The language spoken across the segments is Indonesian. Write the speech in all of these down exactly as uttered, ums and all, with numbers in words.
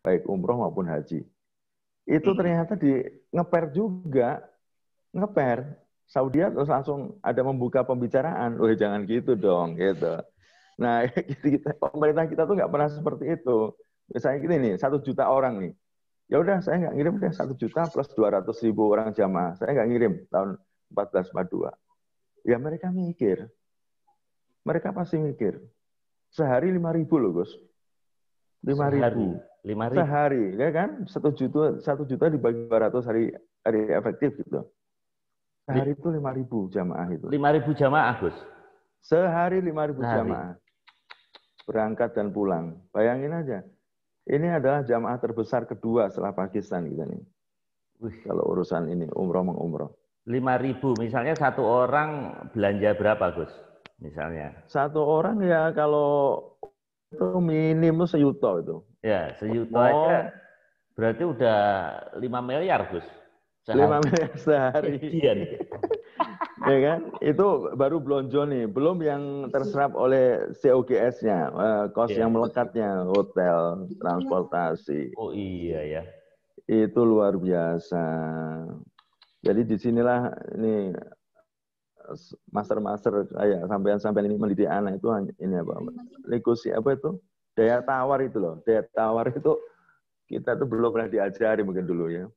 baik umroh maupun haji. Itu ternyata di ngeper juga, ngeper. Saudi terus langsung ada membuka pembicaraan, oh jangan gitu dong, gitu. Nah, kita, pemerintah kita tuh nggak pernah seperti itu. Misalnya gini nih, satu juta orang nih, ya udah saya nggak ngirim deh satu juta plus dua ratus ribu orang jamaah, saya nggak ngirim tahun empat belas empat puluh dua. Ya mereka mikir, mereka pasti mikir, sehari lima ribu loh Gus, lima ribu. lima ribu. Sehari, ya kan? Satu juta, satu juta dibagi dua ratus hari hari efektif gitu. Sehari itu lima ribu jamaah itu. lima ribu jamaah, Gus? Sehari lima ribu Sehari. jamaah. Berangkat dan pulang. Bayangin aja. Ini adalah jamaah terbesar kedua setelah Pakistan kita nih. Wih. Kalau urusan ini, umroh mengumroh. lima ribu, misalnya satu orang belanja berapa, Gus? Misalnya. Satu orang ya kalau itu minim itu seyuto itu. Ya, seyuto oh. aja berarti udah lima miliar, Gus. lima miliar sehari. Ya kan? Itu baru belonjo nih, belum yang terserap oleh C O G S-nya, kos yeah. yang melekatnya, hotel, transportasi. Oh iya ya. Itu luar biasa. Jadi disinilah ini master-master kayak sampean-sampean ini mendidik anak itu ini apa? Negosiasi apa itu? Daya tawar itu loh. Daya tawar itu kita tuh belum pernah diajari mungkin dulu ya.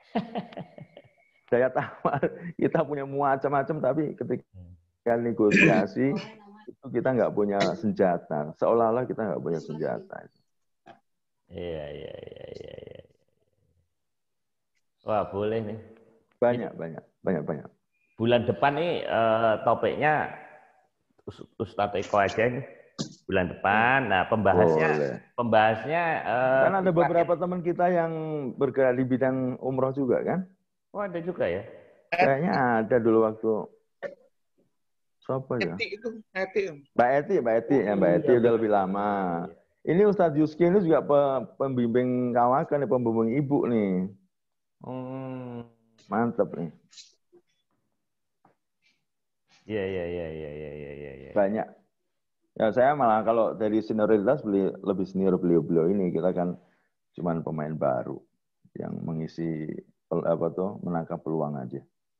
Daya tawar kita punya macam-macam tapi ketika negosiasi itu kita nggak punya senjata. Seolah-olah kita nggak punya senjata. Iya iya iya iya. Ya. Wah boleh nih. Banyak banyak banyak banyak. Bulan depan nih uh, topiknya Ustadz Eko aja nih. Bulan depan. Nah, pembahasnya boleh. pembahasnya uh, kan ada beberapa teman kita yang bergerak di bidang umroh juga kan? Oh, ada juga ya? Kayaknya ada dulu waktu siapa ya? Eti itu, Eti. Mbak Eti, Mbak Eti, oh, ya Mbak Eti iya, udah lebih lama. Ini Ustadz Yuski ini juga pembimbing kawakan, pembimbing ibu nih. Hmm. Mantep nih. Iya, iya, iya, iya, iya, iya, iya. Banyak. Ya saya malah kalau dari senioritas beli, lebih senior beliau-beliau ini, kita kan cuman pemain baru yang mengisi apa tuh menangkap peluang aja.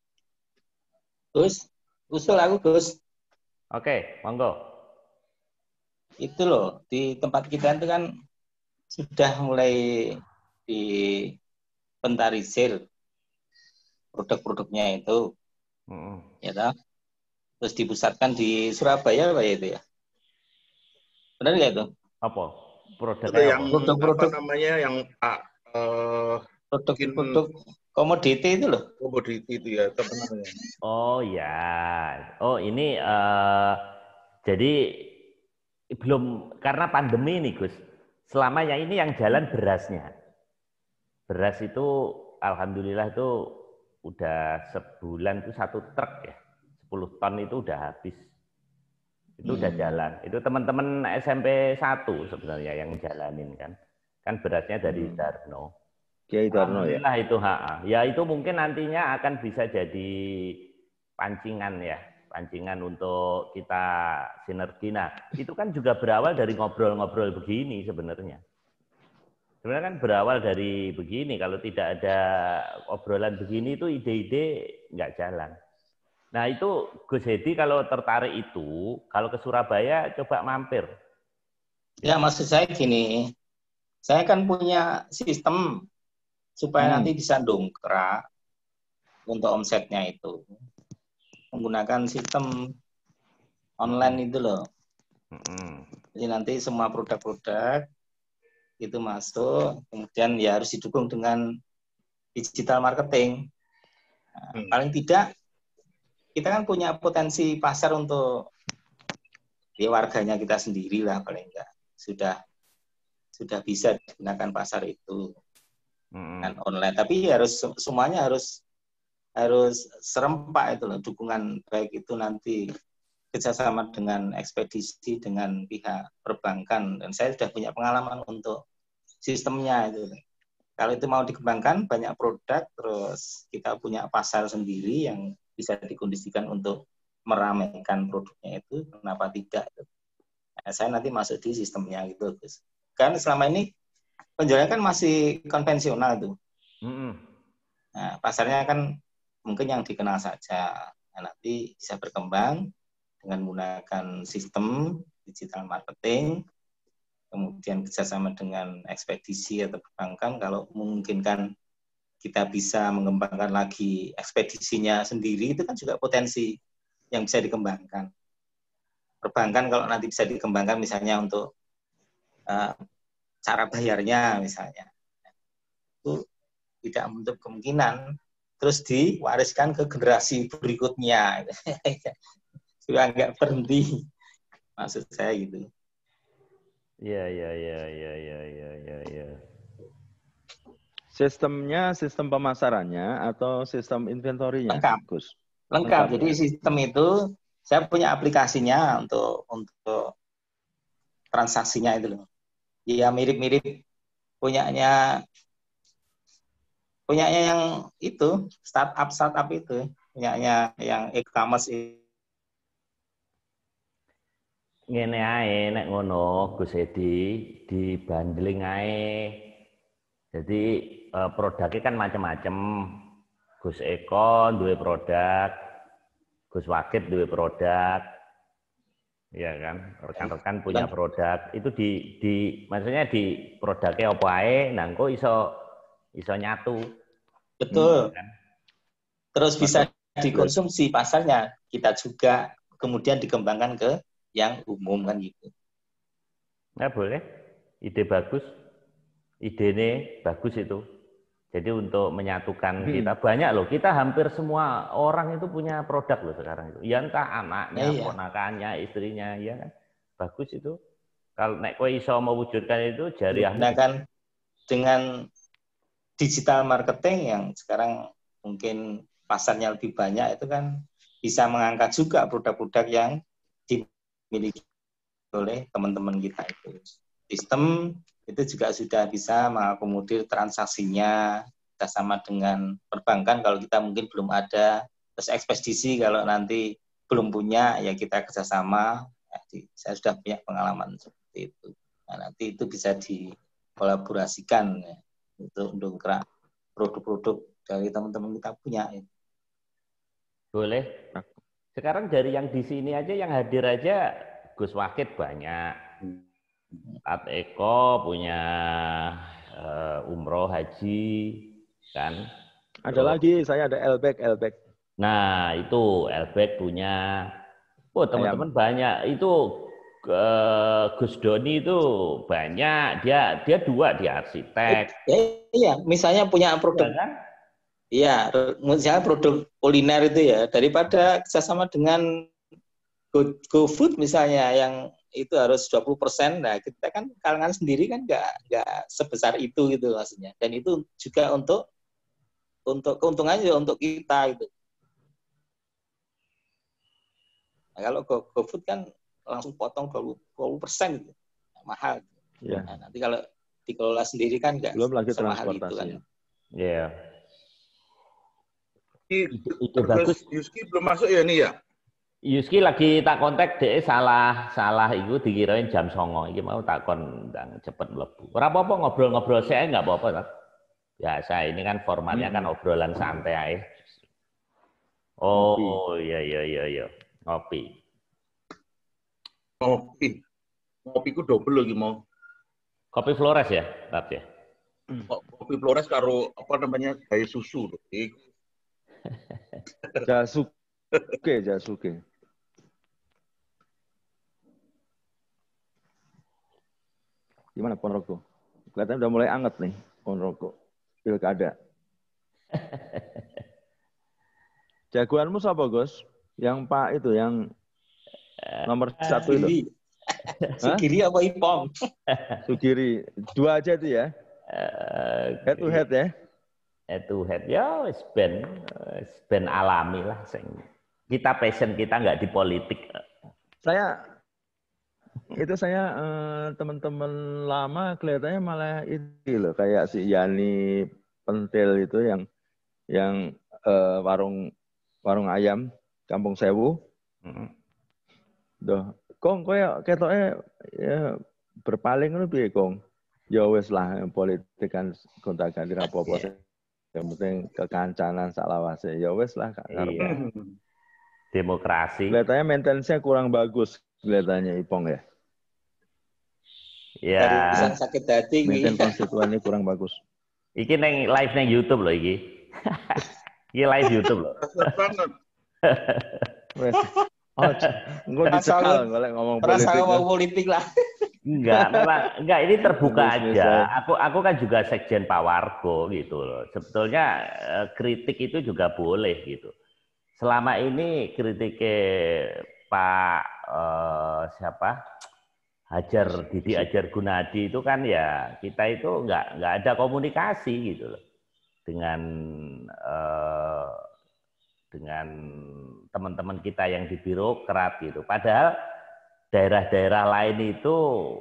Gus, usul aku Gus. Oke, monggo. Itu loh di tempat kita itu kan sudah mulai diventarisir produk-produknya itu, mm-hmm. ya toh? Terus dipusatkan di Surabaya apa ya itu ya? Benar nggak itu? Apa? Produk itu yang produk-produk apa namanya yang Pak uh, produk-produk komoditi itu loh. Komoditi itu ya, namanya. Oh ya. Oh ini uh, jadi belum karena pandemi nih Gus. Selamanya ini yang jalan berasnya. Beras itu alhamdulillah itu udah sebulan itu satu truk ya. sepuluh ton itu udah habis. Itu hmm. udah jalan. Itu teman-teman S M P satu sebenarnya yang jalanin kan. Kan berasnya dari hmm. Darno. Kiai Darno ya. Alhamdulillah itu, ha, ya itu mungkin nantinya akan bisa jadi pancingan ya, pancingan untuk kita sinergi. Nah, itu kan juga berawal dari ngobrol-ngobrol begini sebenarnya. Sebenarnya kan berawal dari begini, kalau tidak ada obrolan begini itu ide-ide nggak jalan. Nah itu Gus Hedi kalau tertarik itu, kalau ke Surabaya coba mampir. Ya maksud saya gini, saya kan punya sistem supaya hmm. nanti bisa dongkrak untuk omsetnya itu menggunakan sistem online itu loh. Hmm. Jadi nanti semua produk-produk itu masuk, kemudian ya harus didukung dengan digital marketing. Nah, hmm. Paling tidak kita kan punya potensi pasar untuk ya warganya kita sendiri lah paling enggak sudah sudah bisa digunakan pasar itu. Dan online, tapi harus semuanya harus harus serempak itu loh, dukungan baik itu nanti kerjasama dengan ekspedisi dengan pihak perbankan, dan saya sudah punya pengalaman untuk sistemnya itu. Kalau itu mau dikembangkan banyak produk, terus kita punya pasar sendiri yang bisa dikondisikan untuk meramaikan produknya itu, kenapa tidak? Nah, saya nanti masuk di sistemnya gitu, Gus. Kan selama ini penjualan kan masih konvensional itu. Mm-mm. Nah, pasarnya kan mungkin yang dikenal saja. Nah, nanti bisa berkembang dengan menggunakan sistem digital marketing, kemudian kerjasama dengan ekspedisi atau perbankan. Kalau memungkinkan kita bisa mengembangkan lagi ekspedisinya sendiri, itu kan juga potensi yang bisa dikembangkan. Perbankan kalau nanti bisa dikembangkan misalnya untuk uh, cara bayarnya misalnya, itu tidak menutup kemungkinan terus diwariskan ke generasi berikutnya. Sudah nggak berhenti, maksud saya gitu. Iya, iya, iya, iya, iya, iya, iya, iya. Sistemnya, sistem pemasarannya atau sistem inventorinya, Lengkap. Gus? Lengkap. Lengkap Jadi ya? sistem itu saya punya aplikasinya untuk untuk transaksinya itu loh. Ya mirip-mirip punyanya punyanya yang itu startup startup itu, punyanya yang e-commerce. Ngene ae nek ngono Gus Edi dibandling ae. Jadi eh, produknya kan macam-macam. Gus Eko duwe produk, Gus Wakid duwe produk. Iya kan? Rekan-rekan punya produk. Itu di di maksudnya di produknya apa ae, nah engko iso iso nyatu. Betul. Ya kan? Terus bisa dikonsumsi pasarnya, kita juga kemudian dikembangkan ke yang umum kan gitu. Nah, boleh. Ide bagus. Idenya bagus itu. Jadi untuk menyatukan kita, banyak loh. Kita hampir semua orang itu punya produk loh sekarang itu. Ya entah anaknya, Iya. ponakannya, istrinya, ya kan. Bagus itu. Kalau nek kowe iso mewujudkan itu jariahmu. Menggunakan dengan digital marketing yang sekarang mungkin pasarnya lebih banyak, itu kan bisa mengangkat juga produk-produk yang dimiliki oleh teman-teman kita itu. Sistem itu juga sudah bisa mengakomodir transaksinya, bersama dengan perbankan kalau kita mungkin belum ada, terus ekspedisi kalau nanti belum punya, ya kita kerjasama. Jadi, saya sudah punya pengalaman seperti itu. Nah, nanti itu bisa dikolaborasikan ya, untuk mendongkrak produk-produk dari teman-teman kita punya. Boleh. Sekarang dari yang di sini aja, yang hadir aja, Gus Wakid banyak. Tat Eko punya uh, umroh haji, kan. Ada Terus, lagi, saya ada Elbek, Elbek. nah, itu Elbek punya. Oh, teman-teman banyak. Itu uh, Gus Doni itu banyak. Dia dia dua, dia arsitek. Ya, iya, misalnya punya produk. Ya, kan? Iya, misalnya produk kuliner itu ya, daripada kerjasama dengan Go, GoFood misalnya yang itu harus dua puluh persen, nah kita kan kalangan sendiri kan nggak nggak sebesar itu gitu maksudnya. Dan itu juga untuk untuk keuntungannya juga untuk kita gitu. Nah, kalau Go, GoFood kan langsung potong dua puluh persen gitu, mahal. Ya. Nah, nanti kalau dikelola sendiri kan nggak belum lagi semahal itu transportasi. kan. Iya. Itu bagus. Yuski belum masuk ya nih ya? Yuski lagi tak kontak deh, salah salah itu dikirain jam songo. Iki mau tak kondang cepet mlebu. Ora apa-apa ngobrol-ngobrol saya nggak apa-apa kan. Biasa ini kan formatnya hmm. kan obrolan santai aja. Oh iya iya iya iya. Ngopi. Ngopi. Ngopi ku double lagi mau. Kopi Flores ya, Tat ya. Kopi Flores karo apa namanya? Kayak susu loh. Jasuke, Jasuke. Gimana Ponorogo? Kelihatannya udah mulai anget nih Ponorogo. Pilkada. Jagoanmu siapa, Gus? Yang Pak itu, yang nomor satu itu? Sugiri apa Ipong? Sugiri. Dua aja itu ya? Uh, head to head ya? Head to head. Ya, ben, ben alami lah. Kita passion kita nggak di politik. Saya itu saya eh, teman-teman lama kelihatannya malah itu loh, kayak si Yani Pentil itu yang yang eh, warung warung ayam Kampung Sewu. Mm-hmm. Doh, Kong kowe ketoknya ya, berpaling ngono piye, Kong? Ya wis lah, politik kan gonta-ganti rapopo. Iya. Yang penting kekancanan salawase. Ya wis lah, Kak. Iya. Demokrasi. Kelihatannya maintenance-nya kurang bagus kelihatannya Ipong ya. Ya. Bisa sakit hati. Maintain konstituennya kurang bagus. Iki neng live neng YouTube loh iki. Iki live YouTube loh. banget. Wes. Oh, enggak dicekal golek ngomong politik. Rasa ngomong politik lah. Enggak, memang enggak, ini terbuka Terus, aja. misalnya. Aku aku kan juga sekjen Pak Wargo gitu loh. Sebetulnya eh, kritik itu juga boleh gitu. Selama ini kritiknya Pak eh, siapa? Hajar Didi Hajar Gunadi itu kan ya kita itu enggak enggak ada komunikasi gitu loh. Dengan eh, dengan teman-teman kita yang di birokrat gitu. Padahal daerah-daerah lain itu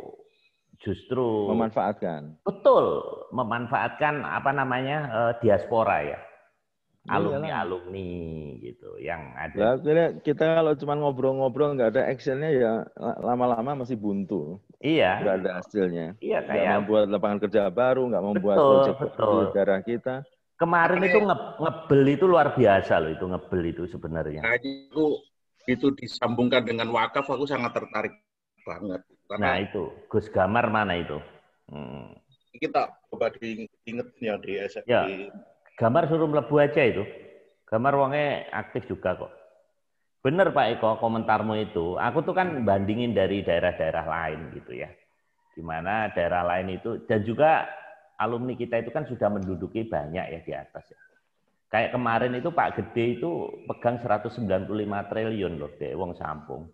justru Memanfaatkan. betul memanfaatkan apa namanya eh, diaspora ya, alumni-alumni gitu yang ada. Lah akhirnya kita kalau cuma ngobrol-ngobrol nggak ada actionnya ya lama-lama masih buntu. Iya. Nggak ada hasilnya. Iya Nggak kayak membuat lapangan kerja baru, nggak membuat betul, proyek betul. di daerah kita. Kemarin itu nge ngebel itu luar biasa loh, itu ngebel itu sebenarnya. Nah, itu itu disambungkan dengan wakaf, aku sangat tertarik banget. Nah Karena itu Gus Gamar mana itu? Hmm. kita coba diinget ya di S M P. Ya, Gamar suruh melebu aja itu. Gamar wongnya aktif juga kok. Bener Pak Eko komentarmu itu. Aku tuh kan bandingin dari daerah-daerah lain gitu ya. Gimana daerah lain itu dan juga alumni kita itu kan sudah menduduki banyak ya di atas ya. Kayak kemarin itu Pak Gede itu pegang seratus sembilan puluh lima triliun loh deh wong Sampung.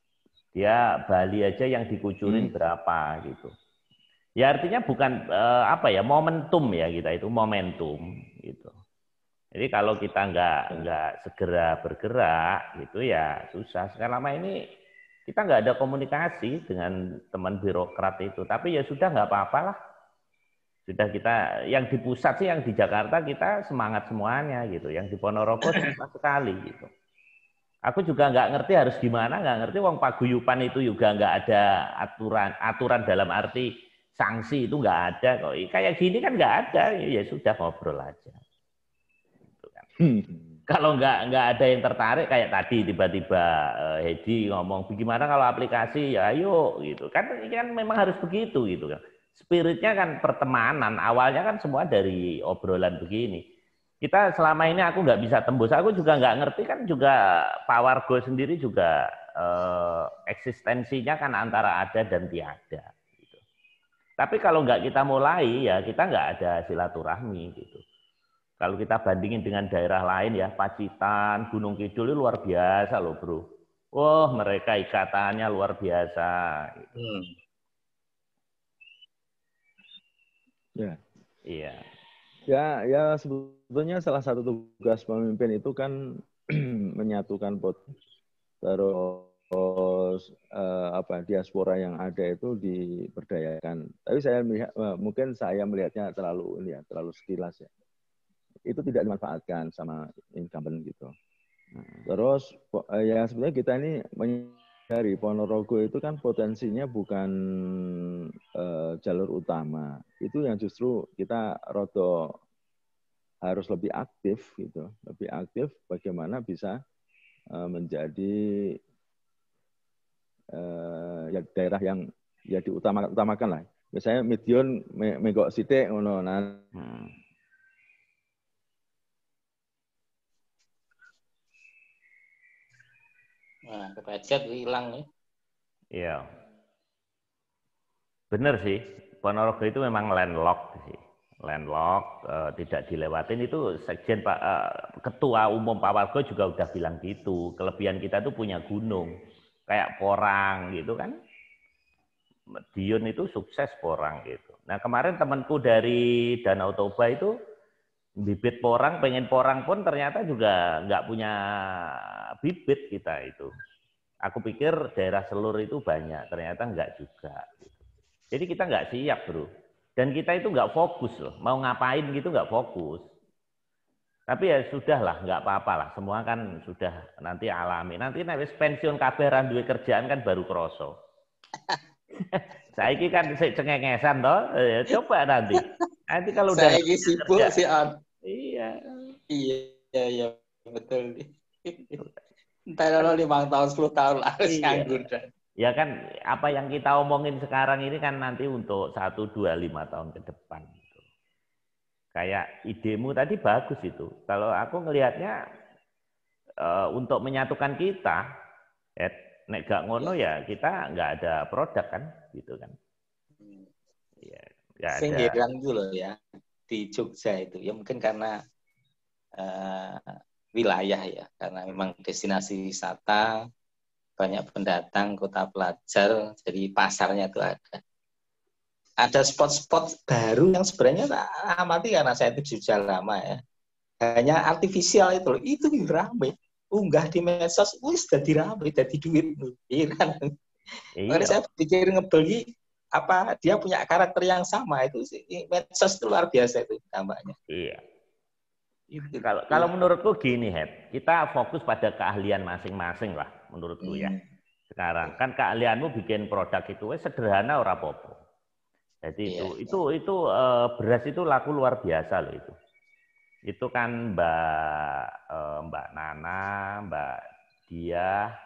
Dia Bali aja yang dikucurin hmm. berapa gitu. Ya artinya bukan eh, apa ya momentum ya kita itu momentum gitu. Jadi kalau kita nggak nggak segera bergerak gitu ya susah. Sekarang lama ini kita nggak ada komunikasi dengan teman birokrat itu. Tapi ya sudah nggak apa-apa lah. Sudah kita yang di pusat sih yang di Jakarta kita semangat semuanya gitu. Yang di Ponorogo susah sekali gitu. Aku juga nggak ngerti harus gimana, nggak ngerti wong paguyupan itu juga nggak ada aturan aturan dalam arti sanksi itu nggak ada kok. Kayak gini kan nggak ada, ya sudah ngobrol aja. Gitu kan. Hmm. Kalau nggak nggak ada yang tertarik kayak tadi tiba-tiba uh, Hedi ngomong bagaimana kalau aplikasi ya ayo gitu kan kan memang harus begitu gitu kan. Spiritnya kan pertemanan, awalnya kan semua dari obrolan begini. Kita selama ini aku nggak bisa tembus, aku juga nggak ngerti kan juga Pak Wargo sendiri juga eh, eksistensinya kan antara ada dan tiada. Gitu. Tapi kalau nggak kita mulai ya kita nggak ada silaturahmi gitu. Kalau kita bandingin dengan daerah lain ya Pacitan, Gunung Kidul itu luar biasa loh bro. Wah mereka ikatannya luar biasa. Gitu. Hmm. Ya. Iya. Ya, ya sebetulnya salah satu tugas pemimpin itu kan menyatukan pot terus eh, apa diaspora yang ada itu diberdayakan. Tapi saya melihat mungkin saya melihatnya terlalu ini ya, terlalu sekilas ya. Itu tidak dimanfaatkan sama incumbent gitu. Terus ya sebenarnya kita ini dari Ponorogo itu kan potensinya bukan uh, jalur utama. Itu yang justru kita rodo harus lebih aktif gitu, lebih aktif bagaimana bisa uh, menjadi uh, ya daerah yang ya diutamakan utamakan lah. Misalnya Medion me, megok sithik ngono nah. Hmm. Nah, kepecet hilang nih. Iya. Bener sih, Ponorogo itu memang landlocked sih. Landlocked, uh, tidak dilewatin itu sekjen Pak uh, Ketua Umum Pak Wargo juga udah bilang gitu. Kelebihan kita tuh punya gunung. Kayak Porang gitu kan. Diun itu sukses Porang gitu. Nah, kemarin temanku dari Danau Toba itu bibit porang, pengen porang pun ternyata juga nggak punya bibit kita itu. Aku pikir daerah Selur itu banyak, ternyata nggak juga. Jadi kita nggak siap bro. Dan kita itu nggak fokus loh, mau ngapain gitu nggak fokus. Tapi ya sudah lah, nggak apa-apa lah. Semua kan sudah nanti alami. Nanti nanti pensiun kabeh ra duwe kerjaan kan baru kroso. Saiki kan sik cengengesan toh. Eh, coba nanti. Nanti kalau udah Saiki sibuk kerja. sih on. Iya. Iya, iya betul. Entar kalau lima tahun, sepuluh tahun harus Iya. nganggur dan. Ya kan apa yang kita omongin sekarang ini kan nanti untuk satu, dua, lima tahun ke depan. Gitu. Kayak idemu tadi bagus itu. Kalau aku ngelihatnya uh, untuk menyatukan kita, ya, nek gak ngono ya kita nggak ada produk kan, gitu kan. Ya, nggak ada. Sing heran dulu ya di Jogja itu ya mungkin karena uh, wilayah ya, karena memang destinasi wisata. Banyak pendatang, kota pelajar, jadi pasarnya itu ada. Ada spot-spot baru yang sebenarnya tak amati karena saya itu Jogja lama ya. Hanya artifisial itu loh, itu rame. Unggah di medsos, wis jadi rame, jadi duit. Iya kan? Makanya saya pikir ngebeli apa dia punya karakter yang sama itu sih. Medsos itu luar biasa itu dampaknya. Iya. Itu. Kalau kalau menurutku gini, Het, kita fokus pada keahlian masing-masing lah, menurutku hmm. ya. Sekarang kan keahlianmu bikin produk itu sederhana ora apa-apa. Jadi itu iya, itu iya. itu uh, beras itu laku luar biasa loh itu. Itu kan Mbak uh, Mbak Nana, Mbak Diah,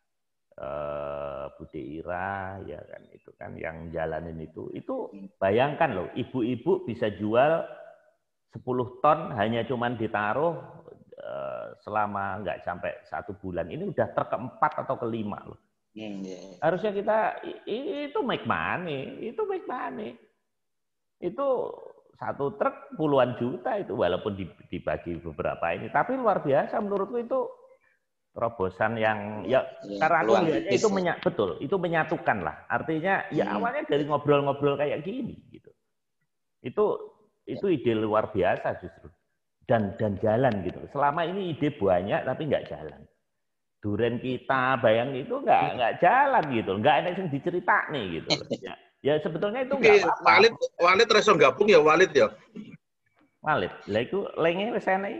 uh, Bude Ira, ya kan itu kan yang jalanin itu. Itu bayangkan loh, ibu-ibu bisa jual sepuluh ton hanya cuman ditaruh uh, selama nggak sampai satu bulan. Ini udah truk keempat atau kelima loh. Hmm, yeah. Harusnya kita itu make money, itu make money. Itu satu truk puluhan juta itu walaupun dibagi beberapa ini. Tapi luar biasa menurutku itu terobosan yang ya, ya karena aku lihatnya itu menya, betul, itu menyatukan lah. Artinya ya hmm. awalnya dari ngobrol-ngobrol kayak gini gitu. Itu itu ide luar biasa justru dan dan jalan gitu. Selama ini ide banyak tapi nggak jalan. Duren kita bayang itu nggak nggak jalan gitu, nggak ada yang dicerita nih gitu. Ya, ya sebetulnya itu nggak apa-apa. Walid Walid reso gabung ya Walid ya. Walid, lah itu lenge wis enek.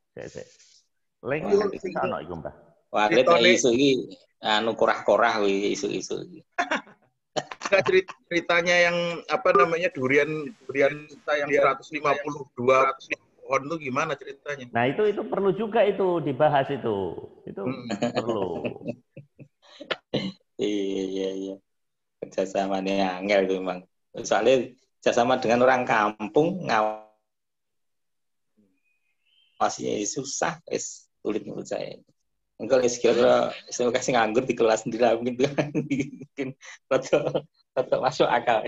Lenge wis ono iku Mbah. Walid isu iki anu korah-korah isu-isu iki. Cerita, ceritanya yang apa namanya durian durian yang seratus lima puluh dua pohon itu gimana ceritanya? Nah itu itu perlu juga itu dibahas itu itu hmm. perlu. Iya iya iya kerjasamanya angel itu memang soalnya kerjasama dengan orang kampung ngawasinya susah es sulit menurut saya. Enggak les kira saya kasih nganggur di kelas sendiri mungkin mungkin atau atau masuk akal.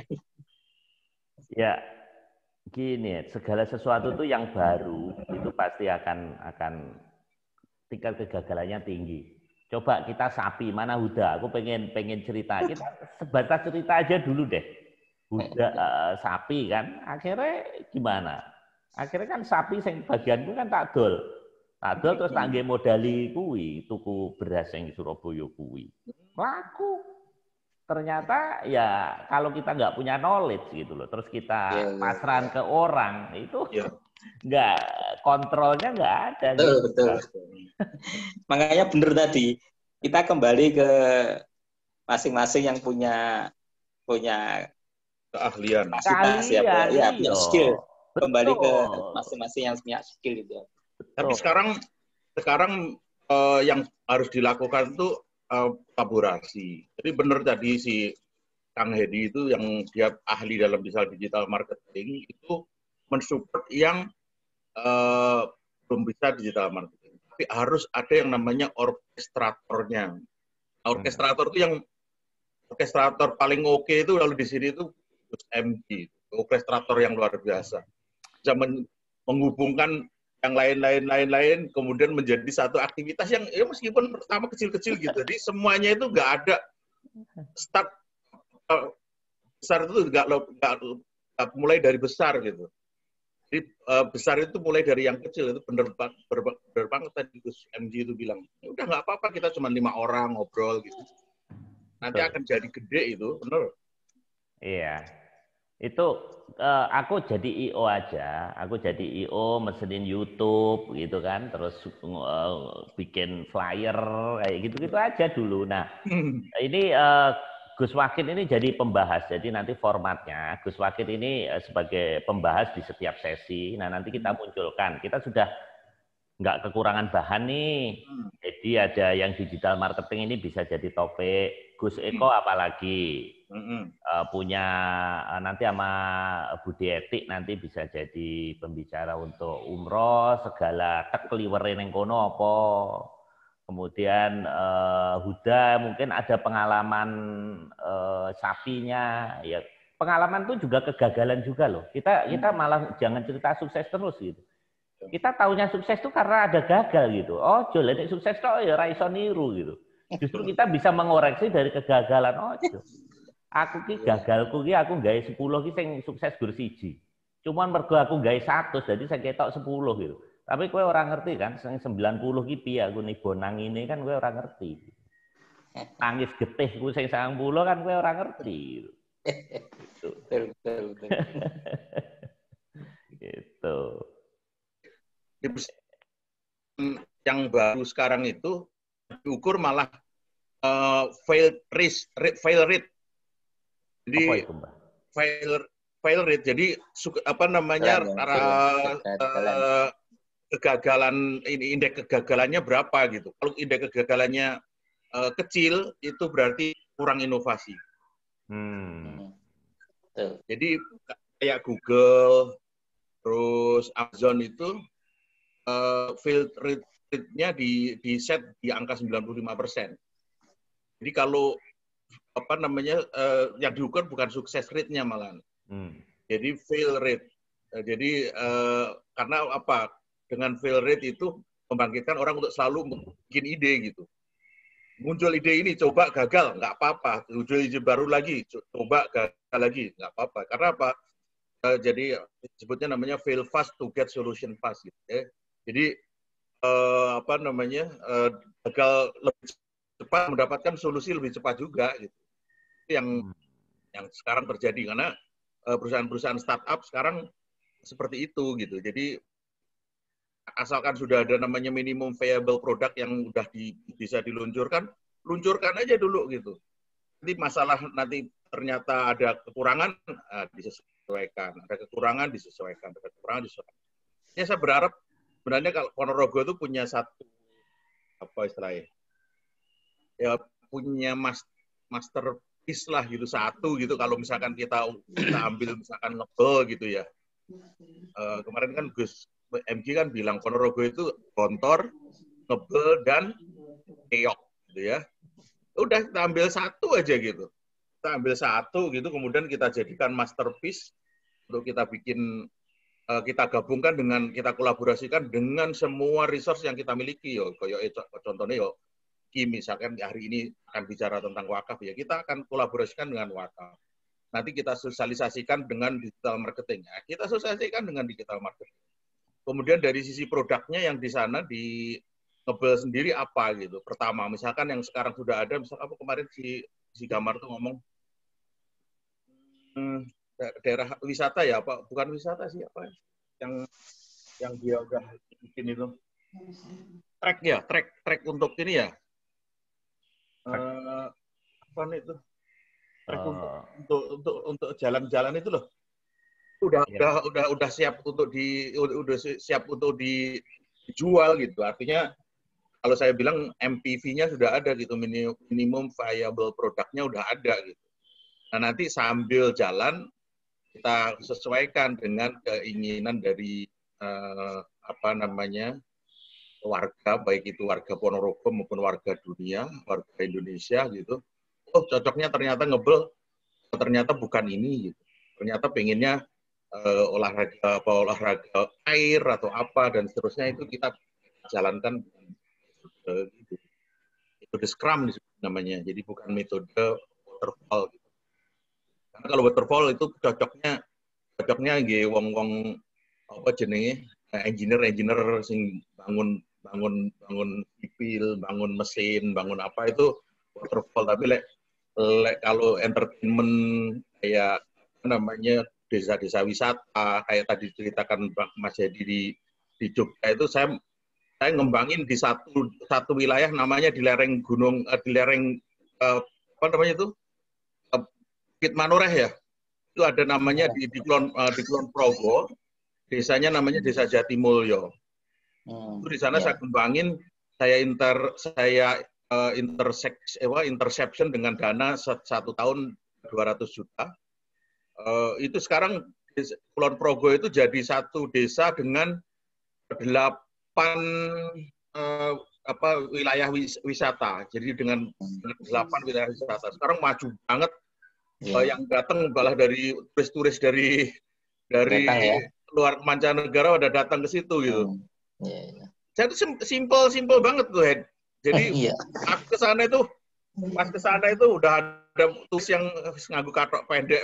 Ya gini, segala sesuatu itu yang baru itu pasti akan akan tingkat kegagalannya tinggi. Coba kita sapi mana Huda, aku pengen pengen cerita kita sebatas cerita aja dulu deh. Huda uh, sapi kan, akhirnya gimana? Akhirnya kan sapi yang bagianku kan tak dol. Adol terus tangge modali kuwi, tuku beras yang di Surabaya kuwi. Laku. Ternyata ya kalau kita nggak punya knowledge gitu loh, terus kita yeah, pasrahan yeah. ke orang, itu yeah. nggak kontrolnya nggak ada. Betul, gitu. Betul. Makanya benar tadi, kita kembali ke masing-masing yang punya punya keahlian, kapasitas ya, ya punya skill. Betul. Kembali ke masing-masing yang punya skill gitu. Tapi sekarang sekarang uh, yang harus dilakukan itu uh, kolaborasi. Jadi benar tadi si Kang Hedi itu yang dia ahli dalam digital marketing itu mensupport yang uh, belum bisa digital marketing. Tapi harus ada yang namanya orkestratornya. Orkestrator itu yang orkestrator paling oke okay itu lalu di sini itu M D, orkestrator yang luar biasa. Bisa men menghubungkan yang lain-lain lain-lain kemudian menjadi satu aktivitas yang ya meskipun pertama kecil-kecil gitu. Jadi semuanya itu nggak ada start uh, besar itu nggak mulai dari besar gitu. Jadi uh, besar itu mulai dari yang kecil itu bener bener banget tadi Gus M G itu bilang. Ya udah nggak apa-apa kita cuma lima orang ngobrol gitu. Nanti Betul. akan jadi gede itu, bener. Iya. Itu uh, aku jadi I O aja, aku jadi I O mesenin YouTube gitu kan, terus uh, bikin flyer kayak gitu-gitu aja dulu. Nah, ini uh, Gus Wakid ini jadi pembahas. Jadi nanti formatnya Gus Wakid ini sebagai pembahas di setiap sesi. Nah, nanti kita munculkan. Kita sudah nggak kekurangan bahan nih. Jadi ada yang digital marketing ini bisa jadi topik. Gus Eko apalagi uh, punya uh, nanti sama Budi Etik nanti bisa jadi pembicara untuk umroh, segala tekliwere ning kono apa. Kemudian uh, Huda mungkin ada pengalaman uh, sapinya, ya pengalaman itu juga kegagalan juga loh. Kita kita malah jangan cerita sukses terus gitu. Kita taunya sukses itu karena ada gagal gitu. Oh, jolene sukses tok ya ra iso niru gitu. Justru kita bisa mengoreksi dari kegagalan. Oh, aku ki gagalku ki aku gawe sepuluh ki sing sukses gur siji. Cuman mergo aku gawe seratus jadi saya ketok sepuluh gitu. Tapi kowe ora ngerti kan, sing sembilan puluh ki piye aku nih bonang ini kan kowe ora ngerti. Tangis getih ku sing sangang puluh kan kowe ora ngerti. Gitu. Betul, betul, betul. Gitu. Yang baru sekarang itu diukur malah uh, fail rate, fail rate. Jadi apa itu, Mbak? Fail fail rate. Jadi apa namanya cara uh, kegagalan ini indeks kegagalannya berapa gitu. Kalau indeks kegagalannya uh, kecil itu berarti kurang inovasi. Hmm. Jadi kayak Google terus Amazon itu uh, fail rate rate-nya di, di set di angka sembilan puluh lima persen. Jadi kalau apa namanya uh, yang diukur bukan sukses rate-nya malah. Hmm. Jadi fail rate. Uh, jadi uh, karena apa? Dengan fail rate itu membangkitkan orang untuk selalu bikin ide gitu. Muncul ide ini coba gagal nggak apa-apa. Muncul ide baru lagi coba gagal lagi nggak apa-apa. Karena apa? Uh, jadi sebutnya namanya fail fast to get solution fast gitu. Ya. Jadi Uh, apa namanya uh, gagal lebih cepat mendapatkan solusi lebih cepat juga gitu. Itu yang hmm. yang sekarang terjadi karena uh, perusahaan-perusahaan startup sekarang seperti itu gitu. Jadi asalkan sudah ada namanya minimum viable product yang udah di, bisa diluncurkan, luncurkan aja dulu gitu. Nanti masalah nanti ternyata ada kekurangan uh, disesuaikan, ada kekurangan disesuaikan, ada kekurangan disesuaikan. Ya saya berharap sebenarnya kalau Ponorogo itu punya satu apa istilahnya ya punya mas, masterpiece lah gitu satu gitu kalau misalkan kita kita ambil misalkan ngebel gitu ya uh, kemarin kan Gus M G kan bilang Ponorogo itu gontor, ngebel dan keok gitu ya udah kita ambil satu aja gitu kita ambil satu gitu kemudian kita jadikan masterpiece untuk kita bikin kita gabungkan dengan kita kolaborasikan dengan semua resource yang kita miliki yo kayak contohnya yo Ki misalkan hari ini akan bicara tentang wakaf ya kita akan kolaborasikan dengan wakaf nanti kita sosialisasikan dengan digital marketing ya, kita sosialisasikan dengan digital marketing kemudian dari sisi produknya yang di sana di ngebel sendiri apa gitu pertama misalkan yang sekarang sudah ada misalkan apa kemarin si si Gamar tuh ngomong hmm, daerah wisata ya apa bukan wisata sih apa yang yang dia udah bikin itu trek ya trek trek untuk ini ya uh, apa nih itu trek uh. untuk untuk untuk untuk jalan-jalan itu loh udah yeah. udah udah udah siap untuk di udah siap untuk di, dijual gitu artinya kalau saya bilang M P V-nya sudah ada gitu minimum, minimum viable produknya udah ada gitu nah nanti sambil jalan kita sesuaikan dengan keinginan dari uh, apa namanya warga baik itu warga Ponorogo maupun warga dunia warga Indonesia gitu oh cocoknya ternyata ngebel ternyata bukan ini gitu ternyata pengennya uh, olahraga apa olahraga air atau apa dan seterusnya itu kita jalankan uh, gitu. Metode Scrum namanya jadi bukan metode waterfall gitu. Karena kalau waterfall itu cocoknya cocoknya nggih wong-wong apa jenenge engineer-engineer sing bangun bangun bangun sipil, bangun mesin, bangun apa itu waterfall tapi lek le, kalau entertainment kayak apa namanya desa-desa wisata kayak tadi ceritakan Mas Hedi di di Jogja itu saya saya ngembangin di satu satu wilayah namanya di lereng gunung di lereng uh, apa namanya itu Bukit Manoreh ya. Itu ada namanya di di Kulon uh, di Kulon Progo. Desanya namanya Desa Jatimulyo. Hmm, itu di sana yeah. saya kembangin, saya inter saya uh, intersect, eh, interception dengan dana satu tahun dua ratus juta. Uh, itu sekarang Kulon Progo itu jadi satu desa dengan delapan uh, apa wilayah wis, wisata. Jadi dengan, dengan delapan wilayah wisata. Sekarang maju banget. Yeah. Uh, yang datang malah dari turis-turis dari dari datang, ya? Luar mancanegara udah datang ke situ gitu. Hmm. Yeah, yeah. Saya tuh simple simple banget tuh, Head. Jadi yeah. aku ke sana itu pas ke sana itu udah ada tulis yang nganggu katok pendek.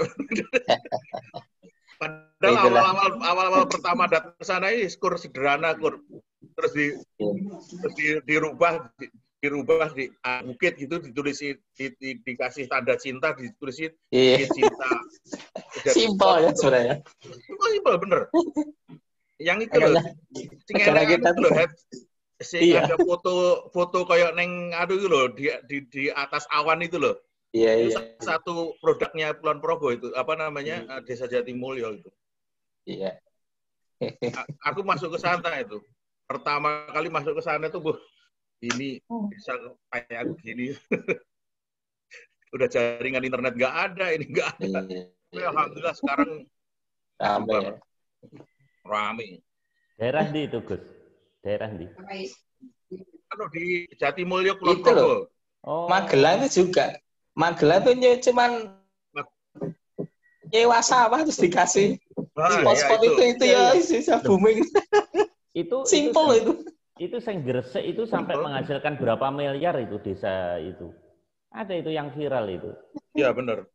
Padahal awal-awal awal-awal pertama datang ke sana ini skor sederhana, kur. Terus di yeah. terus di, dirubah di, dirubah di uh, bukit gitu, ditulis di, di, dikasih tanda cinta, ditulisin yeah. bukit cinta. Simpel ya sebenarnya. Simpel simpel bener. Yang itu loh, negara kita tuh loh, iya. Ada foto foto kayak neng aduh itu loh di, di di atas awan itu loh. Iya itu iya. Satu produknya Kulon Progo itu apa namanya iya. Desa Jatimulyo itu. Iya. Aku masuk ke sana itu. Pertama kali masuk ke sana tuh, buh, ini bisa kayak aku gini. Udah jaringan internet nggak ada, ini nggak ada. Iya. Alhamdulillah sekarang ramai. Rame. Daerah di itu, Gus. Daerah di. Kalau di Jatimulyo Kulon Progo. Oh. Magelang itu juga. Magelang itu cuman nyewa sawah terus dikasih spot-spot nah, ya, itu. itu itu ya bisa booming. Itu simple itu. Itu yang Gresik itu sampai menghasilkan berapa miliar itu desa itu. Ada itu yang viral itu. Iya benar.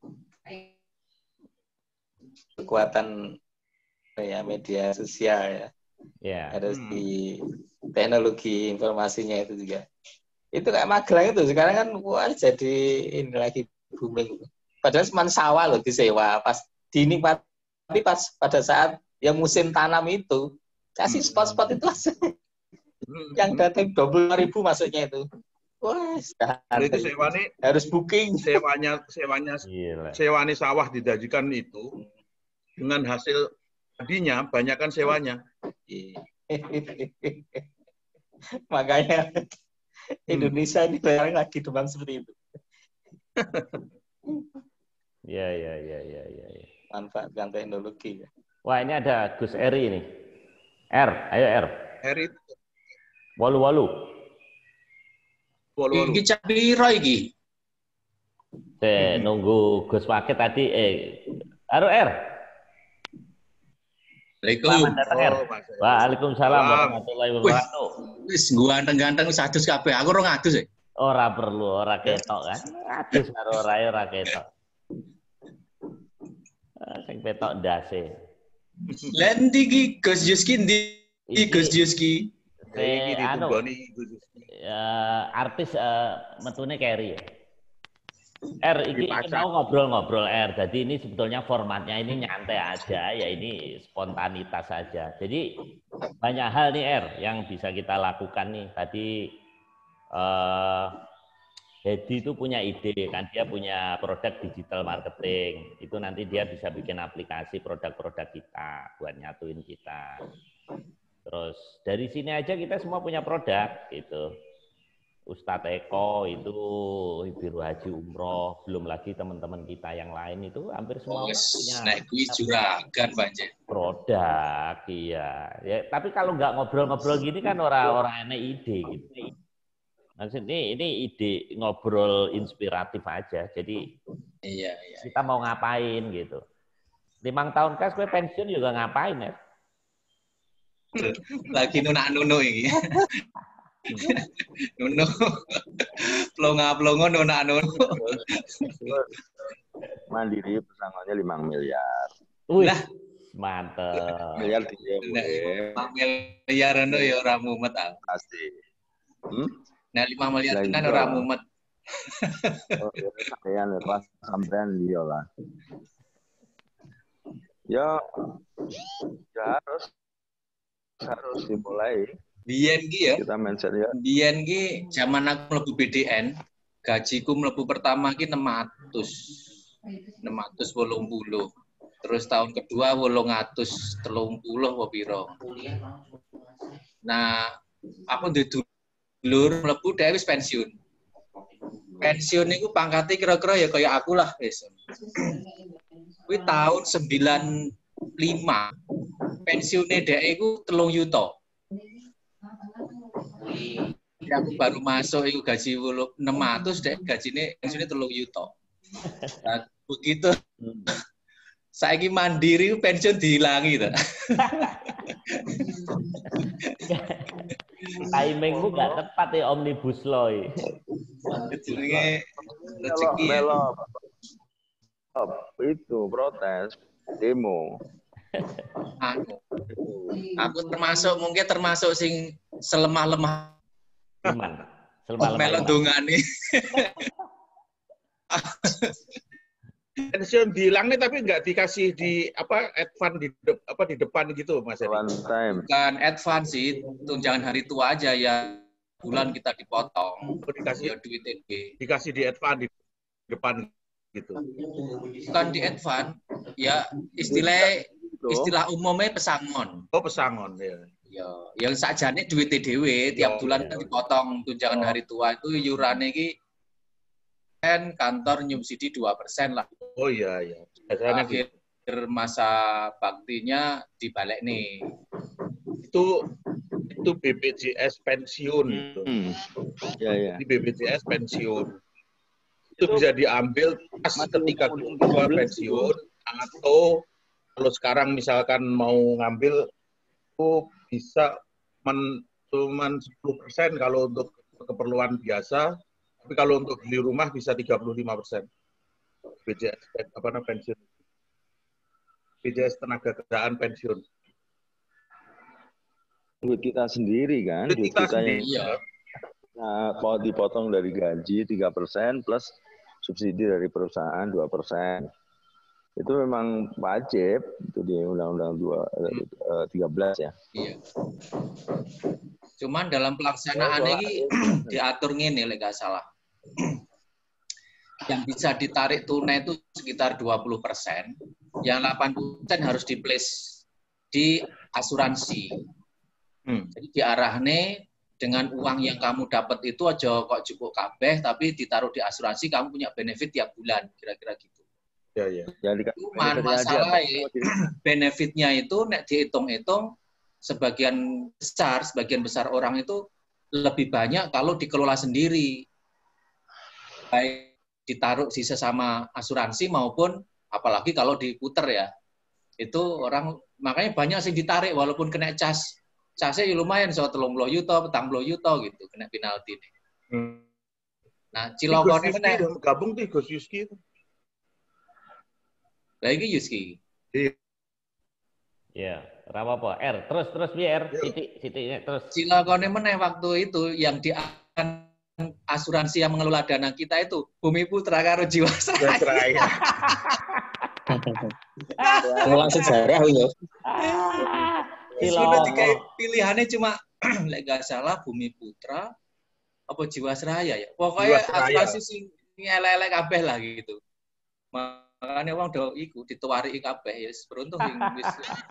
Kekuatan ya media sosial ya. Yeah. Harus hmm. di teknologi informasinya itu juga. Itu kayak Magelang itu sekarang kan wah jadi ini lagi booming. Padahal cuma sawah loh disewa, pas dinikmati pas pada saat yang musim tanam itu kasih spot-spot itu aja. Yang datang dua puluh ribu masuknya itu. Wah, itu sewa nih, harus booking. Sewanya sewanya sewanya sawah didajikan itu dengan hasil tadinya banyakkan sewanya. Makanya Indonesia ini barang lagi demam seperti itu. Ya, ya, ya, ya, ya. Manfaatkan teknologi. Wah, ini ada Gus Eri nih. R, ayo R. Eri. Walu-walu. Walu-walu. Iki capiro iki. Teh nunggu Gus Wakit tadi eh Halo R. Assalamualaikum. R. Waalaikumsalam warahmatullahi wabarakatuh. Wis gua ganteng-ganteng wis adus kabeh. Aku ora ngadus e. Ora perlu, ora ketok kan. Adus karo ora ora ketok. Sing petok ndase. Lan iki Gus Yuski ndi Gus Yuski? Eh anu ya artis uh, metune Kerry ya. R, ini, ini mau ngobrol-ngobrol R. Jadi ini sebetulnya formatnya ini nyantai aja, ya ini spontanitas saja. Jadi banyak hal nih R yang bisa kita lakukan nih. Tadi uh, Hedi itu punya ide kan, dia punya produk digital marketing. Itu nanti dia bisa bikin aplikasi produk-produk kita buat nyatuin kita. Terus dari sini aja kita semua punya produk gitu. Ustadz Eko itu Biru Haji Umroh, belum lagi teman-teman kita yang lain itu hampir semua oh, punya naik kuis juragan banjir produk, iya. Ya, tapi kalau nggak ngobrol-ngobrol gini kan orang-orang enak ide gitu. Maksudnya ini ide ngobrol inspiratif aja. Jadi iya, iya, kita mau ngapain gitu. Limang tahun kas gue pensiun juga ngapain ya? Lagi nunak-nunu ini. Nuno, plonga-plongo nunak-nunu. Mandiri pesangonnya lima miliar. Wih, mantep. Miliar tiga lima miliar itu ya orang mumet. Pasti. Hmm? Nah lima miliar itu kan orang mumet. Oh, ya, sampean lepas sampean dia lah. Ya, ya harus harus dimulai. Biyen ki ya. Kita mindset ya. Biyen ki zaman aku mlebu B D N, gajiku mlebu pertama ki enam ratus. enam ratus wolung puluh. Terus tahun kedua wolung atus telung puluh apa piro. Nah, aku ndek dulur mlebu dhewe wis pensiun. Pensiun niku pangkate kira-kira ya kaya aku lah wis. Kuwi tahun sembilan puluh lima. Pensiune dhek iku telung yuta. Ya, aku baru masuk itu gaji enam ratus, dek gajine pensiunnya telung yuta. Nah, begitu saiki mandiri pensiun dihilangi ta. Timingmu nggak tepat ya omnibus law. Jenenge Kalau rezeki. belok itu protes demo. Aku, aku termasuk mungkin termasuk sing selemah-lemah Iman. oh, melok dongane. Pensiun dihilang nih tapi nggak dikasih di apa advance di de, apa di depan gitu Mas Eri. One time. Bukan advance sih, tunjangan hari tua aja ya. Bulan kita dipotong. Oh, dikasih Ya duit T G. dikasih di advance di depan gitu. Bukan di advance, ya istilah istilah umumnya pesangon. Oh, pesangon ya. Ya, yang sakjane duit T D W tiap bulan kan dipotong tunjangan hari tua itu iurane iki kan kantor nyubsidi dua persen lah. Oh iya iya. Biasanya Akhir gitu. masa baktinya dibalik nih. Itu itu B P J S pensiun gitu. Hmm. Ya ya. Di B P J S pensiun. Itu bisa diambil pas ketika kedua pensiun atau kalau sekarang misalkan mau ngambil itu bisa men, cuman sepuluh persen kalau untuk keperluan biasa, tapi kalau untuk beli rumah bisa tiga puluh lima persen. B P J S apa namanya pensiun. B P J S tenaga kerjaan pensiun. Duit kita sendiri kan, duit Kita kita yang sendiri. Iya. nah, kalau dipotong dari gaji tiga persen plus subsidi dari perusahaan dua persen. Itu memang wajib itu di Undang-Undang tiga belas ya. Iya. Cuman dalam pelaksanaan ini diatur ngene lek gak salah. Yang bisa ditarik tunai itu sekitar dua puluh persen, yang delapan puluh persen harus di-place di asuransi. Hmm. Jadi diarahne dengan uang yang kamu dapat itu aja kok cukup kabeh, tapi ditaruh di asuransi kamu punya benefit tiap bulan, kira-kira gitu. Ya ya. Jadi Cuman masalahnya benefitnya itu nek dihitung-hitung sebagian besar, sebagian besar orang itu lebih banyak kalau dikelola sendiri. Baik ditaruh di sesama asuransi maupun apalagi kalau diputer ya. Itu orang makanya banyak sih ditarik walaupun kena cas. Casnya ya lumayan so telung puluh yuta, petang puluh yuta gitu kena penalti nih. Hmm. Nah, cilokone meneh. Gabung tuh Gus Yuski itu. Lagi Yuski. Ya, rawa apa? R. Terus terus biar titik titiknya terus. Cilokone meneh waktu itu yang di asuransi yang mengelola dana kita itu Bumi Putra karo Jiwasraya. Ngulang sejarah yo. Sudah dikai pilihannya cuma lek gak salah Bumi Putra apa Jiwasraya ya. Pokoknya asuransi sing elek-elek kabeh lah gitu. Makanya wong do iku dituwari kabeh ya beruntung sing wis.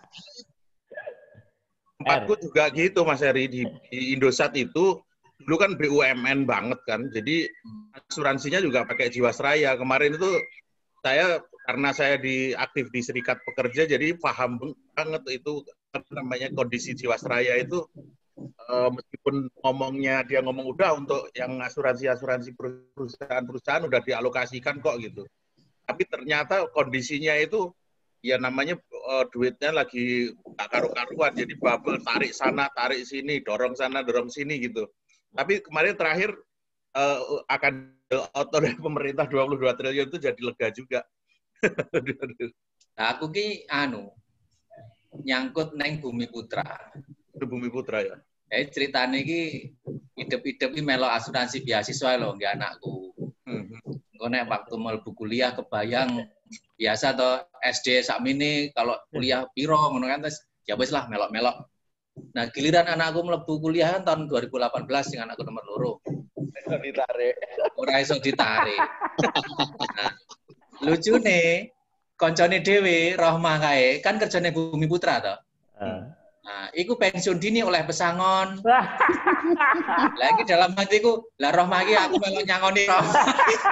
Tempatku juga gitu Mas Heri di, di Indosat itu dulu kan B U M N banget kan. Jadi asuransinya juga pakai Jiwasraya. Kemarin itu saya karena saya di aktif di Serikat Pekerja jadi paham banget itu apa namanya kondisi Jiwasraya itu uh, meskipun ngomongnya dia ngomong udah untuk yang asuransi-asuransi perusahaan-perusahaan udah dialokasikan kok gitu. Tapi ternyata kondisinya itu ya namanya uh, duitnya lagi gak karu-karuan jadi bubble tarik sana tarik sini dorong sana dorong sini gitu. Tapi kemarin terakhir uh, akan out oleh pemerintah dua puluh dua triliun itu jadi lega juga. Nah, aku ki anu nyangkut neng Bumi Putra. Itu Bumi Putra ya. Eh ceritanya ki hidup-hidup ki melo asuransi beasiswa lho nggih anakku. Hmm. Engko nek waktu mlebu kuliah kebayang biasa to S D sakmene kalau kuliah piro ngono kan terus ya wis lah melok-melok. Nah, giliran anakku mlebu kuliah kan tahun dua ribu delapan belas sing anakku nomor loro. ditarik. Ora iso ditarik. Nah, lucune koncone dhewe Rohmah kae kan kerjane Bumi Putra to. Uh. Nah, iku pensiun dini oleh pesangon. Lah iki dalam hatiku, lah Rohmah iki aku melok nyangoni Rohmah.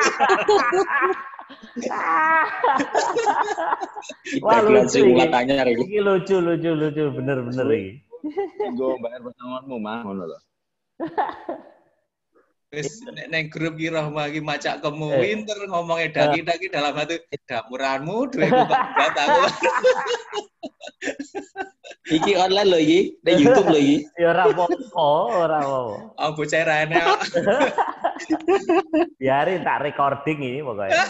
Wah, lucu iki. Tanya iki. Iki lucu lucu lucu bener-bener iki. Gue bayar pesangonmu mah ngono lho. Wis nek neng grup ki Rohmah ki macak kemu Eh. pinter ngomongnya daki-daki dalam hati damuranmu duweku kok buat aku. Iki online lho iki, di YouTube lho iki. Ya ora apa-apa, ora apa-apa. Oh bocah rene. Biarin tak recording ini pokoknya.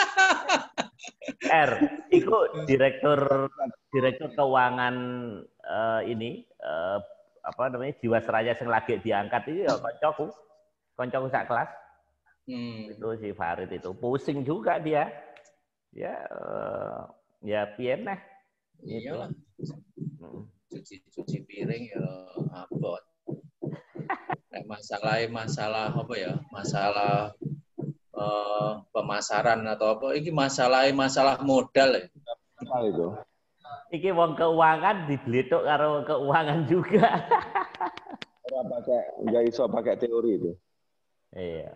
R, itu direktur direktur keuangan eh, ini eh, apa namanya Jiwasraya yang lagi diangkat itu ya koncoku, koncoku sak kelas. Hmm. Itu si Farid itu pusing juga dia. Ya eh, ya piye neh. Gitu. Iyalah. Hmm. Cuci-cuci piring ya abot. Nek masalah masalah apa ya? Masalah eh, pemasaran atau apa? Ini masalah masalah modal ya. Apa itu? Iki wong keuangan dibletok karo keuangan juga. Ora pakai enggak iso pakai teori itu. Iya.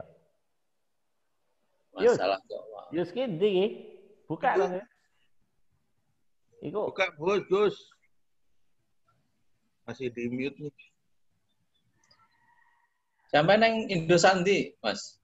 Masalah keuangan. Yus kindi buka dong ya. Iku Buka, Gus, Gus. Masih di mute nih. Sampai neng Indosat ndi, Mas?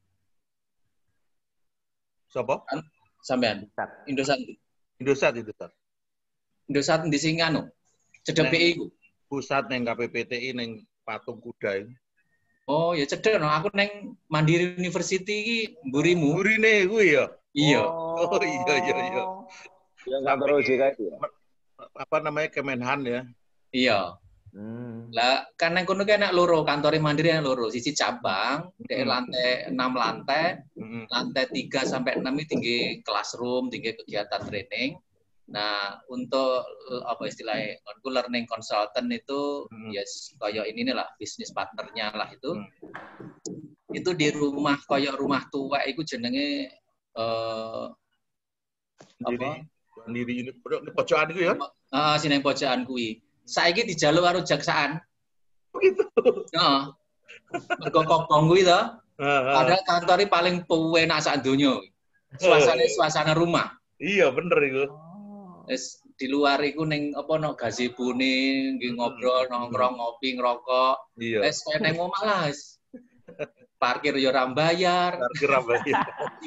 Siapa? Sampean Indosat ndi? Indosat, Indosat. Indosat ndi sing anu? Cedek Neng- B I ku. Pusat neng K P P T I neng patung kuda ini. Oh, ya cedek no. Aku neng Mandiri University iki mburimu. Gurine kuwi ya. Iya. Oh, iya, iya, iya. Yang kantor O J K itu ya? Apa namanya Kemenhan ya? Iya. Hmm. Lah kan nang kono ki enak loro, kantore Mandiri enak loro. Sisi cabang, di Hmm. lantai enam lantai, Mm-mm. lantai tiga sampai enam ini tinggi classroom, tinggi kegiatan training. Nah, untuk eh, apa istilahnya, aku learning consultant itu Hmm. yes, kayak ini nih lah, bisnis partnernya lah itu. Hmm. Itu di rumah kayak rumah tua itu jenenge eh Sendiri, apa? sendiri ini pojokan itu ya? Ah, sini pojokan kuwi. Saiki dijaluk karo jaksaan. Begitu. Heeh. Mergo kokong kuwi to. Heeh. Padahal kantornya paling penak sak donya. Suasana suasana rumah. Iya bener itu. Wis di luar iku ning apa no gazebo-ne nggih ngobrol, nongkrong, ngopi, ngerokok. Iya. Wis kaya ning omah lah wis. Parkir yo ora bayar. Parkir apa ya?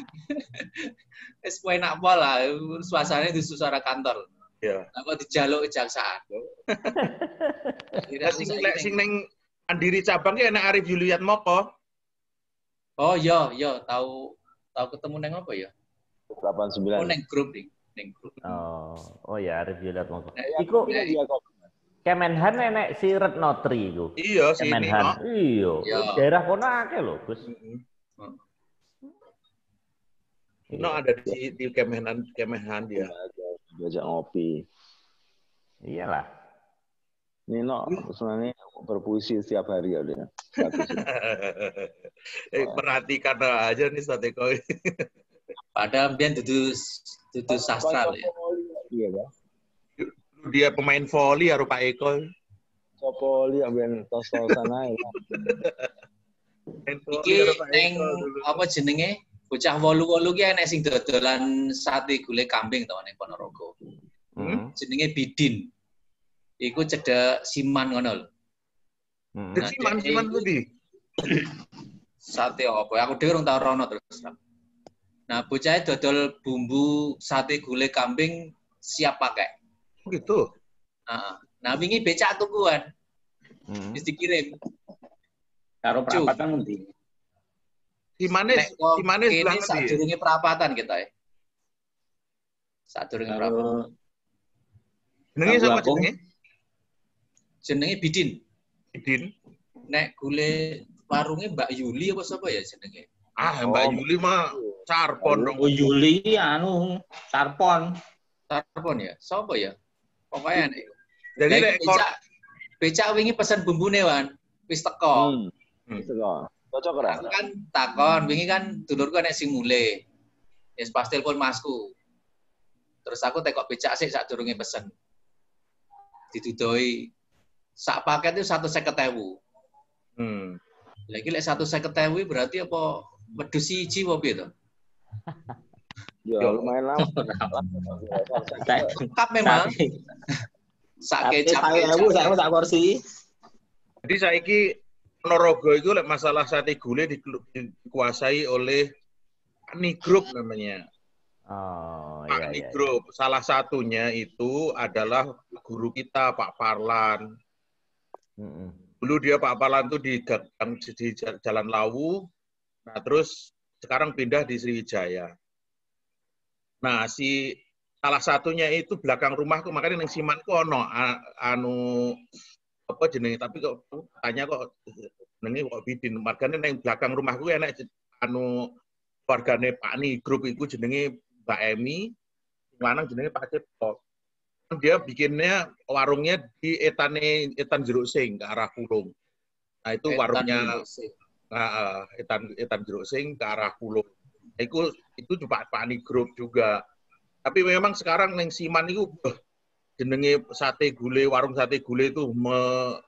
Wis enak pola suasana di suasana kantor. Iya. Apa dijaluk kejaksaan. Nah, sing lek sing neng Andiri cabang ki enak Arif Yuliat Moko. Oh iya, iya tahu tahu ketemu neng apa ya? delapan sembilan. Oh neng grup nih, neng grup. Oh, oh ya Arif Yuliat monggo. Nah, Iku Nah, Iya kok. Kemenhan enek si Retno Tri iku. Iya sih ini. Kemenhan. Iya. Iya. Daerah kono akeh lho, Gus. No ada di di Kemenhan Kemenhan dia. Diajak ngopi. Iyalah. Nino sebenarnya berpuisi setiap hari ya dia. eh perhatikan aja nih Sateko. Padahal biar dudu dudu sastra ya. Iya, Pak. Dia pemain voli ya Pak Eko. Sopoli amben tos-tosan ae. Pemain voli Iki karo Pak neng Eko dulu. apa jenenge? Bocah wolu-wolu ki enek sing dodolan sate gulai kambing to ning Ponorogo. Hmm. Jenenge Bidin. Iku cedek Siman ngono lho. Hmm. Nah, Siman Siman tadi. Sate apa? Aku dhewe urung tau rono terus. Nah, bocah dodol bumbu sate gulai kambing siap pakai. Gitu. Heeh. Nah, wingi becak tukuan. Hmm. Wis dikirim. Karo perapatan ngendi? Simanes Nek kok Simanes kene bilang tadi. sadurunge perapatan kita ya. Sadurunge perapatan. Karo Jenenge sama Aku. jenenge? Jenenge Bidin. Idin. Nek gule warungnya Mbak Yuli apa sapa ya jenenge? Ah, Mbak Oh. Yuli mah Carpon dong. Oh Yuli anu Sarpon. Tarpon ya? Sapa ya? Pokoknya nek. Jadi Lah, lek iki becak becak wingi pesen bumbune wan. Wis teko. Hmm. Hmm. Itu kok. Cocok ora? Aku kan takon, wingi kan dulurku nek sing mule. Wis pas telepon masku. Terus aku tekok becak sih sadurunge pesen. Didudoi sak paket itu satu seket ewu. Hmm. Lagi lek satu seket ewu berarti apa wedhus siji apa piye to? Ya lumayan lama. Lengkap memang. Sak kecap ewu sak sak porsi. Jadi saiki Ponorogo itu lek masalah sate gule dikuasai oleh Pani Group namanya. Oh, Pak iya, Ni iya. Group. Salah satunya itu adalah guru kita Pak Parlan. Mm-mm. Dulu dia Pak Parlan itu di, di Jalan Lawu. Nah, terus sekarang pindah di Sriwijaya. Nah, si salah satunya itu belakang rumahku, makanya ning Simanku ono anu apa jenenge, tapi kok tanya kok jenenge kok Bidin. Margane ning belakang rumahku enek anu wargane Pak Ni Group iku jenenge Mbak Emi, lanang jenenge Pak Cipto. Dia bikinnya warungnya di etane Etan Jeruk Sing ke arah Pulung. Nah, itu Etan warungnya Jeruk nah, Etan Etan Jeruk Sing ke arah Pulung. Nah, itu itu juga Pak Ni Group juga. Tapi memang sekarang neng Siman itu uh, jenenge sate gule, warung sate gule itu me,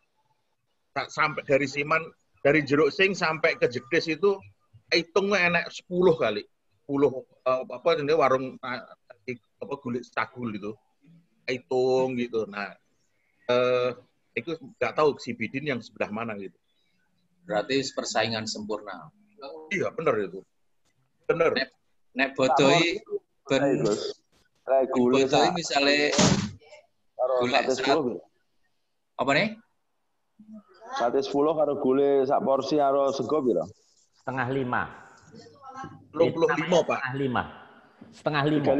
sampai dari Siman, dari Jeruk Sing sampai ke Jedes itu hitungnya enak sepuluh kali. sepuluh uh, apa jenenge warung uh, apa gule sagul itu. Hitung gitu. Nah, eh, itu nggak tahu si Bidin yang sebelah mana gitu. Berarti persaingan sempurna. Iya, benar itu. Benar. Nek, nek bodoi ben gule bodoi misalnya karo sate sepuluh. Apa nih? Sate sepuluh karo gule sak porsi karo sego piro? Setengah lima. dua puluh lima, Pak. Setengah lima. Setengah lima.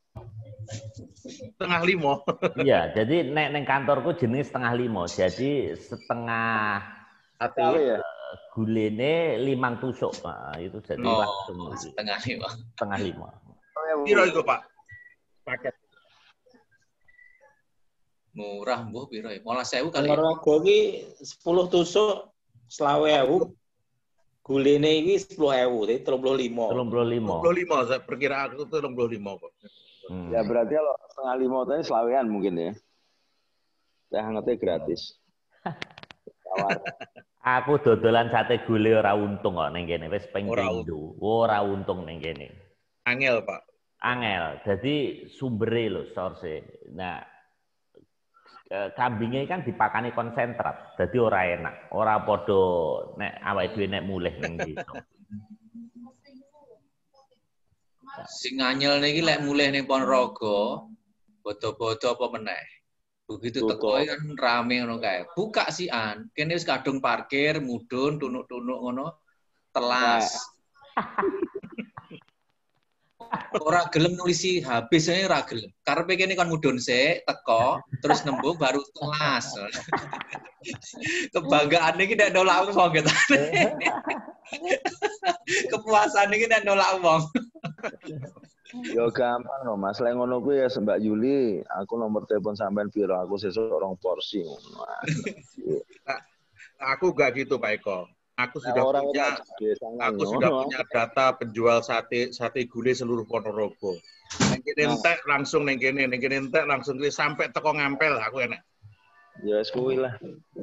Setengah lima. Iya, jadi nek neng kantorku jenenge setengah lima. Jadi setengah Sate ya. Uh, gulene limang tusuk. Nah, itu jadi oh, langsung setengah lima. Setengah lima. Piro itu, Pak? Paket. Murah mbuh piro ya? Molas sewu kali. Ponorogo iki sepuluh tusuk selawe ewu. Gulene iki sepuluh ewu, jadi tiga puluh lima. tiga puluh lima. tiga puluh lima, saya perkiraan aku tiga puluh lima kok. Hmm. Ya berarti kalau setengah lima tadi selawean mungkin ya. Teh hangatnya gratis. Aku dodolan sate gule ora untung kok ning kene wis ping Ora pindho. Ora untung ning kene. Angel, Pak. Angel. Jadi sumbere lho source. Nah, kambingnya kan dipakani konsentrat. Jadi ora enak. Ora padha nek awake dhewe nek mulih ning desa. Sing anyel niki lek mulih ning Ponorogo, bodo-bodo apa meneh. Begitu teko kan rame ngono kae. Buka sian, kene wis kadung parkir, mudhun, tunuk-tunuk ngono, telas. Ora gelem nulisi habis ae ora gelem. Karepe kene kon mudhun sik, teko, terus nembung baru telas. Kebanggaan iki nek nolak wong gitu. Kepuasan iki nek nolak wong. Yo gampang no Mas, lek ngono kuwi ya Mbak Yuli, aku nomor telepon sampean piro, aku sesuk rong porsi ngono. Nah, aku enggak gitu Pak Eko. Aku sudah nah, punya aku no. sudah punya data penjual sate sate gule seluruh Ponorogo. Neng kene entek langsung neng kene, neng kene entek langsung kene sampai teko ngampel aku enak. Ya wis kuwi lah.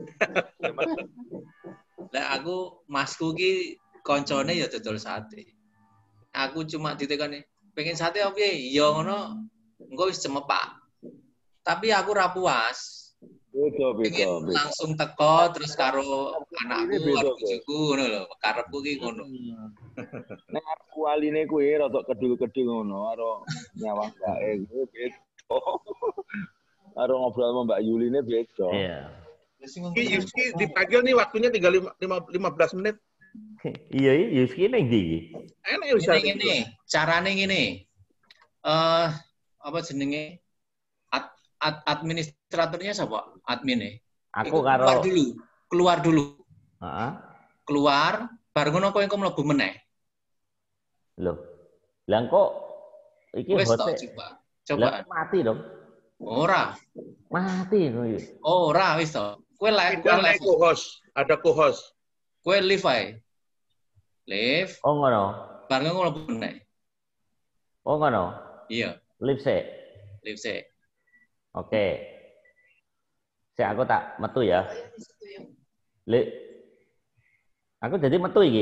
Lah aku masku ki koncone ya dodol sate. Aku cuma ditekani, pengen sate apa ya? Ya ngono, engko wis cemepak. Tapi aku ra puas. Beda beda. Langsung teko terus karo anakku, karo bojoku ngono lho. Karepku ki ngono. Nek aku aline kuwi rada kedul-kedul ngono karo nyawang bae kuwi beda. Karo ngobrol sama Mbak Yuline beda. Iya. Ki Yuski dipanggil nih waktunya tinggal lima belas menit. Iya, Yuski ning ndi? Enak ya bisa. Ngene, carane ngene. Eh apa jenenge? Ad, ad, administratornya siapa? Admin e. Aku keluar karo dulu, keluar dulu. Heeh. Keluar, bar ngono kowe engko mlebu meneh. Loh. Lah kok iki Wes hote. coba. Coba. Mati dong. Ora. Mati ngono. Ora wis to. Kowe live, kowe live. Co-host, ada co-host. Kowe live ae. Live. Oh ngono. Bar ngono mlebu meneh. Oh ngono. Iya. Live sik. Live sih. Oke. Saya aku tak metu ya. Le. Aku jadi metu iki.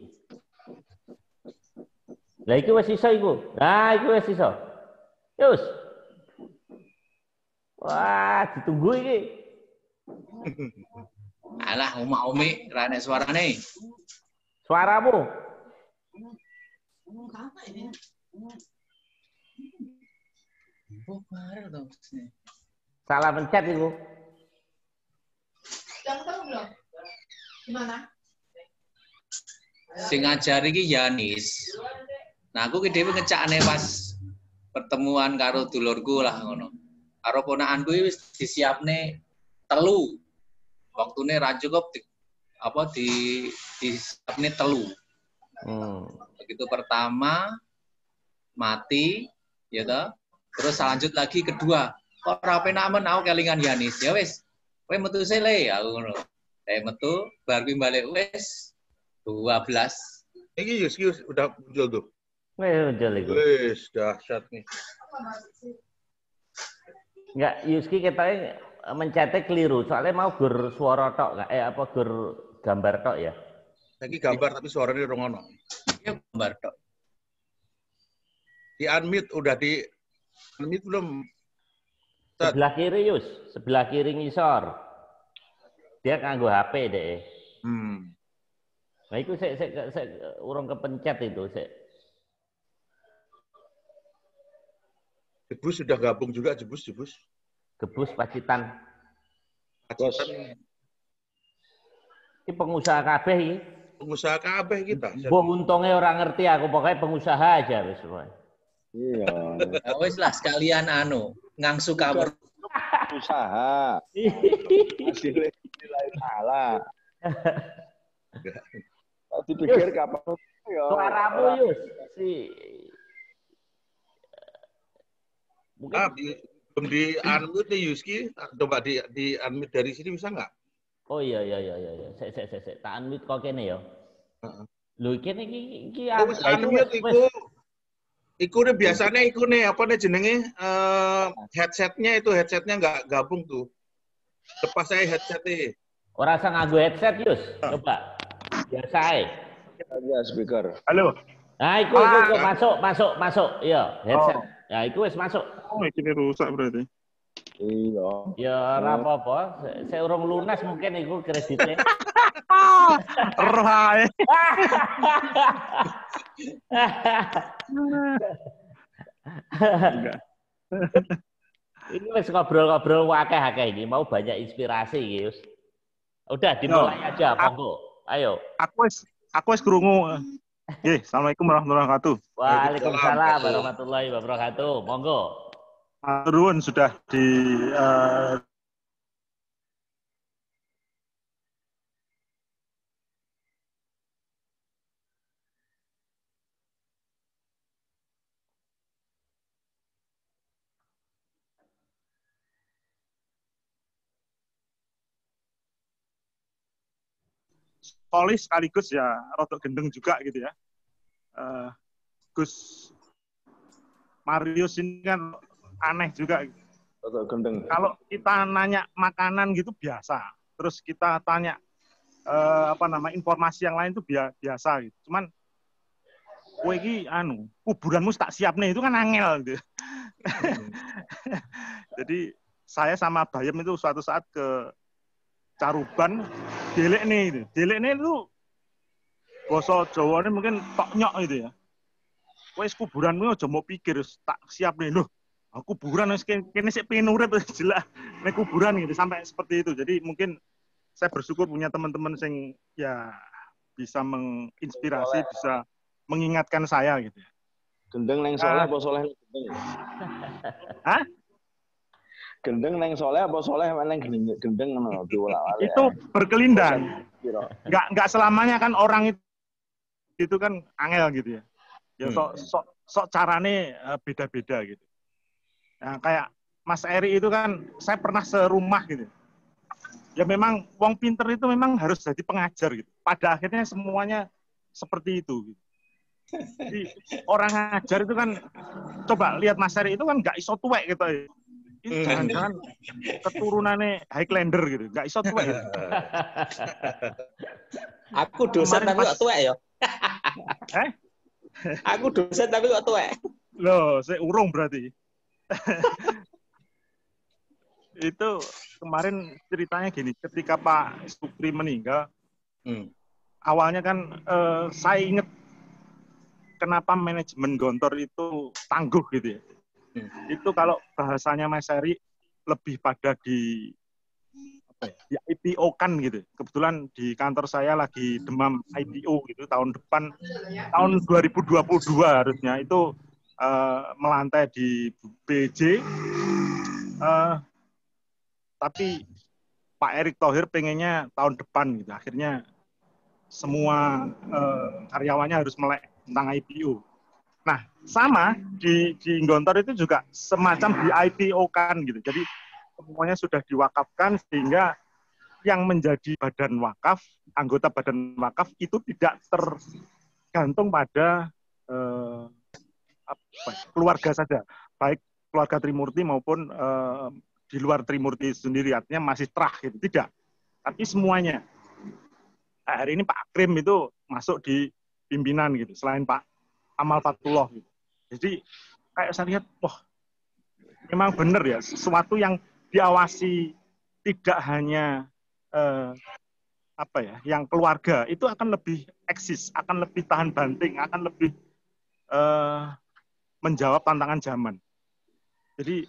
Lah iki wis iso iku. Nah, iku wis iso. Yus. Wah, ditunggu iki. Alah, Uma Umi, rane suarane. Suaramu. Oh, kemarin dong. Salah pencet itu. Sudah ketemu belum? Gimana? Sing ngajari iki Yanis. Nah, aku ki dhewe ngecakne pas pertemuan karo dulurku lah ngono. Karo ponakanku wis disiapne telu. Waktune ra cukup di, apa di disiapne telu. Hmm. Begitu pertama mati, ya toh. Terus lanjut lagi kedua. Kok ora penak men aku kelingan Yanis. Ya wis. Kowe metu sih le aku ngono. Saya metu bar kuwi balik wis dua belas. Ini Yus, Yus udah muncul tuh. Wih, muncul itu. Wis, dahsyat nih. Enggak, Yuski kita mencetnya keliru. Soalnya mau gur suara tok, nggak? Eh apa gur gambar tok ya? Lagi gambar tapi suaranya rongono. Iya gambar tok. Di unmute udah di unmute belum? Sebelah kiri Yus, sebelah kiri ngisor. Dia nganggo H P deh. Hmm. Nah itu saya, saya, saya urung kepencet itu. Saya. Jebus sudah gabung juga, Jebus, Jebus. Gebus Pacitan. Pacitan. Ini pengusaha kabeh ini. Pengusaha kabeh kita. Boh untungnya orang ngerti aku, pokoknya pengusaha aja wis. Iya. Nah, wis lah sekalian anu, ngangsu kabar Usaha. Hasilnya nilai salah. Dipikir kapan ya. Suaramu Yus. Si mungkin Ah, di, belum di unmute nih Yuski. Coba di di unmute dari sini bisa nggak? oh iya iya iya iya. Saya saya saya saya tak unmute kok kene ya. Heeh. Lho kene iki iki Oh, wis unmute iku. Iku nih biasanya iku nih apa nih jenenge uh, headsetnya itu headsetnya nggak gabung tuh. Lepas saya headsetnya. Ora usah nganggo headset Yus. Coba. Biasa ae. Ada speaker. Halo. Nah, iku iku, iku masuk masuk masuk. Iya, headset. Ya iku wis masuk. Oh, ini rusak berarti. Iya. Ya ora apa-apa. Saya- Saya urung lunas mungkin iku kreditnya. Roh ae. Enggak. Ini wis ngobrol-ngobrol wakeh-akeh ini, mau banyak inspirasi iki, Yus. Udah dimulai Yo. aja, monggo. Ayo. Aku wis aku wis krungu. Nggih, Assalamualaikum warahmatullahi wabarakatuh. Waalaikumsalam warahmatullahi wabarakatuh. Monggo. Matur nuwun sudah di eh, polis sekaligus ya rodok gendeng juga gitu ya. Eh, Gus Marius ini kan aneh juga. Atau gendeng. Kalau kita nanya makanan gitu biasa, terus kita tanya eh, apa nama informasi yang lain itu biasa gitu. Cuman kowe iki anu, kuburanmu tak siap nih itu kan angel gitu. Jadi saya sama Bayem itu suatu saat ke Caruban, delek nih gitu. Delek nih itu basa Jawane mungkin tok nyok gitu ya. Wes kuburanmu aja mau pikir tak siap nih loh. Aku kuburan wis kene sik pengen urip jelas nek kuburan gitu sampai seperti itu. Jadi mungkin saya bersyukur punya teman-teman sing ya bisa menginspirasi, bisa mengingatkan saya gitu ya. Gendeng neng soleh apa soleh gendeng? Hah? Gendeng neng soleh apa soleh neng gendeng gendeng ngono diulang-ulang. Itu berkelindang. Enggak enggak selamanya kan orang itu itu kan angel gitu ya. Ya sok sok sok carane beda-beda gitu. Nah, kayak Mas Eri itu kan saya pernah serumah gitu. Ya memang wong pinter itu memang harus jadi pengajar gitu. Pada akhirnya semuanya seperti itu gitu. Jadi, orang ngajar itu kan, coba lihat Mas Heri itu kan nggak iso tuwek gitu. Itu jangan-jangan keturunannya Highlander gitu, nggak iso tuwek. Gitu. Aku dosen Kemarin tapi pas- kok tuwek ya. Eh? Aku dosen tapi kok tuwek. Loh, saya urung berarti. Itu kemarin ceritanya gini, ketika Pak Supri meninggal, Hmm. awalnya kan eh, saya ingat kenapa manajemen Gontor itu tangguh gitu ya. Hmm. Itu kalau bahasanya Mas Heri lebih pada di apa ya, di I P O kan gitu. Kebetulan di kantor saya lagi demam I P O gitu tahun depan, tahun dua ribu dua puluh dua harusnya itu eh, melantai di B J. Eh, tapi Pak Erick Thohir pengennya tahun depan gitu. Akhirnya semua eh, karyawannya harus melek tentang I P O. Nah, sama di di Gontor itu juga semacam di I P O kan gitu. Jadi semuanya sudah diwakafkan sehingga yang menjadi badan wakaf, anggota badan wakaf itu tidak tergantung pada eh, apa, keluarga saja, baik keluarga Trimurti maupun eh, di luar Trimurti sendiri, artinya masih terah gitu, tidak. Tapi semuanya. Nah, hari ini Pak Akrim itu masuk di pimpinan gitu, selain Pak Amal Fatullah gitu. Jadi kayak saya lihat, wah memang benar ya, sesuatu yang diawasi tidak hanya eh, apa ya, yang keluarga itu akan lebih eksis, akan lebih tahan banting, akan lebih eh, menjawab tantangan zaman. Jadi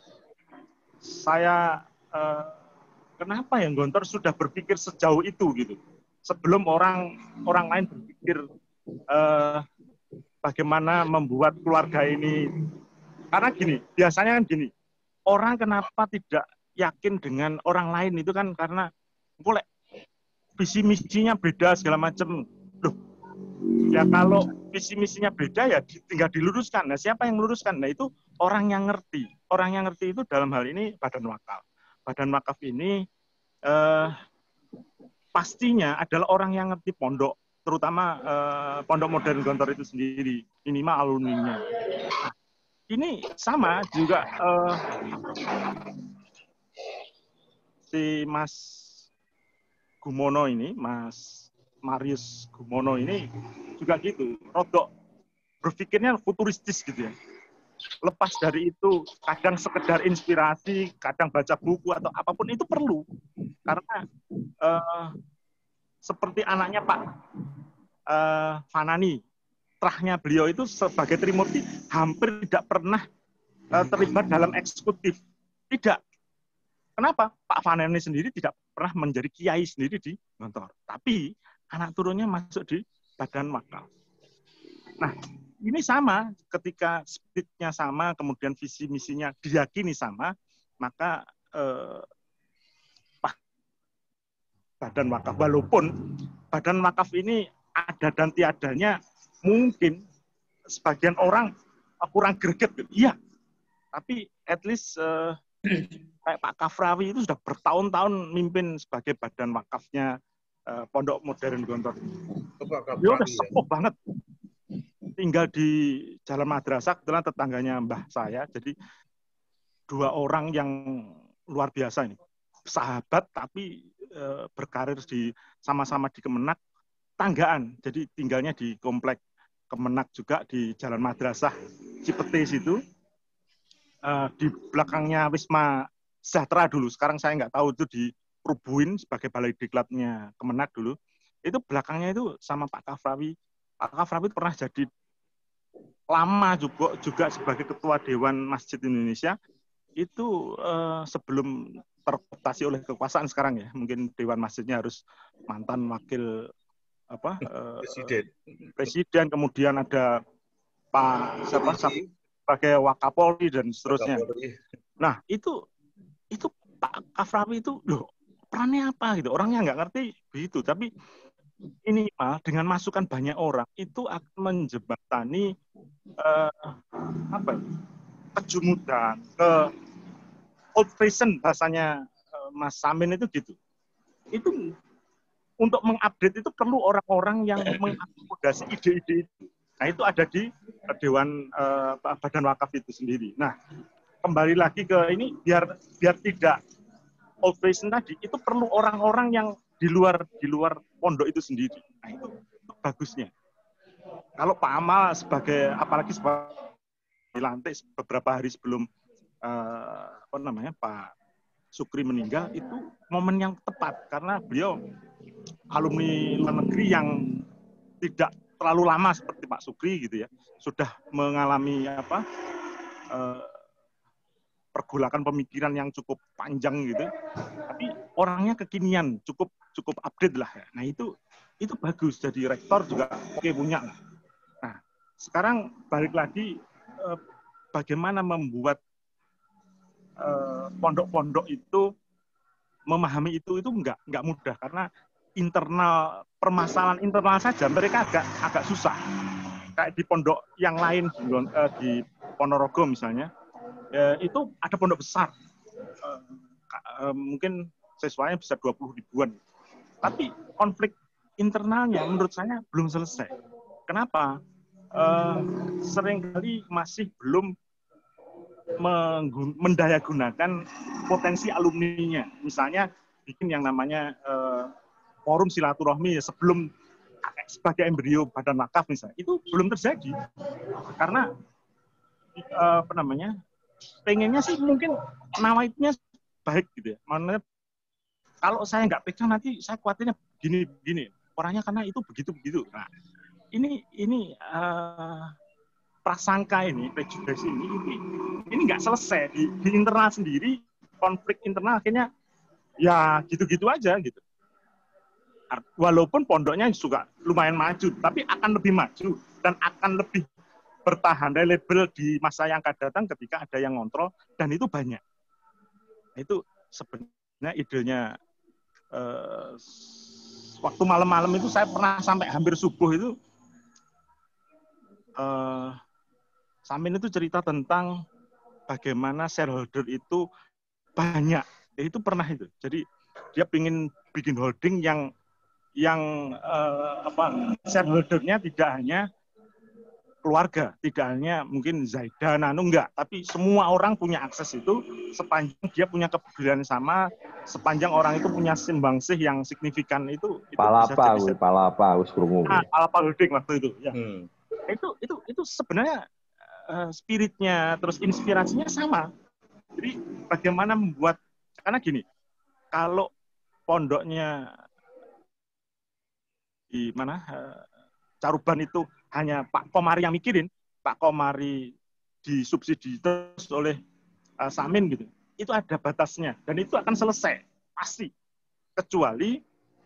saya eh, kenapa ya Gontor sudah berpikir sejauh itu gitu, sebelum orang orang lain berpikir eh, bagaimana membuat keluarga ini. Karena gini, biasanya kan gini, orang kenapa tidak yakin dengan orang lain itu kan karena boleh visi misinya beda segala macam. Loh, ya kalau visi misinya beda ya tinggal diluruskan. Nah, siapa yang meluruskan? Nah, itu orang yang ngerti. Orang yang ngerti itu dalam hal ini badan wakaf. Badan wakaf ini eh, pastinya adalah orang yang ngerti pondok, terutama eh, pondok modern Gontor itu sendiri, minimal alumninya. Nah, ini sama juga eh, si Mas Gumono ini, Mas Marius Gumono ini juga gitu, rodok berpikirnya futuristis gitu ya. Lepas dari itu, kadang sekedar inspirasi, kadang baca buku atau apapun itu perlu. Karena eh, seperti anaknya Pak eh, Fanani, terahnya beliau itu sebagai Trimurti hampir tidak pernah eh, terlibat dalam eksekutif. Tidak. Kenapa? Pak Fanani sendiri tidak pernah menjadi kiai sendiri di Gontor. Tapi anak turunnya masuk di badan wakaf. Nah, ini sama, ketika spiritnya sama, kemudian visi misinya diyakini sama, maka eh, badan wakaf, walaupun badan wakaf ini ada dan tiadanya mungkin sebagian orang kurang greget, iya, tapi at least eh, kayak Pak Kafrawi itu sudah bertahun-tahun mimpin sebagai badan wakafnya eh, Pondok Modern Gontor. Dia udah sepuh banget. Tinggal di Jalan Madrasah, kebetulan tetangganya mbah saya, jadi dua orang yang luar biasa ini. Sahabat tapi e, berkarir di sama-sama di Kemenak, tanggaan. Jadi tinggalnya di komplek Kemenak juga di Jalan Madrasah Cipete situ. E, di belakangnya Wisma Sejahtera dulu. Sekarang saya nggak tahu itu dirubuhin sebagai balai diklatnya Kemenak dulu. Itu belakangnya itu sama Pak Kafrawi. Pak Kafrawi pernah jadi lama juga juga sebagai ketua Dewan Masjid Indonesia. Itu eh, sebelum terkooptasi oleh kekuasaan sekarang ya, mungkin Dewan Masjidnya harus mantan wakil apa eh, presiden presiden, kemudian ada Pak siapa sebagai Wakapolri dan seterusnya. Nah itu itu Pak Kafrawi itu loh perannya apa gitu, orangnya nggak ngerti begitu, tapi ini mah dengan masukan banyak orang itu akan menjembatani eh, apa kejumudan, ke old fashion bahasanya eh, Mas Samin itu gitu. Itu untuk mengupdate itu perlu orang-orang yang mengakomodasi ide-ide itu. Nah, itu ada di Dewan uh, Badan Wakaf itu sendiri. Nah, kembali lagi ke ini, biar biar tidak old fashion tadi, itu perlu orang-orang yang di luar di luar pondok itu sendiri. Nah, itu, itu bagusnya. Kalau Pak Amal sebagai, apalagi sebagai dilantik beberapa hari sebelum uh, apa namanya Pak Sukri meninggal, itu momen yang tepat karena beliau alumni luar negeri yang tidak terlalu lama seperti Pak Sukri gitu ya, sudah mengalami apa uh, pergolakan pemikiran yang cukup panjang gitu, tapi orangnya kekinian, cukup cukup update lah ya. Nah itu itu bagus, jadi rektor juga oke punya lah. Nah sekarang balik lagi eh, bagaimana membuat pondok-pondok eh, itu memahami itu itu nggak nggak mudah karena internal permasalahan internal saja mereka agak agak susah. Kayak di pondok yang lain di, eh, di Ponorogo misalnya. Ya, itu ada pondok besar, uh, uh, mungkin siswanya bisa dua puluh ribuan. Tapi konflik internalnya menurut saya belum selesai. Kenapa? Uh, seringkali masih belum mendayagunakan potensi alumninya. Misalnya bikin yang namanya uh, forum silaturahmi sebelum sebagai embrio Badan Wakaf misalnya. Itu belum terjadi. Karena uh, apa namanya? Pengennya sih mungkin nawaitnya baik gitu ya. Makanya kalau saya nggak pegang nanti saya khawatirnya begini-begini. Orangnya karena itu begitu-begitu. Nah, ini ini uh, prasangka ini, prejudisi ini, ini ini nggak selesai di, di internal sendiri, konflik internal akhirnya ya gitu-gitu aja gitu. Walaupun pondoknya juga lumayan maju, tapi akan lebih maju dan akan lebih bertahan reliable di masa yang akan datang ketika ada yang ngontrol, dan itu banyak. Itu sebenarnya idenya eh, waktu malam-malam itu saya pernah sampai hampir subuh itu eh, Samin itu cerita tentang bagaimana shareholder itu banyak. Itu pernah itu. Jadi dia ingin bikin holding yang yang eh, apa shareholdernya tidak hanya keluarga, tidak hanya mungkin Zaida, Nanu, enggak, tapi semua orang punya akses itu sepanjang dia punya kepedulian sama, sepanjang orang itu punya sumbangsih yang signifikan itu. itu Palapa, bisa jadi palapa, us krungu. Nah, Palapa Holding waktu itu, ya. Hmm. Itu itu itu sebenarnya uh, spiritnya, terus inspirasinya sama. Jadi bagaimana membuat, karena gini, kalau pondoknya di mana uh, Caruban itu hanya Pak Komari yang mikirin, Pak Komari disubsidi terus oleh uh, Samin gitu, itu ada batasnya dan itu akan selesai pasti, kecuali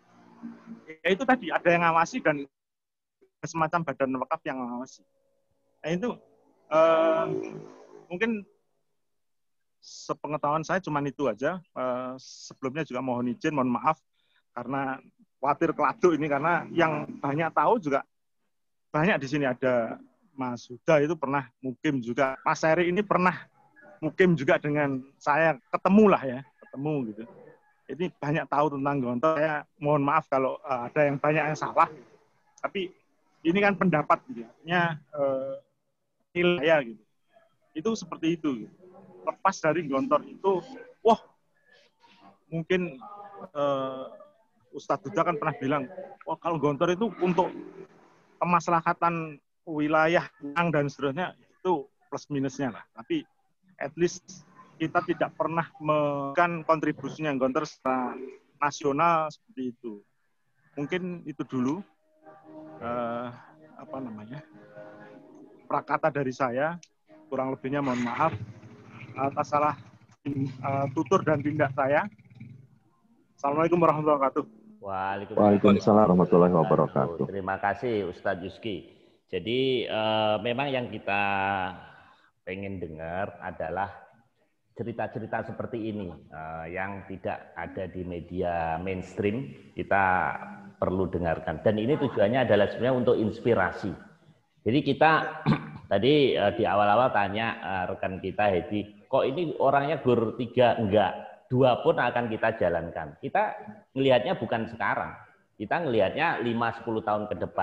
ya itu tadi ada yang ngawasi dan semacam badan wakaf yang ngawasi. Nah itu uh, mungkin sepengetahuan saya cuma itu aja. Uh, sebelumnya juga mohon izin, mohon maaf karena khawatir keladu ini, karena yang banyak tahu juga banyak di sini. Ada Mas Huda itu pernah mukim juga, Mas Heri ini pernah mukim juga dengan saya, ketemu lah ya, ketemu gitu. Ini banyak tahu tentang Gontor. Saya mohon maaf kalau uh, ada yang banyak yang salah, tapi ini kan pendapat gitu ya, uh, nilai gitu. Itu seperti itu. Gitu. Lepas dari Gontor itu, wah mungkin uh, Ustadz Huda kan pernah bilang, wah kalau Gontor itu untuk kemaslahatan wilayah dan seterusnya itu plus minusnya lah. Tapi at least kita tidak pernah memberikan kontribusinya Gontor secara nasional seperti itu. Mungkin itu dulu uh, apa namanya prakata dari saya. Kurang lebihnya mohon maaf atas salah uh, tutur dan tindak saya. Assalamualaikum warahmatullahi wabarakatuh. Waalaikumsalam warahmatullahi wabarakatuh. Terima kasih Ustadz Yuski. Jadi uh, memang yang kita pengen dengar adalah cerita-cerita seperti ini uh, yang tidak ada di media mainstream, kita perlu dengarkan. Dan ini tujuannya adalah sebenarnya untuk inspirasi. Jadi kita tadi uh, di awal-awal tanya uh, rekan kita Hedi, kok ini orangnya gur tiga? Enggak. Dua pun akan kita jalankan. Kita melihatnya bukan sekarang. Kita melihatnya lima sampai sepuluh tahun ke depan.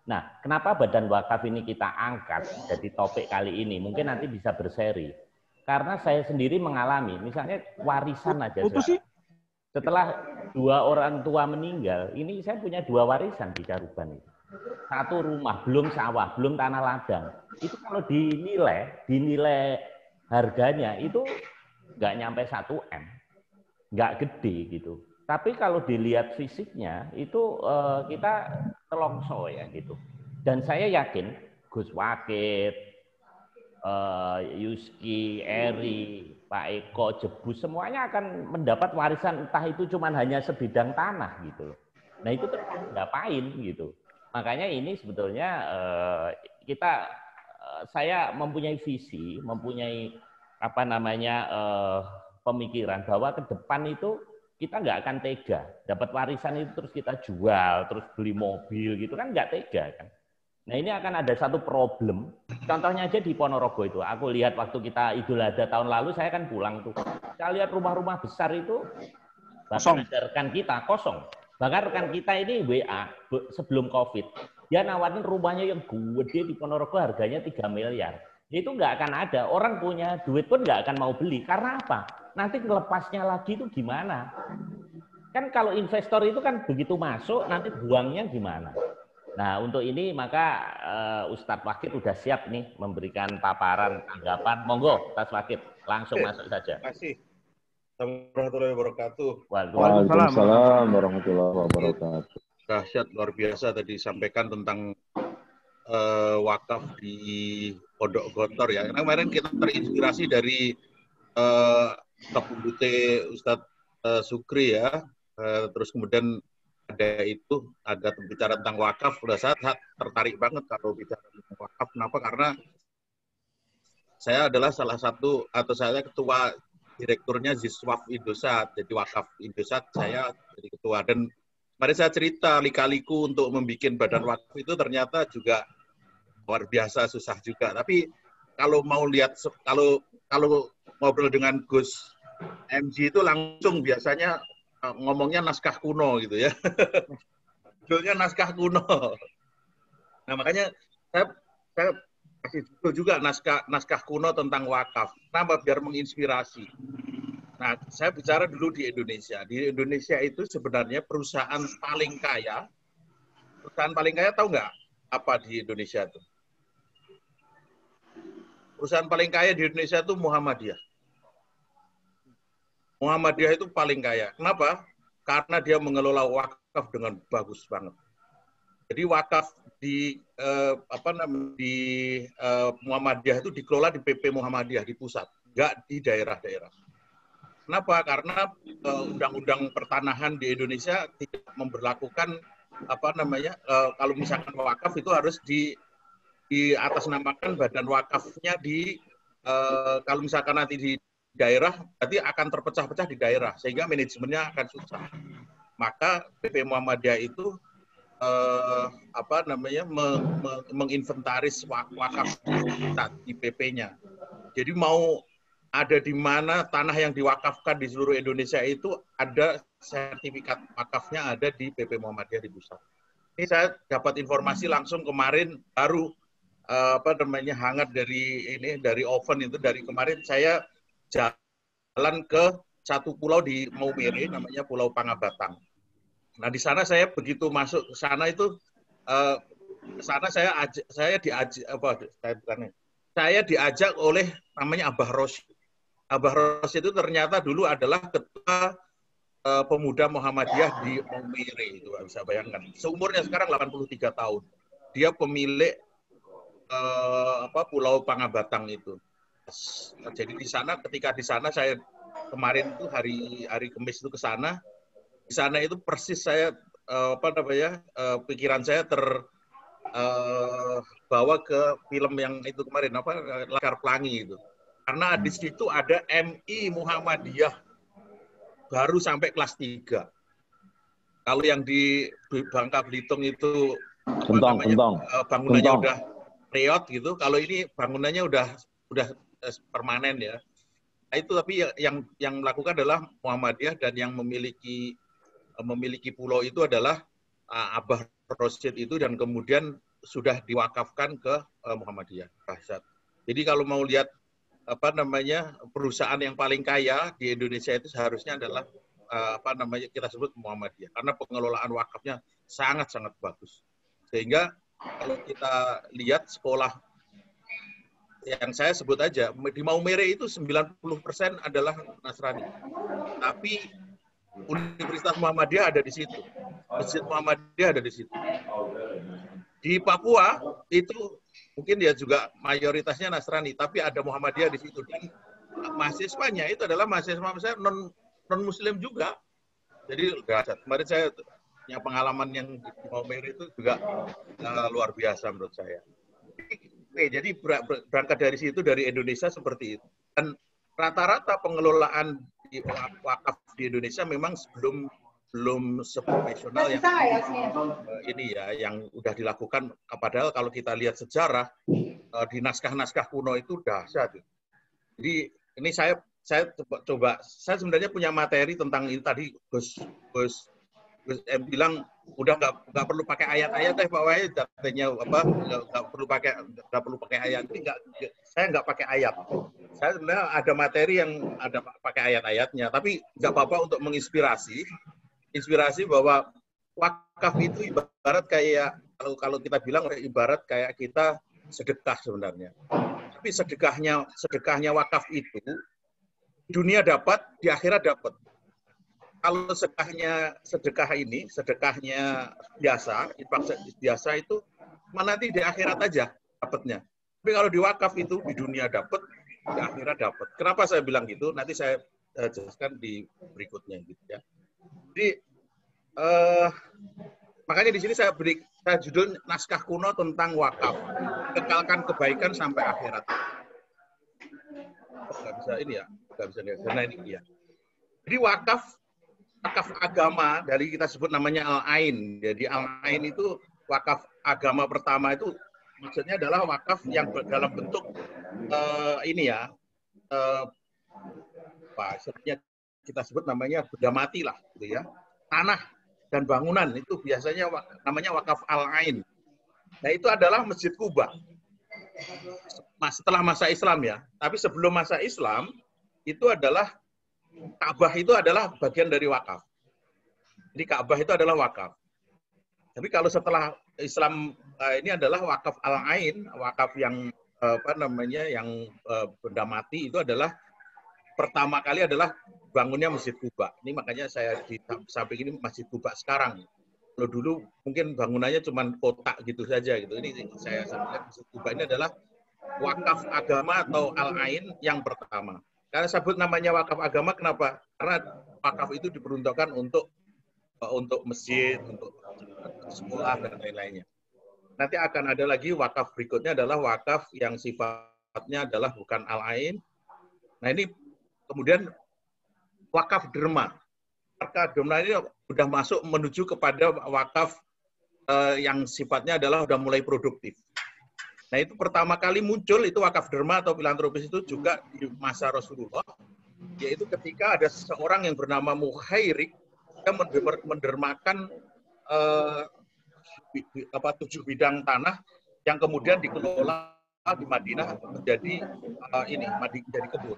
Nah, kenapa badan wakaf ini kita angkat jadi topik kali ini? Mungkin nanti bisa berseri. Karena saya sendiri mengalami, misalnya warisan aja. Putus sih. Setelah dua orang tua meninggal, ini saya punya dua warisan di Caruban itu. Satu rumah, belum sawah, belum tanah ladang. Itu kalau dinilai, dinilai harganya itu nggak nyampe satu M. Nggak gede gitu. Tapi kalau dilihat fisiknya, itu uh, kita telongso ya gitu. Dan saya yakin Gus Wakit, uh, Yuski, Eri, Pak Eko, Jebus, semuanya akan mendapat warisan entah itu cuma hanya sebidang tanah gitu. Nah itu terus ngapain gitu. Makanya ini sebetulnya uh, kita, uh, saya mempunyai visi, mempunyai apa namanya uh, pemikiran bahwa ke depan itu kita nggak akan tega. Dapat warisan itu terus kita jual, terus beli mobil gitu kan nggak tega kan. Nah ini akan ada satu problem. Contohnya aja di Ponorogo itu. Aku lihat waktu kita Idul Adha tahun lalu, saya kan pulang tuh. Saya lihat rumah-rumah besar itu, bahkan ada rekan kita kosong. Bahkan rekan kita ini W A sebelum COVID. Dia nawarin rumahnya yang gede di Ponorogo harganya tiga miliar. Itu nggak akan ada. Orang punya duit pun nggak akan mau beli. Karena apa? Nanti ngelepasnya lagi itu gimana? Kan kalau investor itu kan begitu masuk, nanti buangnya gimana? Nah, untuk ini maka uh, Ustadz Wakit udah siap nih memberikan paparan tanggapan. Monggo, Ustadz Wakit, langsung Oke, masuk saja. Terima kasih. Assalamualaikum warahmatullahi wabarakatuh. Waalaikumsalam warahmatullahi wabarakatuh. Dahsyat, luar biasa tadi disampaikan tentang uh, wakaf di Pondok Gontor ya. Karena kemarin kita terinspirasi dari uh, Kapundute Ustadz uh, Sukri ya, uh, terus kemudian ada itu, ada bicara tentang wakaf, udah saya tertarik banget kalau bicara tentang wakaf. Kenapa? Karena saya adalah salah satu, atau saya ketua direkturnya Ziswaf Indosat, jadi wakaf Indosat saya jadi ketua. Dan mari saya cerita, lika-liku untuk membuat badan wakaf itu ternyata juga luar biasa susah juga. Tapi kalau mau lihat, kalau kalau ngobrol dengan Gus M G itu langsung biasanya ngomongnya naskah kuno gitu ya. Judulnya naskah kuno. Nah makanya saya, saya kasih judul juga naskah naskah kuno tentang wakaf. Kenapa? Biar menginspirasi. Nah saya bicara dulu di Indonesia. Di Indonesia itu sebenarnya perusahaan paling kaya. Perusahaan paling kaya tahu nggak apa di Indonesia itu? Perusahaan paling kaya di Indonesia itu Muhammadiyah. Muhammadiyah itu paling kaya. Kenapa? Karena dia mengelola wakaf dengan bagus banget. Jadi wakaf di eh, apa namanya di eh, Muhammadiyah itu dikelola di P P Muhammadiyah di pusat, nggak di daerah-daerah. Kenapa? Karena eh, undang-undang pertanahan di Indonesia tidak memberlakukan apa namanya eh, kalau misalkan wakaf itu harus di di atasnamakan badan wakafnya di eh, kalau misalkan nanti di daerah, berarti akan terpecah-pecah di daerah, sehingga manajemennya akan susah. Maka P P Muhammadiyah itu eh, apa namanya me, me, menginventaris wakaf di P P-nya. Jadi mau ada di mana tanah yang diwakafkan di seluruh Indonesia itu ada sertifikat wakafnya ada di P P Muhammadiyah di pusat. Ini saya dapat informasi langsung kemarin baru eh, apa namanya hangat dari ini dari oven itu dari kemarin saya jalan ke satu pulau di Maumere, namanya Pulau Pangabatang. Nah di sana saya begitu masuk ke sana itu, uh, ke sana saya ajak, saya diajak apa? Saya bukan, saya diajak oleh namanya Abah Rosyid. Abah Rosyid itu ternyata dulu adalah ketua uh, pemuda Muhammadiyah di Maumere, itu bisa bayangkan. Seumurnya sekarang delapan puluh tiga tahun. Dia pemilik uh, apa Pulau Pangabatang itu. Jadi di sana, ketika di sana saya kemarin itu hari hari Kamis itu ke sana, di sana itu persis saya uh, apa namanya uh, pikiran saya terbawa uh, ke film yang itu kemarin apa Laskar Pelangi itu, karena di situ ada M I Muhammadiyah baru sampai kelas tiga. Kalau yang di Bangka Belitung itu apa Gentong, namanya gentong. Uh, bangunannya Gentong. udah reot gitu, kalau ini bangunannya udah udah permanen ya. Nah, itu tapi yang yang melakukan adalah Muhammadiyah dan yang memiliki memiliki pulau itu adalah uh, Abah Rosyid itu dan kemudian sudah diwakafkan ke uh, Muhammadiyah. Dahsyat. Jadi kalau mau lihat apa namanya perusahaan yang paling kaya di Indonesia itu seharusnya adalah uh, apa namanya kita sebut Muhammadiyah karena pengelolaan wakafnya sangat-sangat bagus. Sehingga kalau kita lihat sekolah yang saya sebut aja di Maumere itu sembilan puluh persen adalah Nasrani. Tapi Universitas Muhammadiyah ada di situ. Masjid Muhammadiyah ada di situ. Di Papua itu mungkin dia juga mayoritasnya Nasrani, tapi ada Muhammadiyah di situ. Dan mahasiswanya itu adalah mahasiswa non non Muslim juga. Jadi kemarin saya punya pengalaman yang di Maumere itu juga uh, luar biasa menurut saya. Oke, jadi berangkat dari situ dari Indonesia seperti itu. Dan rata-rata pengelolaan di wakaf di Indonesia memang sebelum belum seprofesional yang ini ya yang udah dilakukan. Padahal kalau kita lihat sejarah di naskah-naskah kuno itu dahsyat. Jadi ini saya saya coba saya sebenarnya punya materi tentang ini tadi Gus Gus Gus M bilang udah nggak nggak perlu pakai ayat-ayat deh Pak Wahid, katanya apa nggak perlu pakai nggak perlu pakai ayat. Ini nggak saya nggak pakai ayat. Saya sebenarnya ada materi yang ada pakai ayat-ayatnya, tapi nggak apa-apa untuk menginspirasi. Inspirasi bahwa wakaf itu ibarat kayak kalau kalau kita bilang ibarat kayak kita sedekah sebenarnya. Tapi sedekahnya sedekahnya wakaf itu dunia dapat, di akhirat dapat. Kalau sedekahnya sedekah ini, sedekahnya biasa, infak biasa itu mana nanti di akhirat aja dapatnya. Tapi kalau di wakaf itu di dunia dapat, di akhirat dapat. Kenapa saya bilang gitu? Nanti saya jelaskan di berikutnya gitu ya. Jadi eh, makanya di sini saya beri saya judul naskah kuno tentang wakaf, kekalkan kebaikan sampai akhirat. Oh, nggak bisa ini ya, nggak bisa lihat karena ini ya. Jadi wakaf, wakaf agama dari kita sebut namanya Al-Ain. Jadi Al-Ain itu wakaf agama pertama itu maksudnya adalah wakaf yang dalam bentuk eh, ini ya, eh, apa, sebenarnya kita sebut namanya benda mati lah, gitu ya. Tanah dan bangunan itu biasanya namanya wakaf Al-Ain. Nah itu adalah Masjid Kuba. Setelah masa Islam ya, tapi sebelum masa Islam itu adalah Ka'bah itu adalah bagian dari wakaf. Jadi Ka'bah itu adalah wakaf. Tapi kalau setelah Islam ini adalah wakaf Al-Ain, wakaf yang apa namanya yang benda mati itu adalah pertama kali adalah bangunnya Masjid Kuba. Ini makanya saya di samping ini Masjid Kuba sekarang. Kalau dulu mungkin bangunannya cuma kotak gitu saja gitu. Ini saya sampaikan Masjid Kuba ini adalah wakaf agama atau Al-Ain yang pertama. Karena sebut namanya wakaf agama kenapa? Karena wakaf itu diperuntukkan untuk untuk masjid, untuk sekolah dan lain-lainnya. Nanti akan ada lagi wakaf berikutnya adalah wakaf yang sifatnya adalah bukan Al-Ain. Nah ini kemudian wakaf derma. Wakaf derma ini sudah masuk menuju kepada wakaf eh, yang sifatnya adalah sudah mulai produktif. Nah itu pertama kali muncul itu wakaf derma atau filantropis itu juga di masa Rasulullah, yaitu ketika ada seseorang yang bernama Muhairik yang mendermakan eh, apa, tujuh bidang tanah yang kemudian dikelola di Madinah menjadi uh, ini menjadi kebun.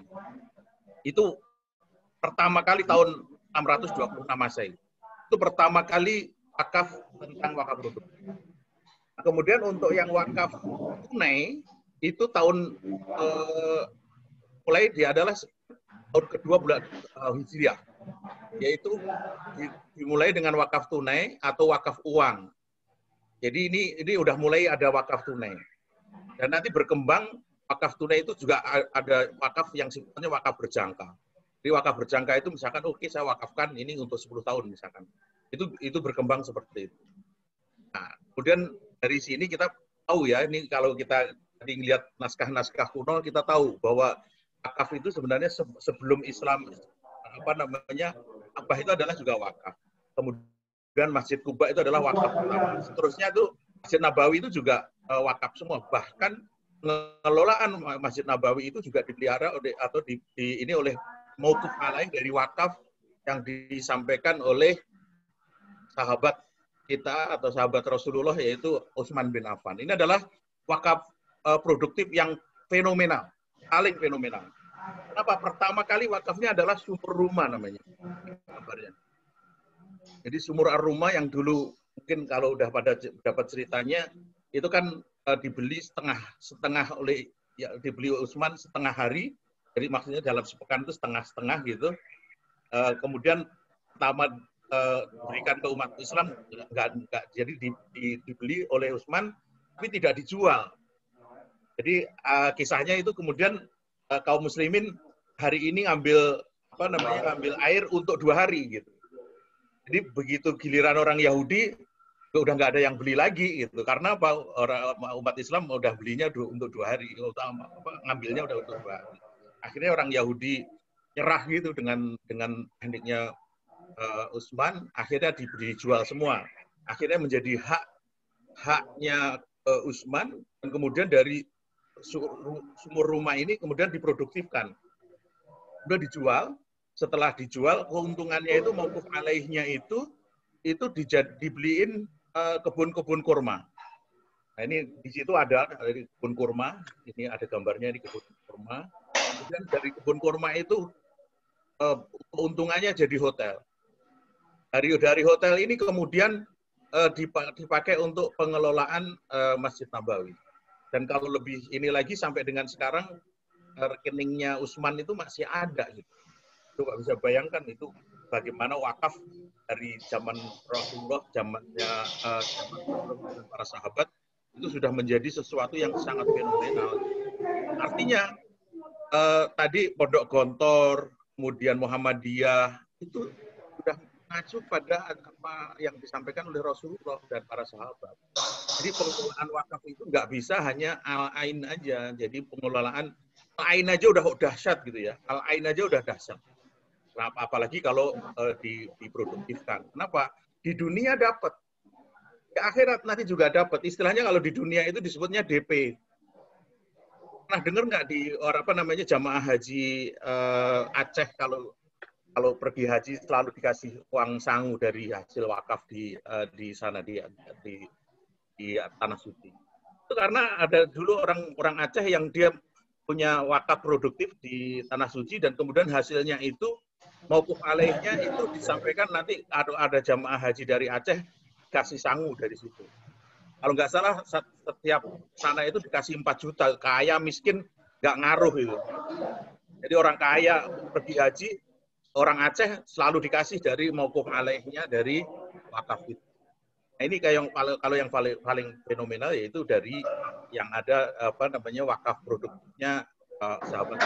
Itu pertama kali tahun enam ratus dua puluh enam Masehi. Itu pertama kali wakaf tentang wakaf produktif. Nah, kemudian untuk yang wakaf tunai itu tahun uh, mulai dia adalah tahun kedua bulan uh, Hijriah, yaitu dimulai dengan wakaf tunai atau wakaf uang. Jadi ini ini udah mulai ada wakaf tunai. Dan nanti berkembang wakaf tunai itu juga ada wakaf yang sifatnya wakaf berjangka. Jadi wakaf berjangka itu misalkan oke okay, saya wakafkan ini untuk sepuluh tahun misalkan. Itu itu berkembang seperti itu. Nah, kemudian dari sini kita tahu ya, ini kalau kita tadi lihat naskah-naskah kuno kita tahu bahwa wakaf itu sebenarnya sebelum Islam apa namanya? Ka'bah itu adalah juga wakaf. Kemudian Masjid Kuba itu adalah wakaf pertama. Seterusnya itu Masjid Nabawi itu juga uh, wakaf semua. Bahkan pengelolaan Masjid Nabawi itu juga dipelihara oleh atau di, di ini oleh mauquf alaih dari wakaf yang disampaikan oleh sahabat kita atau sahabat Rasulullah yaitu Utsman bin Affan. Ini adalah wakaf uh, produktif yang fenomenal, paling fenomenal. Kenapa? Pertama kali wakafnya adalah sumur rumah namanya. Kabarnya. Jadi sumur ar-rumah yang dulu mungkin kalau udah pada dapat ceritanya itu kan uh, dibeli setengah setengah oleh ya dibeli Utsman setengah hari. Jadi maksudnya dalam sepekan itu setengah-setengah gitu. Uh, kemudian pertama uh, berikan ke umat Islam enggak, enggak jadi di, di, dibeli oleh Utsman tapi tidak dijual. Jadi uh, kisahnya itu kemudian uh, kaum muslimin hari ini ngambil apa namanya ngambil air untuk dua hari gitu. Jadi begitu giliran orang Yahudi udah nggak ada yang beli lagi gitu. Karena apa? Orang umat Islam udah belinya dua, untuk dua hari, apa, ngambilnya udah untuk dua hari. Akhirnya orang Yahudi nyerah gitu dengan dengan tekniknya uh, Utsman. Akhirnya diberi jual semua. Akhirnya menjadi hak haknya uh, Utsman dan kemudian dari sumur rumah ini kemudian diproduktifkan. Udah dijual. Setelah dijual, keuntungannya itu mauquf alaihnya itu itu dijad, dibeliin uh, kebun-kebun kurma. Nah ini di situ ada dari kebun kurma, ini ada gambarnya di kebun kurma. Kemudian dari kebun kurma itu uh, keuntungannya jadi hotel. Dari dari hotel ini kemudian uh, dipakai untuk pengelolaan uh, Masjid Nabawi. Dan kalau lebih ini lagi sampai dengan sekarang rekeningnya Utsman itu masih ada gitu. Coba bisa bayangkan itu bagaimana wakaf dari zaman Rasulullah, zamannya uh, zaman Rasulullah dan para sahabat itu sudah menjadi sesuatu yang sangat fenomenal. Artinya uh, tadi Pondok Gontor, kemudian Muhammadiyah itu sudah mengacu pada apa yang disampaikan oleh Rasulullah dan para sahabat. Jadi pengelolaan wakaf itu nggak bisa hanya al-ain aja. Jadi pengelolaan al-ain aja udah dahsyat gitu ya. Al-ain aja udah dahsyat. Nah, apalagi kalau uh, diproduktifkan. Kenapa? Di dunia dapat. Di akhirat nanti juga dapat. Istilahnya kalau di dunia itu disebutnya D P. Nah, dengar nggak di orang apa namanya jamaah haji uh, Aceh kalau kalau pergi haji selalu dikasih uang sangu dari hasil wakaf di uh, di sana di di, di tanah suci. Itu karena ada dulu orang orang Aceh yang dia punya wakaf produktif di tanah suci dan kemudian hasilnya itu mauquf alaihnya itu disampaikan nanti ada, ada jamaah haji dari Aceh kasih sangu dari situ. Kalau nggak salah setiap sana itu dikasih empat juta, kaya miskin nggak ngaruh itu. Jadi orang kaya pergi haji, orang Aceh selalu dikasih dari mauquf alaihnya dari wakaf itu. Nah, ini kayak yang kalau yang paling, paling fenomenal yaitu dari yang ada apa namanya wakaf produknya uh, sahabat.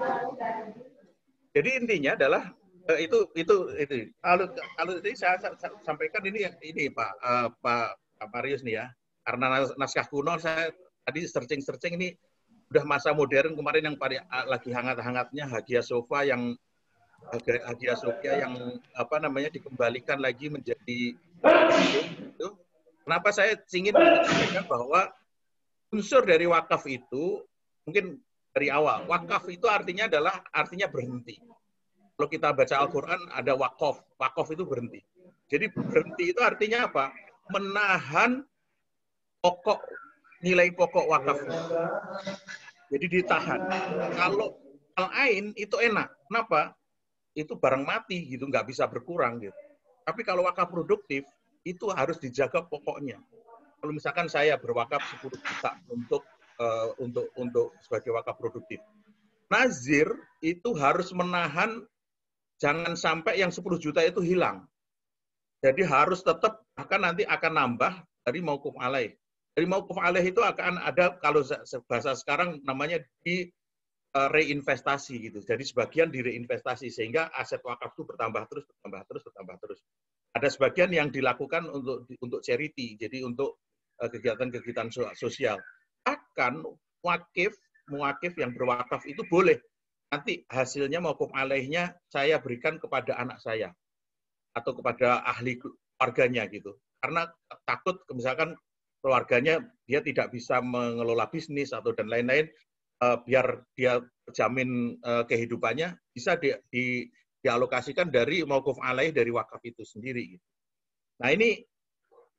Jadi intinya adalah uh, itu itu itu kalau kalau ini saya, saya sampaikan ini ini Pak uh, Pak Pak Marius nih ya, karena naskah kuno saya tadi searching-searching ini udah masa modern kemarin yang paling uh, lagi hangat-hangatnya Hagia Sophia yang Hagia Sophia yang apa namanya dikembalikan lagi menjadi itu. Kenapa saya ingin menyampaikan bahwa unsur dari wakaf itu mungkin dari awal. Wakaf itu artinya adalah artinya berhenti. Kalau kita baca Al-Quran ada wakaf. Wakaf itu berhenti. Jadi berhenti itu artinya apa? Menahan pokok nilai pokok wakafnya. Jadi ditahan. Kalau al-ain itu enak. Kenapa? Itu barang mati gitu, nggak bisa berkurang gitu. Tapi kalau wakaf produktif itu harus dijaga pokoknya. Kalau misalkan saya berwakaf sepuluh juta untuk Uh, untuk untuk sebagai wakaf produktif. Nazir itu harus menahan jangan sampai yang sepuluh juta itu hilang. Jadi harus tetap akan nanti akan nambah dari mauquf alaih. Dari mauquf alaih itu akan ada kalau bahasa sekarang namanya di uh, reinvestasi gitu. Jadi sebagian di reinvestasi sehingga aset wakaf itu bertambah terus bertambah terus bertambah terus. Ada sebagian yang dilakukan untuk untuk charity. Jadi untuk uh, kegiatan-kegiatan sosial. Akan wakif, muwakif yang berwakaf itu boleh. Nanti hasilnya mauquf alaihnya saya berikan kepada anak saya. Atau kepada ahli keluarganya gitu. Karena takut misalkan keluarganya dia tidak bisa mengelola bisnis atau dan lain-lain. Uh, biar dia terjamin uh, kehidupannya, bisa di, di, dialokasikan dari mauquf alaih dari wakaf itu sendiri. Gitu. Nah ini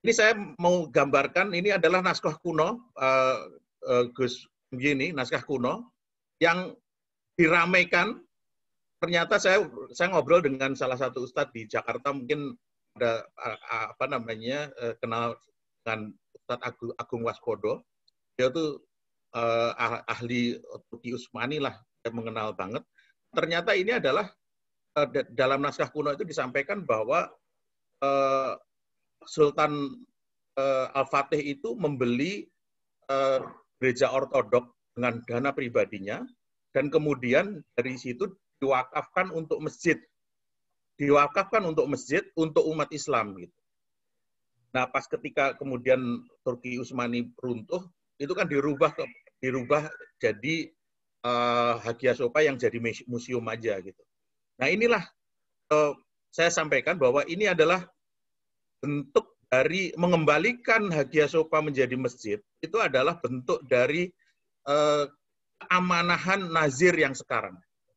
ini saya mau gambarkan, ini adalah naskah kuno, uh, uh, Gus begini, naskah kuno yang diramaikan. Ternyata saya saya ngobrol dengan salah satu ustadz di Jakarta, mungkin ada apa namanya kenal dengan Ustadz Agung, Agung Waspodo. Dia tuh uh, ahli Turki Utsmani lah, saya mengenal banget. Ternyata ini adalah uh, dalam naskah kuno itu disampaikan bahwa uh, Sultan uh, Al-Fatih itu membeli uh, gereja ortodok dengan dana pribadinya, dan kemudian dari situ diwakafkan untuk masjid. Diwakafkan untuk masjid, untuk umat Islam. Gitu. Nah, pas ketika kemudian Turki Utsmani runtuh, itu kan dirubah dirubah jadi uh, Hagia Sophia yang jadi museum aja. Gitu. Nah, inilah uh, saya sampaikan bahwa ini adalah bentuk dari mengembalikan Hagia Sophia menjadi masjid, itu adalah bentuk dari uh, keamanahan nazir yang sekarang.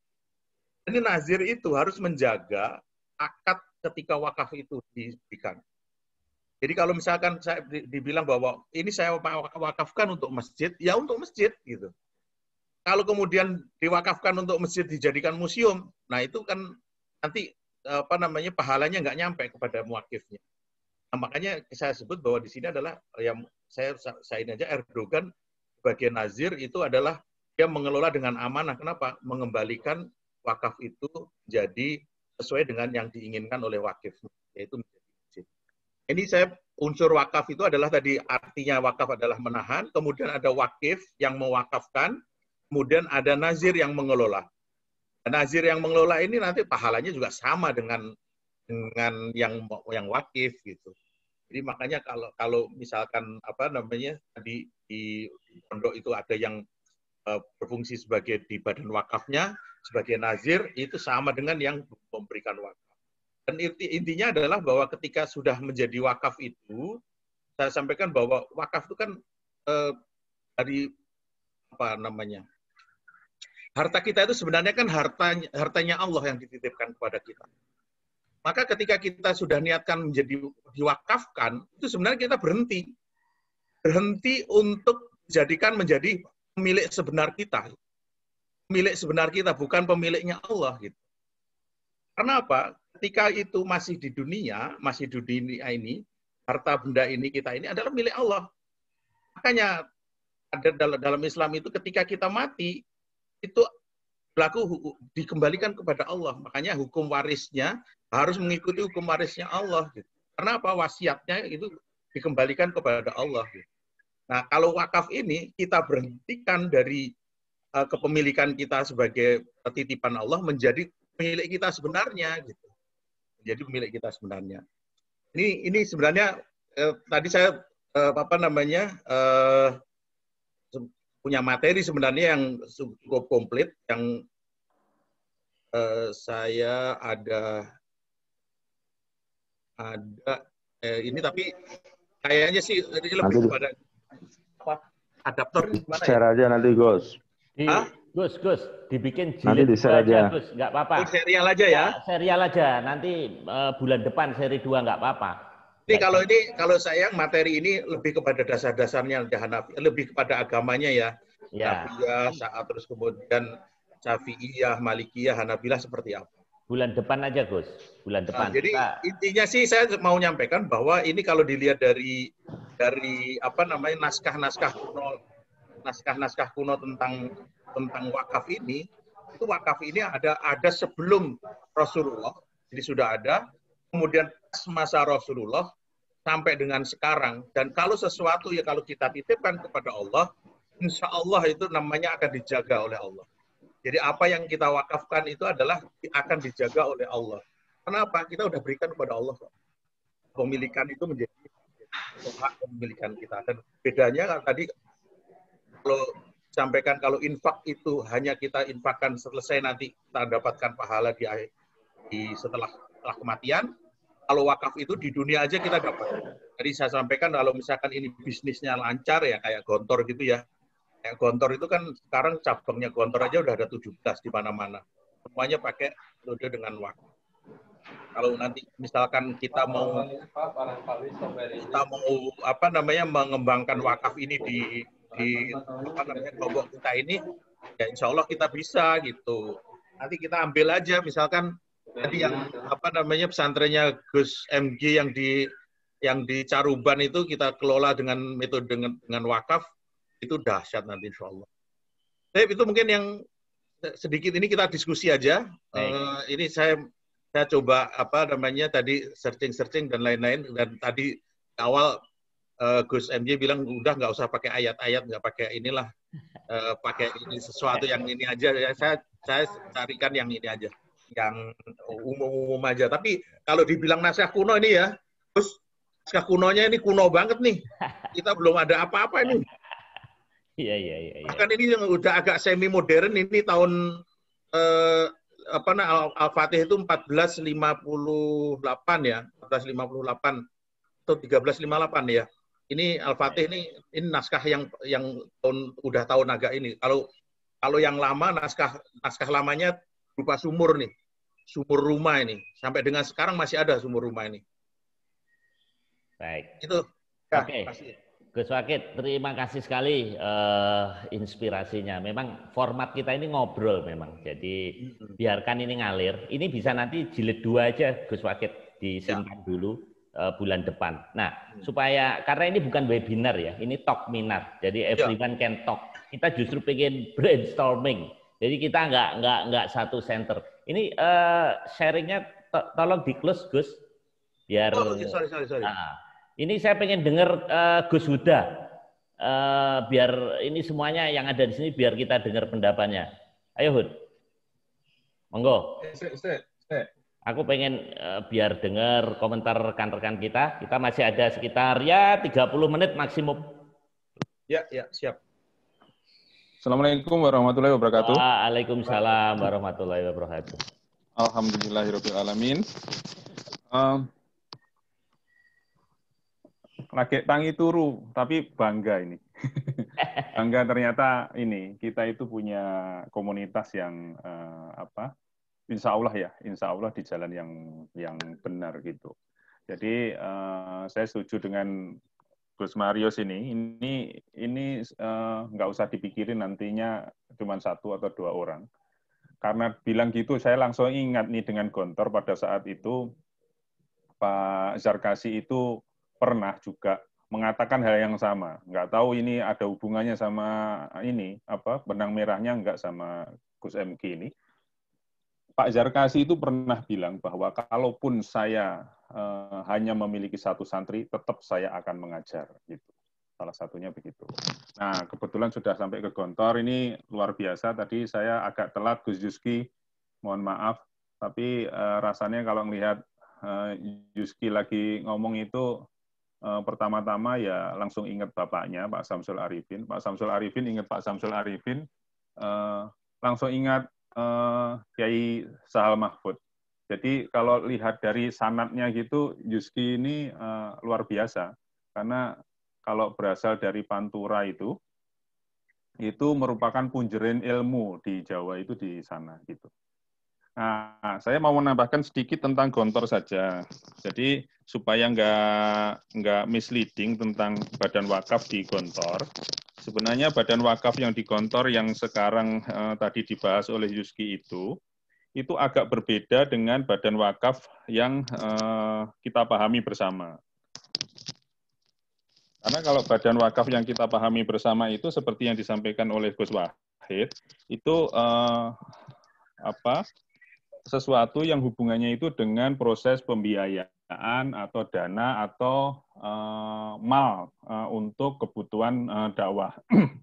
Ini nazir itu harus menjaga akad ketika wakaf itu diberikan. Jadi kalau misalkan saya dibilang bahwa ini saya wakafkan untuk masjid, ya untuk masjid gitu. Kalau kemudian diwakafkan untuk masjid dijadikan museum, nah itu kan nanti apa namanya pahalanya nggak nyampe kepada muakifnya. Nah, makanya saya sebut bahwa di sini adalah yang saya saya ini aja Erdogan sebagai nazir itu adalah dia mengelola dengan amanah. Kenapa? Mengembalikan wakaf itu jadi sesuai dengan yang diinginkan oleh wakif, yaitu menjadi masjid. Ini saya unsur wakaf itu adalah tadi artinya wakaf adalah menahan, kemudian ada wakif yang mewakafkan, kemudian ada nazir yang mengelola. Dan nazir yang mengelola ini nanti pahalanya juga sama dengan dengan yang yang wakif gitu. Jadi makanya kalau kalau misalkan apa namanya tadi di pondok itu ada yang uh, berfungsi sebagai di badan wakafnya, sebagai nazir, itu sama dengan yang memberikan wakaf. Dan intinya adalah bahwa ketika sudah menjadi wakaf itu, saya sampaikan bahwa wakaf itu kan eh, dari apa namanya, harta kita itu sebenarnya kan hartanya, hartanya Allah yang dititipkan kepada kita. Maka ketika kita sudah niatkan menjadi diwakafkan, itu sebenarnya kita berhenti. Berhenti untuk dijadikan menjadi pemilik sebenar kita. Milik sebenar kita, bukan pemiliknya Allah. Gitu. Karena apa? Ketika itu masih di dunia, masih di dunia ini, harta benda ini, kita ini adalah milik Allah. Makanya ada dalam Islam itu ketika kita mati, itu berlaku dikembalikan kepada Allah. Makanya hukum warisnya harus mengikuti hukum warisnya Allah. Gitu. Karena apa? Wasiatnya itu dikembalikan kepada Allah. Gitu. Nah, kalau wakaf ini kita berhentikan dari kepemilikan kita sebagai titipan Allah menjadi milik kita sebenarnya gitu. Menjadi milik kita sebenarnya. Ini ini sebenarnya eh, tadi saya eh, apa namanya eh, punya materi sebenarnya yang cukup komplit yang eh, saya ada ada eh, ini tapi kayaknya sih ini lebih kepada apa adaptor gimana share ya? Aja nanti Gus. Di, Gus, Gus, dibikin jilid dua aja, aja, Gus, nggak apa-apa. Serial aja ya? ya serial aja, nanti uh, bulan depan seri dua nggak apa-apa. Ini kalau ini kalau saya materi ini lebih kepada dasar-dasarnya Hanafi, lebih kepada agamanya ya. Ya. Hanafiya, saat terus kemudian Syafi'iyah, Malikiyah, Hanabilah seperti apa? Bulan depan aja, Gus. Bulan depan. Nah, jadi kita... intinya sih saya mau nyampaikan bahwa ini kalau dilihat dari dari apa namanya naskah-naskah kuno, naskah-naskah kuno tentang tentang wakaf ini, itu wakaf ini ada ada sebelum Rasulullah, jadi sudah ada, kemudian masa Rasulullah sampai dengan sekarang. Dan kalau sesuatu ya kalau kita titipkan kepada Allah, insya Allah itu namanya akan dijaga oleh Allah. Jadi apa yang kita wakafkan itu adalah akan dijaga oleh Allah. Kenapa? Kita udah berikan kepada Allah. Pemilikan itu menjadi hak pemilikan kita. Dan bedanya kan tadi kalau sampaikan kalau infak itu hanya kita infakkan selesai nanti kita dapatkan pahala di, di setelah, setelah kematian. Kalau wakaf itu di dunia aja kita dapat. Jadi saya sampaikan kalau misalkan ini bisnisnya lancar ya kayak Gontor gitu ya. Kayak Gontor itu kan sekarang cabangnya Gontor aja udah ada tujuh belas di mana-mana. Semuanya pakai metode dengan wakaf. kalau nanti misalkan kita mau kita mau apa namanya mengembangkan wakaf ini di di apa namanya kelompok kita ini, ya insya Allah kita bisa gitu. Nanti kita ambil aja misalkan tadi yang apa namanya pesantrennya Gus M G yang di yang di Caruban itu kita kelola dengan metode dengan, dengan wakaf, itu dahsyat nanti insya Allah. Tapi itu mungkin yang sedikit ini kita diskusi aja. Uh, ini saya saya coba apa namanya tadi searching-searching dan lain-lain, dan tadi awal uh, Gus M J bilang udah nggak usah pakai ayat-ayat, nggak pakai inilah, uh, pakai ini sesuatu yang ini aja. Ya, saya saya carikan yang ini aja, yang umum-umum aja. Tapi kalau dibilang naskah kuno ini ya, terus naskah kunonya ini kuno banget nih. Kita belum ada apa-apa ini. Iya, iya, iya. Bahkan ini yang udah agak semi modern ini tahun eh, apa nah Al-Fatih itu empat belas lima puluh delapan ya, empat belas lima puluh delapan atau tiga belas lima puluh delapan ya. Ini Al-Fatih ini ini naskah yang yang tahun udah tahun agak ini. Kalau kalau yang lama naskah naskah lamanya berupa sumur nih. Sumur rumah ini. Sampai dengan sekarang masih ada sumur rumah ini. Baik. Itu. Ya, Oke. kasih. Gus Wakid, terima kasih sekali uh, inspirasinya. Memang format kita ini ngobrol memang. Jadi biarkan ini ngalir. Ini bisa nanti jilid dua aja Gus Wakid disimpan ya. dulu uh, bulan depan. Nah, hmm. supaya karena ini bukan webinar ya, ini talk minat. Jadi everyone ya. can talk. Kita justru pengen brainstorming. Jadi kita nggak nggak nggak satu center. Ini uh, sharingnya to tolong di close Gus. Biar. Oh, sorry sorry sorry. Uh, Ini saya pengen dengar uh, Gus Huda, uh, biar ini semuanya yang ada di sini biar kita dengar pendapatnya. Ayo Hud, monggo. Aku pengen uh, biar dengar komentar rekan-rekan kita. Kita masih ada sekitar ya tiga puluh menit maksimum. Ya, ya, siap. Assalamualaikum warahmatullahi wabarakatuh. Waalaikumsalam warahmatullahi wabarakatuh. Alhamdulillahirabbil alamin. Um, Lagi tangi turu, tapi bangga ini. Bangga ternyata ini, kita itu punya komunitas yang eh, apa? Insya Allah ya, insya Allah di jalan yang yang benar gitu. Jadi eh, saya setuju dengan Gus Marius ini. Ini ini eh, nggak usah dipikirin nantinya cuma satu atau dua orang. Karena bilang gitu, saya langsung ingat nih dengan Gontor pada saat itu Pak Zarkasi itu pernah juga mengatakan hal yang sama. Nggak tahu ini ada hubungannya sama ini, apa benang merahnya nggak sama Gus M G ini. Pak Zarkasi itu pernah bilang bahwa kalaupun saya eh, hanya memiliki satu santri, tetap saya akan mengajar. Gitu. Salah satunya begitu. Nah, kebetulan sudah sampai ke Gontor, ini luar biasa. Tadi saya agak telat, Gus Yuski, mohon maaf. Tapi eh, rasanya kalau melihat eh, Yuski lagi ngomong itu, Uh, pertama-tama ya langsung ingat bapaknya, Pak Samsul Arifin. Pak Samsul Arifin ingat Pak Samsul Arifin, uh, langsung ingat uh, Kiai Sahal Mahfud. Jadi kalau lihat dari sanadnya gitu, Yuski ini uh, luar biasa. Karena kalau berasal dari Pantura itu, itu merupakan punjerin ilmu di Jawa itu di sana gitu. Nah, saya mau menambahkan sedikit tentang Gontor saja. Jadi supaya nggak nggak misleading tentang badan wakaf di Gontor. Sebenarnya badan wakaf yang di Gontor yang sekarang eh, tadi dibahas oleh Yuski itu, itu agak berbeda dengan badan wakaf yang eh, kita pahami bersama. Karena kalau badan wakaf yang kita pahami bersama itu seperti yang disampaikan oleh Gus Wahid, itu eh, apa? sesuatu yang hubungannya itu dengan proses pembiayaan atau dana atau uh, mal uh, untuk kebutuhan uh, dakwah.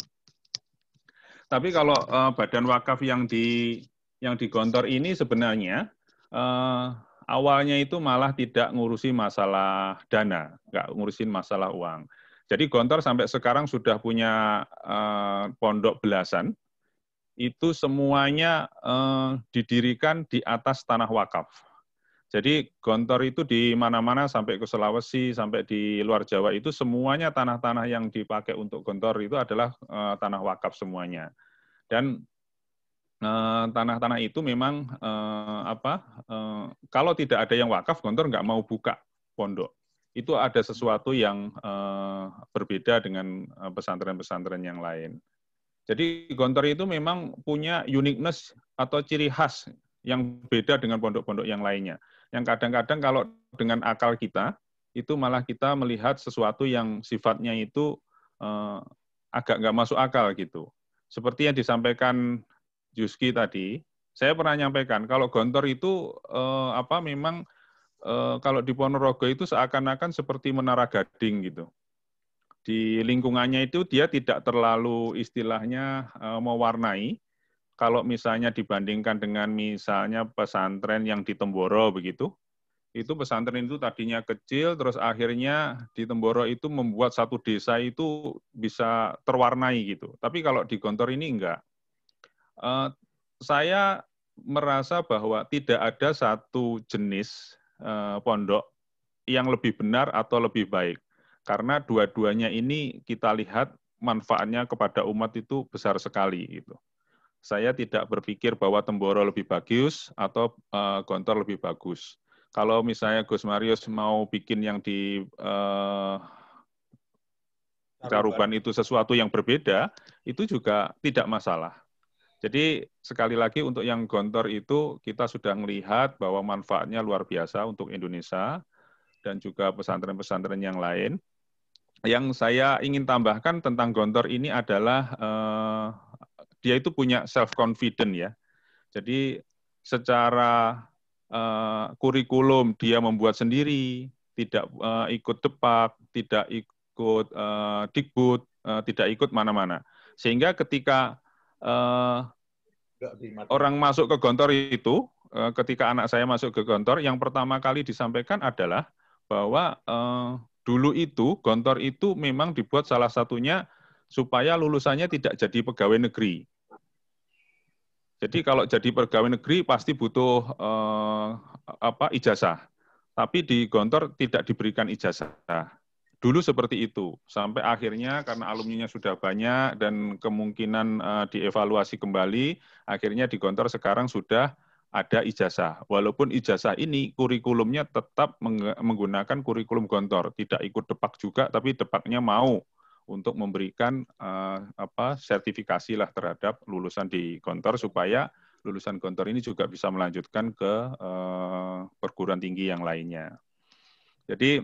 Tapi kalau uh, badan wakaf yang di yang di Gontor ini sebenarnya uh, awalnya itu malah tidak ngurusi masalah dana, nggak ngurusin masalah uang. Jadi Gontor sampai sekarang sudah punya uh, pondok belasan. Itu semuanya eh, didirikan di atas tanah wakaf. Jadi Gontor itu di mana-mana sampai ke Sulawesi, sampai di luar Jawa itu semuanya tanah-tanah yang dipakai untuk Gontor itu adalah eh, tanah wakaf semuanya. Dan tanah-tanah itu memang eh, apa? Eh, kalau tidak ada yang wakaf, Gontor nggak mau buka pondok. Itu ada sesuatu yang eh, berbeda dengan pesantren-pesantren yang lain. Jadi Gontor itu memang punya uniqueness atau ciri khas yang beda dengan pondok-pondok yang lainnya. Yang kadang-kadang kalau dengan akal kita, itu malah kita melihat sesuatu yang sifatnya itu eh, agak nggak masuk akal gitu. Seperti yang disampaikan Yuski tadi, saya pernah nyampaikan kalau Gontor itu eh, apa memang eh, kalau di Ponorogo itu seakan-akan seperti Menara Gading gitu. Di lingkungannya itu dia tidak terlalu istilahnya eh, mewarnai. Kalau misalnya dibandingkan dengan misalnya pesantren yang di Temboro begitu, itu pesantren itu tadinya kecil, terus akhirnya di Temboro itu membuat satu desa itu bisa terwarnai gitu. Tapi kalau di Gontor ini enggak. Uh, saya merasa bahwa tidak ada satu jenis uh, pondok yang lebih benar atau lebih baik. Karena dua-duanya ini kita lihat manfaatnya kepada umat itu besar sekali gitu. Saya tidak berpikir bahwa Temboro lebih bagus atau uh, Gontor lebih bagus. Kalau misalnya Gus Marius mau bikin yang di uh, Caruban itu sesuatu yang berbeda, itu juga tidak masalah. Jadi sekali lagi untuk yang Gontor itu kita sudah melihat bahwa manfaatnya luar biasa untuk Indonesia dan juga pesantren-pesantren yang lain. Yang saya ingin tambahkan tentang Gontor ini adalah uh, dia itu punya self-confident ya. Jadi secara uh, kurikulum dia membuat sendiri, tidak uh, ikut depak, tidak ikut uh, dikbud, uh, tidak ikut mana-mana. Sehingga ketika uh, orang masuk ke Gontor itu, uh, ketika anak saya masuk ke Gontor, yang pertama kali disampaikan adalah bahwa uh, dulu itu Gontor itu memang dibuat salah satunya supaya lulusannya tidak jadi pegawai negeri. Jadi kalau jadi pegawai negeri pasti butuh eh, apa ijazah. Tapi di Gontor tidak diberikan ijazah. Dulu seperti itu. Sampai akhirnya karena alumninya sudah banyak dan kemungkinan eh, dievaluasi kembali, akhirnya di Gontor sekarang sudah ada ijazah. Walaupun ijazah ini kurikulumnya tetap menggunakan kurikulum Gontor, tidak ikut depak juga, tapi depaknya mau untuk memberikan uh, apa sertifikasi lah terhadap lulusan di Gontor supaya lulusan Gontor ini juga bisa melanjutkan ke uh, perguruan tinggi yang lainnya. Jadi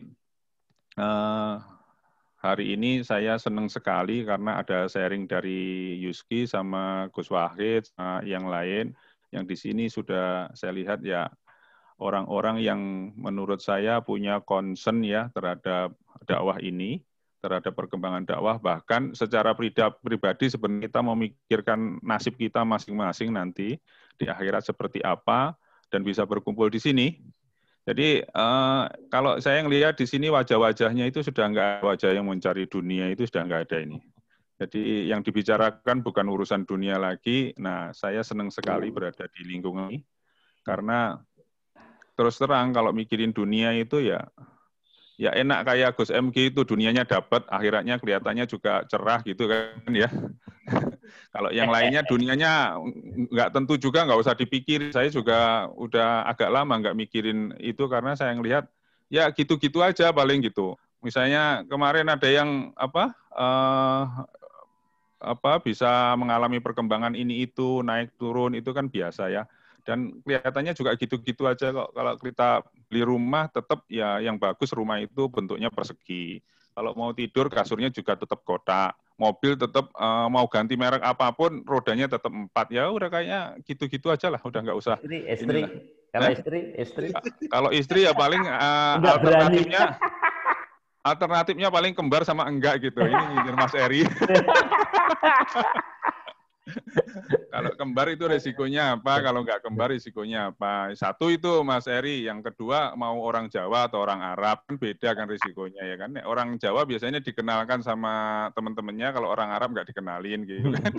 uh, hari ini saya senang sekali karena ada sharing dari Yuski sama Gus Wahid sama yang lain yang di sini sudah saya lihat ya orang-orang yang menurut saya punya concern ya terhadap dakwah ini, terhadap perkembangan dakwah, bahkan secara pribadi sebenarnya kita memikirkan nasib kita masing-masing nanti di akhirat seperti apa dan bisa berkumpul di sini. Jadi eh, kalau saya ngelihat di sini wajah-wajahnya itu sudah enggak wajah yang mencari dunia itu sudah enggak ada ini. Jadi yang dibicarakan bukan urusan dunia lagi. Nah, saya senang sekali berada di lingkungan ini karena terus terang kalau mikirin dunia itu ya ya enak kayak Gus M G itu dunianya dapat, akhiratnya kelihatannya juga cerah gitu kan ya. Kalau yang lainnya dunianya nggak tentu juga, nggak usah dipikir. Saya juga udah agak lama nggak mikirin itu karena saya ngelihat ya gitu-gitu aja paling gitu. Misalnya kemarin ada yang apa uh, apa bisa mengalami perkembangan ini itu naik turun itu kan biasa ya. Dan kelihatannya juga gitu-gitu aja kok. Kalau kita beli rumah tetap ya yang bagus rumah itu bentuknya persegi. Kalau mau tidur kasurnya juga tetap kotak. Mobil tetap uh, mau ganti merek apapun rodanya tetap empat. Ya udah kayaknya gitu-gitu aja lah. Udah nggak usah. Istri, istri. Kalau eh? istri, istri. Kalau istri ya paling uh, alternatifnya alternatifnya paling kembar sama enggak gitu. Ini Mas Eri. Kalau kembar itu resikonya apa? Kalau nggak kembar risikonya apa? Satu itu Mas Eri, yang kedua mau orang Jawa atau orang Arab kan beda kan risikonya ya kan. Orang Jawa biasanya dikenalkan sama teman-temannya, kalau orang Arab nggak dikenalin gitu kan.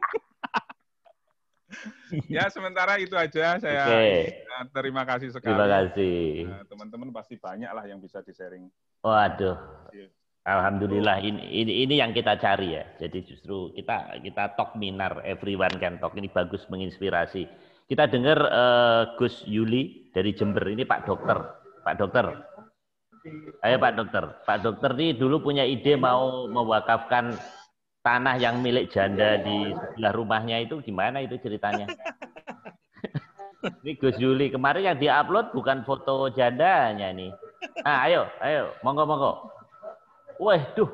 Ya sementara itu aja saya. Oke. Terima kasih sekali. Terima kasih. Teman-teman pasti banyak lah yang bisa di-sharing. Waduh. Alhamdulillah ini, ini ini yang kita cari ya. Jadi justru kita kita talk minar, everyone can talk. Ini bagus, menginspirasi. Kita dengar uh, Gus Yuli dari Jember. Ini Pak Dokter. Pak Dokter. Ayo Pak Dokter. Pak Dokter ini dulu punya ide mau mewakafkan tanah yang milik janda di sebelah rumahnya itu gimana itu ceritanya? Ini Gus Yuli. Kemarin yang diupload bukan foto jandanya nih. Nah, ayo, ayo, monggo-monggo. Waduh.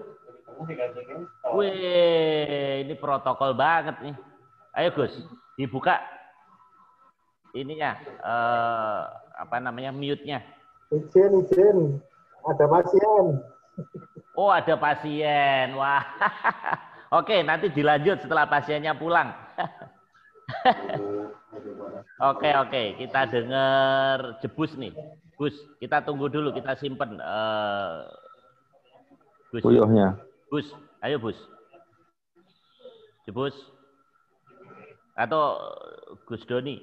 Wih, ini protokol banget nih. Ayo Gus, dibuka ininya, eh, apa namanya, mute-nya. Izin, izin. Ada pasien. Oh, ada pasien. Wah. Oke, nanti dilanjut setelah pasiennya pulang. Oke, oke. Kita dengar Jebus nih. Gus, kita tunggu dulu, kita simpen. Uh, Gus. Puyuhnya. Gus, ayo Bus. Jebus. Atau Gus Doni.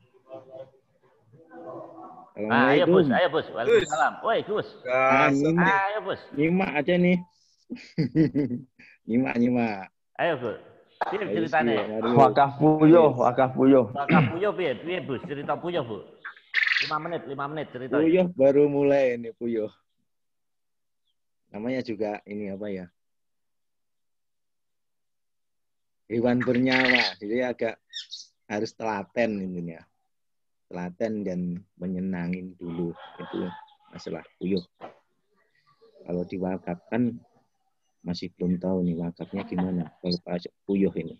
Ah, ayo Bus, ayo Bus. Waalaikumsalam. Woi, Gus. Ah, ayo Bus. Nyimak aja nih. nyimak, nyimak. Ayo Gus. Piye ceritanya? Wakaf puyuh, wakaf puyuh. Wakaf puyuh piye? Piye Bus? Cerita puyuh, Bu. lima menit, lima menit cerita. Puyuh baru mulai ini puyuh. Namanya juga ini apa ya? Hewan bernyawa. Jadi agak harus telaten intinya. Telaten dan menyenangin dulu. Itu masalah puyuh. Kalau diwakafkan masih belum tahu nih wakafnya gimana. Kalau puyuh ini.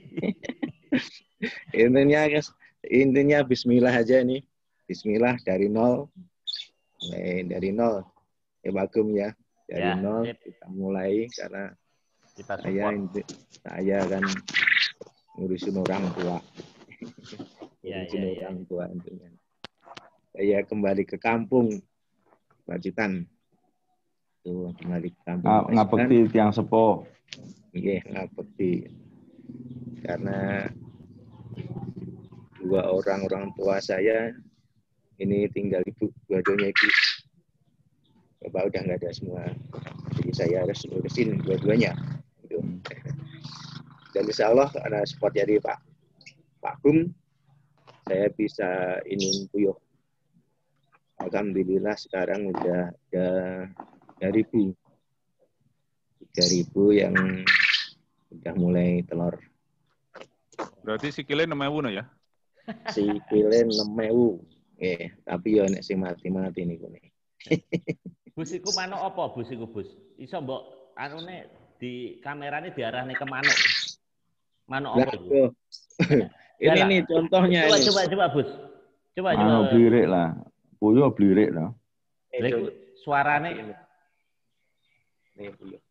intinya intinya bismillah aja nih. Bismillah dari nol. Mulai dari nol. Ya bagum ya. Dari ya, nol sip. Kita mulai karena kita saya saya kan ngurusin orang tua. Ya, ngurusin ya, orang ya. tua intinya. Saya kembali ke kampung Pacitan. Tuh kembali ke kampung. Ng ngabekti tiang sepuh. Iya, ngabekti. Karena dua orang orang tua saya ini tinggal ibu dua-duanya ibu. Bapak udah nggak ada semua, jadi saya harus ngurusin dua-duanya. Gitu. Dan insya Allah ada support dari Pak Pak Gum, saya bisa ini puyuh. Alhamdulillah sekarang udah ada tiga ribu, tiga ribu yang udah mulai telur. Berarti sikile enam ewu no ya? Sikile enam ewu, eh tapi ya nek sing mati-mati niku nih. Bus iku manuk apa bus iku Bus? Iso mbok anune di kamerane diarahne ke manuk. Manuk apa iku? Ini nih contohnya coba, ini. Coba coba Bus. Coba Manuk coba. blirik lah. Puyuh blirik lah. Lek suarane nih puyuh.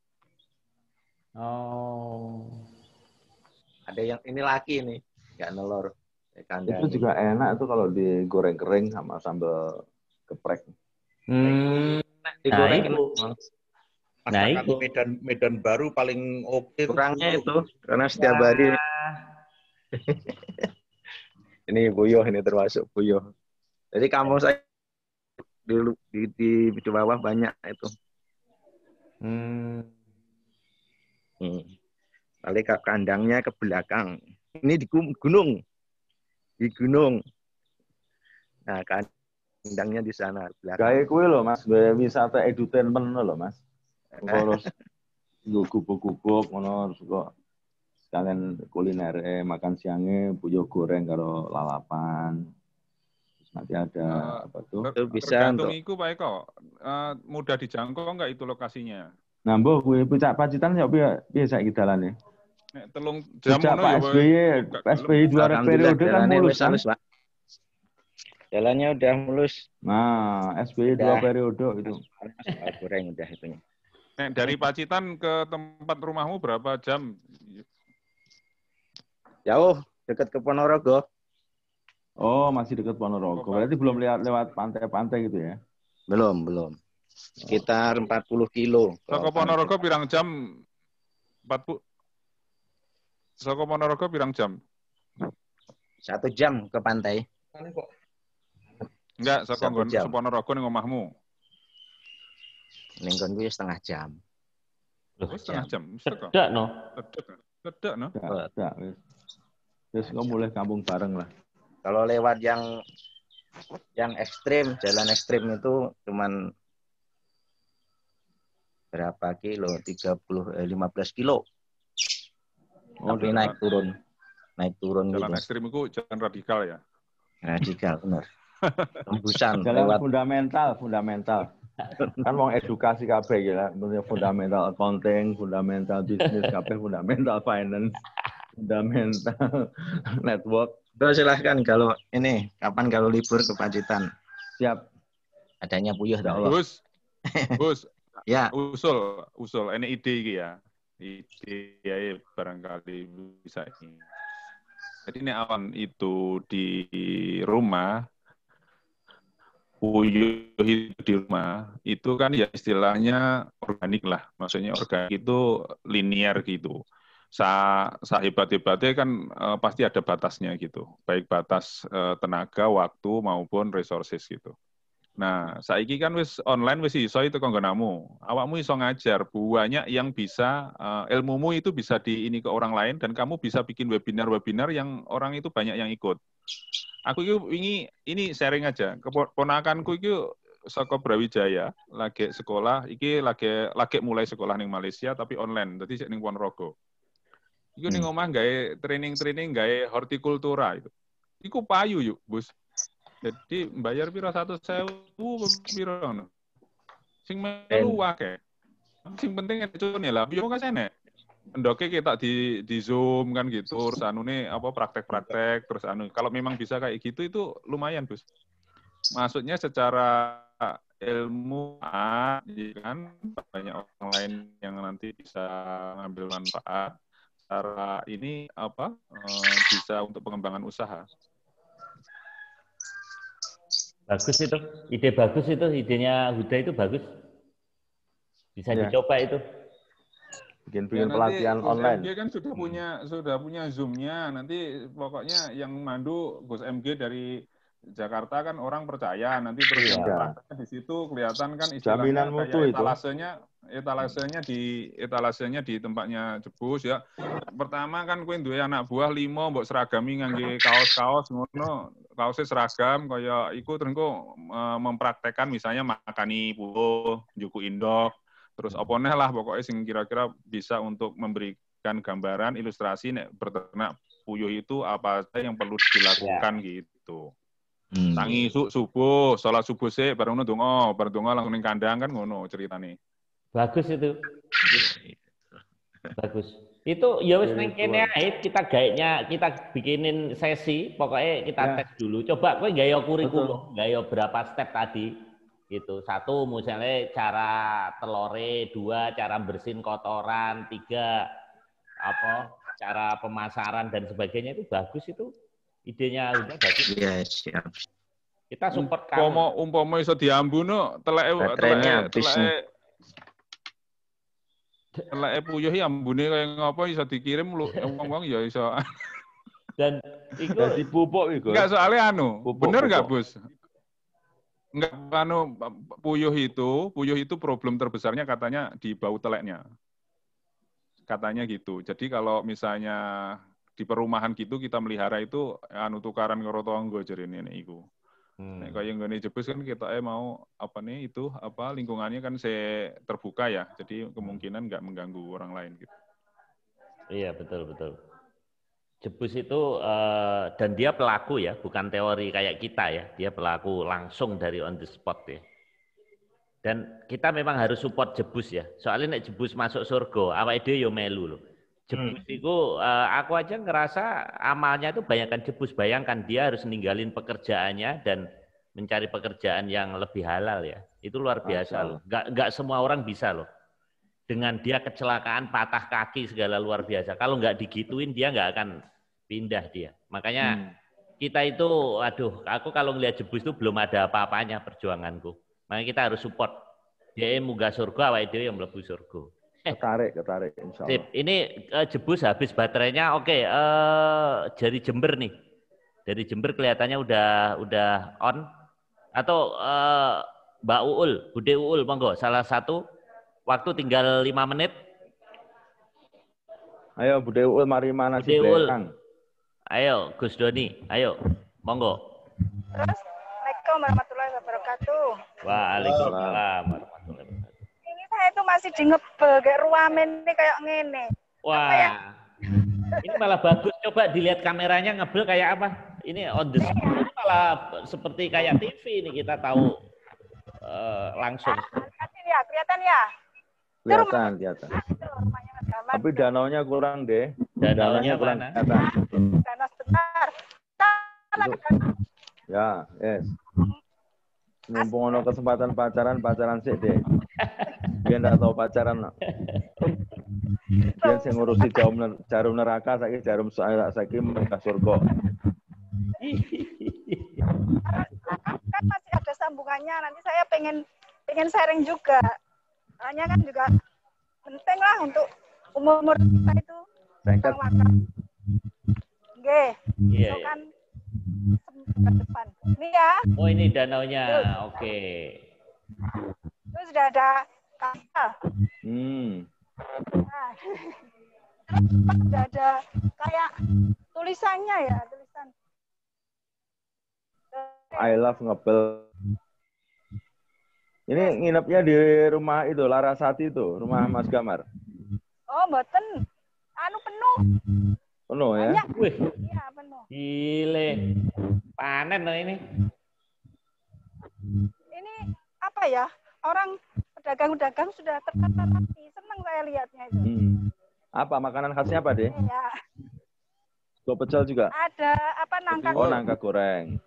Oh. Ada yang ini laki nih, enggak nelor. Itu juga enak tuh kalau digoreng kering sama sambal geprek. Hmm. Digoreng. Nah, nah itu Medan Medan Baru paling oke. Kurangnya itu karena setiap hari ini puyuh, ini termasuk puyuh. Jadi kamu saya dulu di, di, di bawah banyak itu. Hmm. Hmm. Kali ke kandangnya ke belakang. Ini di gunung, di gunung. Nah kan. Kandangnya di sana. Kayak kue loh mas, wisata edutainment loh mas. Terus gubuk-gubuk, terus kok sekalian kuliner, eh, makan siangnya puyuh goreng karo lalapan. Terus nanti ada uh, apa tuh? Ter bisa tergantung untuk... iku Pak Eko, uh, mudah dijangkau nggak itu lokasinya? Nambah kue pucak Pacitan ya biasa kita lah nih. Telung jam Pak S B Y, Pak S B Y dua periode kan mulus kan? Jalannya udah mulus. Nah, S B Y dua periode itu. Goreng udah itunya. Nah, dari Pacitan ke tempat rumahmu berapa jam? Jauh, dekat ke Ponorogo. Oh, masih dekat Ponorogo. Berarti belum lewat lewat pantai-pantai gitu ya? Belum, belum. Sekitar empat puluh kilo. Soko Ponorogo pirang jam? empat puluh. Soko Ponorogo pirang jam? Satu jam ke pantai. Enggak, saka nggon Ponorogo ning omahmu. Ning nggonku setengah jam. Oh, setengah jam. Cedak no. Cedak no. Cedak. Terus nggak mulai kampung bareng lah. Kalau lewat yang yang ekstrim, jalan ekstrim itu cuman berapa kilo? tiga puluh, eh, lima belas kilo. Oh, tapi naik turun. Naik turun jalan gitu. Ekstrim itu jalan radikal ya? Radikal, benar. Tembusan. Jalan lewat. fundamental, fundamental. Kan mau edukasi kabeh ya, fundamental accounting, fundamental bisnis kabeh, fundamental finance, fundamental network. Terus silahkan kalau ini, kapan kalau libur ke Pacitan? Siap. Adanya Puyuh. Gus, Gus, ya. usul, usul, ini ide iki ya. Ide ya barangkali bisa ini. Jadi ini awan itu di rumah, Puyuh itu di rumah, itu kan ya istilahnya organik lah. Maksudnya organik itu linear gitu. Sa, sa hebat-hebatnya kan uh, pasti ada batasnya gitu. Baik batas uh, tenaga, waktu, maupun resources gitu. Nah, saiki kan wis online wis iso itu kanggonamu. Awakmu iso ngajar, banyak yang bisa uh, ilmumu itu bisa di ini ke orang lain dan kamu bisa bikin webinar-webinar yang orang itu banyak yang ikut. Aku iki ini ini sharing aja. Keponakanku iki saka Brawijaya, lagi sekolah, iki lagi lagi mulai sekolah ning Malaysia tapi online, dadi sik ning Ponorogo. Iku ning omah gawe training-training gawe hortikultura itu. Iku payu yuk, Bos. Jadi bayar piro seratus ribu piro ngono. Sing melu akeh. Sing penting ecune lah, yo kan enek. Endoke kita di di Zoom kan gitu, terus anune apa praktek-praktek, terus anu kalau memang bisa kayak gitu itu lumayan, Bos. Maksudnya secara ilmu ya kan banyak orang lain yang nanti bisa ngambil manfaat. Secara ini apa bisa untuk pengembangan usaha. Bagus itu, ide bagus itu, idenya Huda itu bagus. Bisa ya. Dicoba itu. Bikin-bikin ya, pelatihan Gus online. M G kan sudah punya sudah punya Zoom-nya. Nanti pokoknya yang mandu Gus M G dari Jakarta kan orang percaya. Nanti terus ya. Yang prakteknya di situ kelihatan kan istilahnya kayak etalasenya, etalasenya di etalasenya di tempatnya Jebus ya. Pertama kan kowe duwe anak buah lima mbok seragami ngangge kaos-kaos ngono. Kaosnya seragam kaya iku terus engko mempraktekkan misalnya makani pulo, juku indok, terus apa neh lah pokoknya sing kira-kira bisa untuk memberikan gambaran ilustrasi nek berternak puyuh itu apa saja yang perlu dilakukan ya. Gitu. Hmm. Tangi su subuh, sholat subuh sih bareng ndonga, bareng ndonga langsung ning kandang kan ngono ceritane. Bagus itu. Bagus. Itu ya wis nang kene ae kita gaeknya kita bikinin sesi, pokoknya kita ya. Tes dulu. Coba kowe gawe kurikulum, gawe berapa step tadi. Gitu. Satu misalnya cara telore, dua cara bersihin kotoran, tiga apa cara pemasaran dan sebagainya itu bagus itu. Idenya udah bagus. Iya, siap. Kita support kamu. Umpama umpama iso diambuno teleke teleke teleke Teleke puyuh ya ambune kaya ngapa iso dikirim wong-wong ya iso. Dan iku dadi pupuk iku. Enggak soalnya anu, pupuk, bener enggak, Bos? Enggak anu puyuh itu, puyuh itu problem terbesarnya katanya di bau teleknya. Katanya gitu. Jadi kalau misalnya di perumahan gitu kita melihara itu anu tukaran karo tangga jarene nek iku. Hmm. Nek kaya nggone Jebus kan kita eh mau apa nih itu apa lingkungannya kan saya terbuka ya, jadi kemungkinan nggak mengganggu orang lain gitu. Iya betul betul. Jebus itu uh, dan dia pelaku ya, bukan teori kayak kita ya, dia pelaku langsung dari on the spot ya. Dan kita memang harus support Jebus ya, soalnya nek Jebus masuk surga, awake dhewe yo melu loh. Jebus hmm. itu uh, aku aja ngerasa amalnya itu banyakkan Jebus. Bayangkan dia harus ninggalin pekerjaannya dan mencari pekerjaan yang lebih halal ya. Itu luar biasa Asal. loh. Nggak, nggak semua orang bisa loh. Dengan dia kecelakaan, patah kaki segala luar biasa. Kalau nggak digituin dia nggak akan pindah dia. Makanya hmm. kita itu, aduh, aku kalau ngelihat Jebus itu belum ada apa-apanya perjuanganku. Makanya kita harus support. Dia munggah surga, awake dhewe yang mlebu surga. Ketarik, ketarik, insya Allah. Sip. Ini uh, Jebus habis baterainya, oke. Okay, uh, jari Jember nih, dari Jember kelihatannya udah udah on. Atau uh, Mbak Uul, Bude Uul, monggo. Salah satu waktu tinggal lima menit, Ayo Bude Ul, mari mana Bude si Ul. Belakang. Ayo Gus Doni, ayo. Monggo. Terus, Assalamualaikum warahmatullahi wabarakatuh. Waalaikumsalam warahmatullahi wabarakatuh. Ini saya tuh masih di ngebel, kayak ruamen ini kayak ngene. Wah, ya? ini malah bagus. Coba dilihat kameranya ngebel kayak apa. Ini on the spot. Ini malah seperti kayak T V ini kita tahu uh, langsung. Kelihatan ya, kelihatan ya. Kelihatan, kelihatan. Tapi danaunya kurang deh. Danaunya kurang mana? kelihatan. Danau sebentar. Ya, yes. Mumpung ono kesempatan pacaran, pacaran sih deh. Dia nggak tahu pacaran. Dia sing ngurusi jarum jarum neraka, saiki jarum saiki mereka surga. Kan masih ada sambungannya. Nanti saya pengen pengen sharing juga. Hanya kan juga penting lah untuk umur-umur kita itu. Singkat. Oke. Iya. Kan ke depan. Ini ya. Oh ini danaunya, oke. Okay. Itu sudah ada kapal. Hmm. Nah, sudah ada kayak tulisannya ya, tulisan. I love ngebel. Ini nginepnya di rumah itu, Larasati itu, rumah Mas Gamar. Oh, mboten. Anu penuh. Penuh ya? Banyak. Wih. Iya, penuh. Gile. Panen loh ini. Ini apa ya? Orang pedagang-pedagang sudah tertata rapi. Senang saya lihatnya itu. Hmm. Apa makanan khasnya apa deh? Iya. Sego pecel juga. Ada apa nangka? Oh nangka goreng.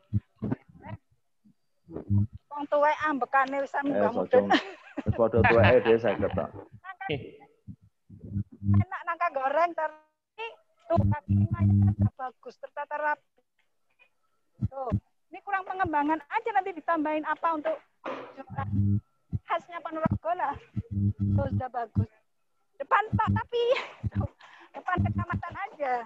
Wong tuwek ambekane wis Eh, mudhun. Wis padha tuweke dhewe saya ketok. Enak nangka goreng tapi tuh kakinya bagus tertata rapi. Tuh, ini kurang pengembangan aja nanti ditambahin apa untuk khasnya Ponorogo lah. Tuh sudah bagus. Depan tak tapi tuh, depan kecamatan aja.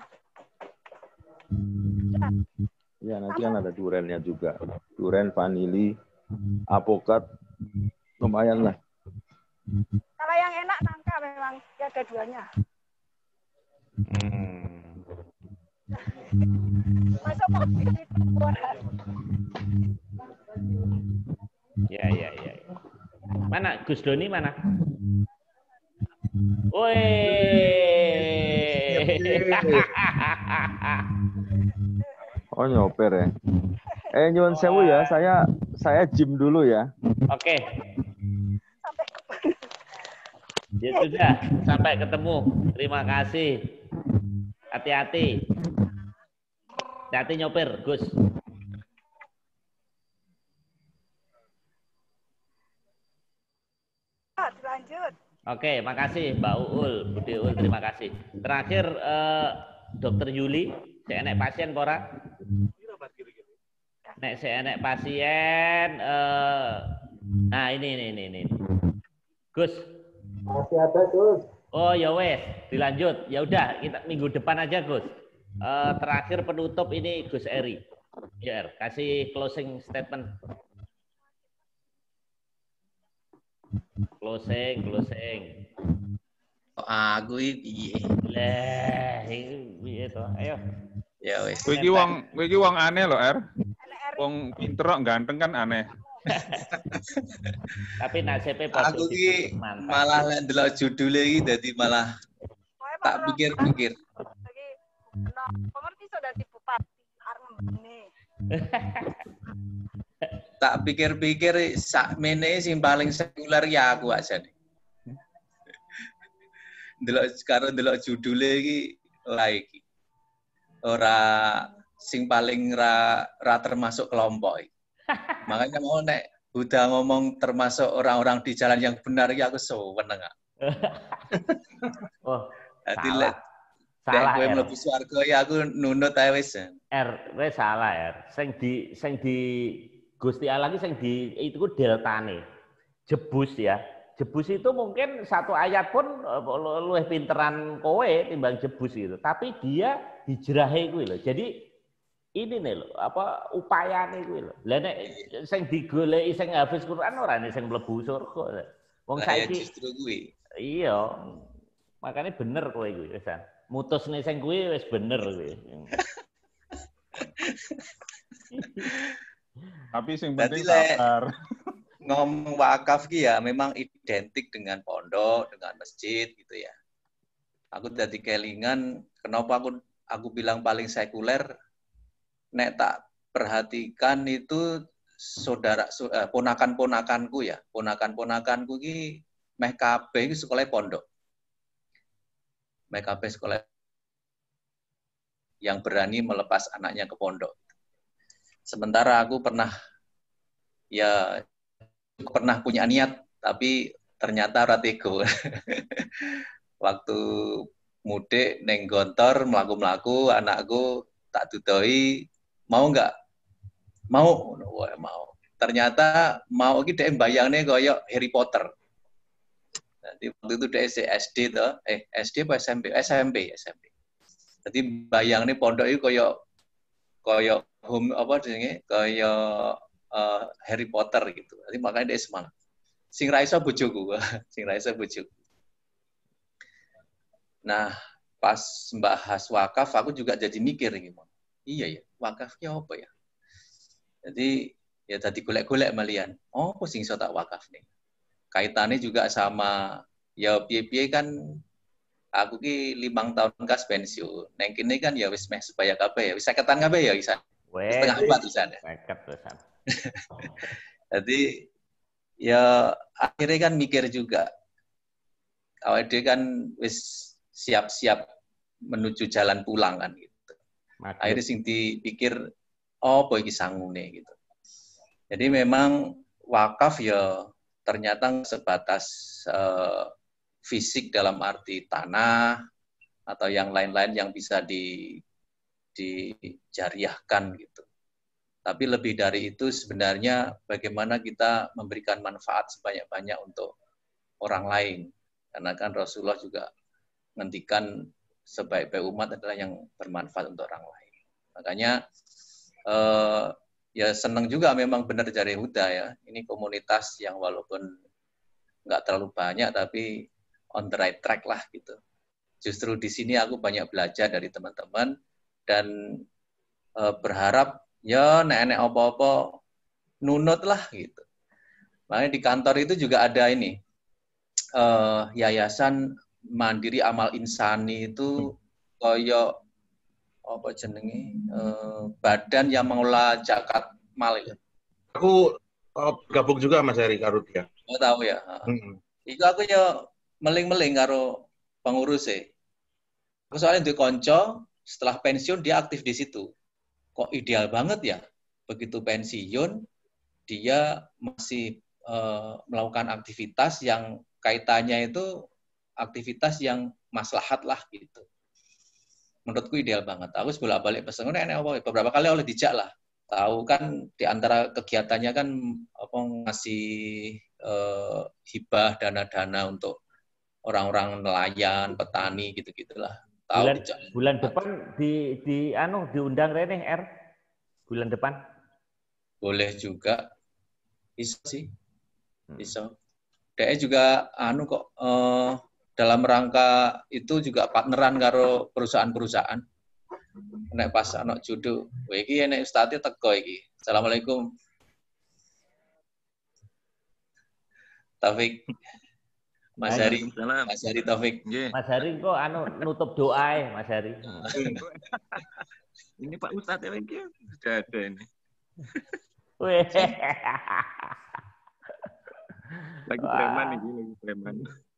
Sudah. Ya nanti kan ada durennya juga. Duren, vanili, apokat, lumayan lah. Kalau yang enak nangka memang ya ada duanya. Hmm. Masuk mobil itu buat. Ya, ya, ya. Mana Gus Doni mana? Woi. Oh nyoper ya. Eh nyuwun sewu ya, saya saya gym dulu ya. Oke. Ya sudah, sampai ketemu. Terima kasih. Hati-hati. Hati-hati nyopir, Gus. Lanjut. Oke, makasih Mbak Uul, Bude Uul, terima kasih. Terakhir eh, Dokter Yuli, saya enek pasien pora? Nek saya enek pasien, eh, nah ini ini ini ini. Gus. Masih ada, Gus. Oh ya wes, dilanjut. Ya udah, kita minggu depan aja Gus. Eh, terakhir penutup ini Gus Eri. Ya, Er, kasih closing statement. Closing, closing. Aku iki piye? Lah, iki piye to? Ayo. Ya wis. Kowe iki wong, kowe iki wong aneh lho, Er. Wong pinter kok ganteng kan aneh. Tapi nasibnya padha Aku iki malah lek ndelok judule iki dadi malah tak pikir-pikir. Nah, pengerti sudah di bupati Arnembene. Tak pikir-pikir sakmene sing paling sekuler ya aku aja nih. Delok karo delok judule iki lah iki. Ora sing paling ra, ra termasuk kelompok iki. Makanya mau nek Buddha ngomong termasuk orang-orang di jalan yang benar iki aku seneng. Oh, Dadi salah. lek Salah kowe Er. mlebu swarga ya aku nunut ae wis. Er, kowe salah Er. Sing di sing di Gusti Allah iki sing di itu ku deltane. Jebus ya. Jebus itu mungkin satu ayat pun luwih pinteran kowe timbang jebus itu. Tapi dia hijrahe kuwi lho. Jadi ini nih lho, apa upayane kuwi lho. Lah nek sing digoleki sing hafiz Quran ora nek sing mlebu surga. Wong Lah ya saiki justru kuwi. iya. Makanya bener kowe kuwi wisan. Mutusne sing kuwi wis bener kuwi. Tapi sing Berarti penting lek sabar. ngomong wakaf ki ya memang identik dengan pondok, dengan masjid gitu ya. Aku dadi kelingan kenapa aku aku bilang paling sekuler, nek tak perhatikan itu saudara eh, ponakan-ponakanku ya, ponakan-ponakanku ki meh kabeh iki sekolah pondok. Meh kabeh sekolah yang berani melepas anaknya ke pondok. Sementara aku pernah ya pernah punya niat tapi ternyata ratego. Waktu mudik neng Gontor melaku-melaku anakku tak dudoi mau nggak mau wah mau ternyata mau iki dhek mbayangne koyo Harry Potter. Jadi waktu itu dhek S D to eh S D apa S M P S M P S M P. Jadi bayangne pondok iki koyo koyo home apa jenenge koyo uh, Harry Potter gitu. Jadi makanya dia semangat. Sing ra iso bojoku, sing ra iso bojoku. Nah, pas bahas wakaf, aku juga jadi mikir gimana. Iya ya, wakafnya apa ya? Jadi ya tadi golek-golek malian. Oh, apa sing iso tak wakaf nih? Kaitannya juga sama ya piye-piye kan aku ki limang tahun kas pensiun. Neng kene kan ya wis meh supaya kabeh ya wis saketan kabeh ya bisa. Wis setengah empat di sana. Seket pisan. Jadi ya akhirnya kan mikir juga. Awake dhewe kan wis siap-siap menuju jalan pulang kan gitu. Maklum. Akhirnya sing dipikir oh apa iki sangune gitu. Jadi memang wakaf ya ternyata sebatas uh, fisik dalam arti tanah atau yang lain-lain yang bisa di dijariahkan gitu. Tapi lebih dari itu sebenarnya bagaimana kita memberikan manfaat sebanyak-banyak untuk orang lain. Karena kan Rasulullah juga ngendikan sebaik-baik umat adalah yang bermanfaat untuk orang lain. Makanya eh, ya senang juga memang benar dari Huda ya. Ini komunitas yang walaupun nggak terlalu banyak tapi on the right track lah gitu. Justru di sini aku banyak belajar dari teman-teman dan eh, berharap ya nek-nek apa-apa nunut lah gitu. Makanya di kantor itu juga ada ini eh, yayasan Mandiri Amal Insani itu koyo apa jenenge eh, badan yang mengelola zakat mal itu. Aku oh, gabung juga Mas Heri karo dia. Oh tahu ya. Hmm. Iku aku yo meling-meling karo pengurus e. Aku soalnya di konco setelah pensiun dia aktif di situ. Kok ideal banget ya. Begitu pensiun dia masih eh, melakukan aktivitas yang kaitannya itu aktivitas yang maslahat lah gitu. Menurutku ideal banget. Aku sebelum balik pesan, ini apa? Beberapa kali oleh dijak lah. Tahu kan di antara kegiatannya kan apa ngasih eh, hibah dana-dana untuk orang-orang nelayan, petani gitu-gitulah. Tahu bulan, dijak. Bulan depan di di anu diundang Rene R. Bulan depan. Boleh juga. Bisa sih. Bisa. Dia juga anu kok eh, dalam rangka itu juga partneran karo perusahaan-perusahaan. Nek pas anak judo, iki nek ustadz teko iki. Assalamualaikum. Taufik. Mas Hari. Mas Hari Taufik. Mas Hari kok anu nutup doa ya, Mas Hari. Ini Pak Ustadz ya iki sudah ada ini. Weh. Lagi preman iki, lagi preman.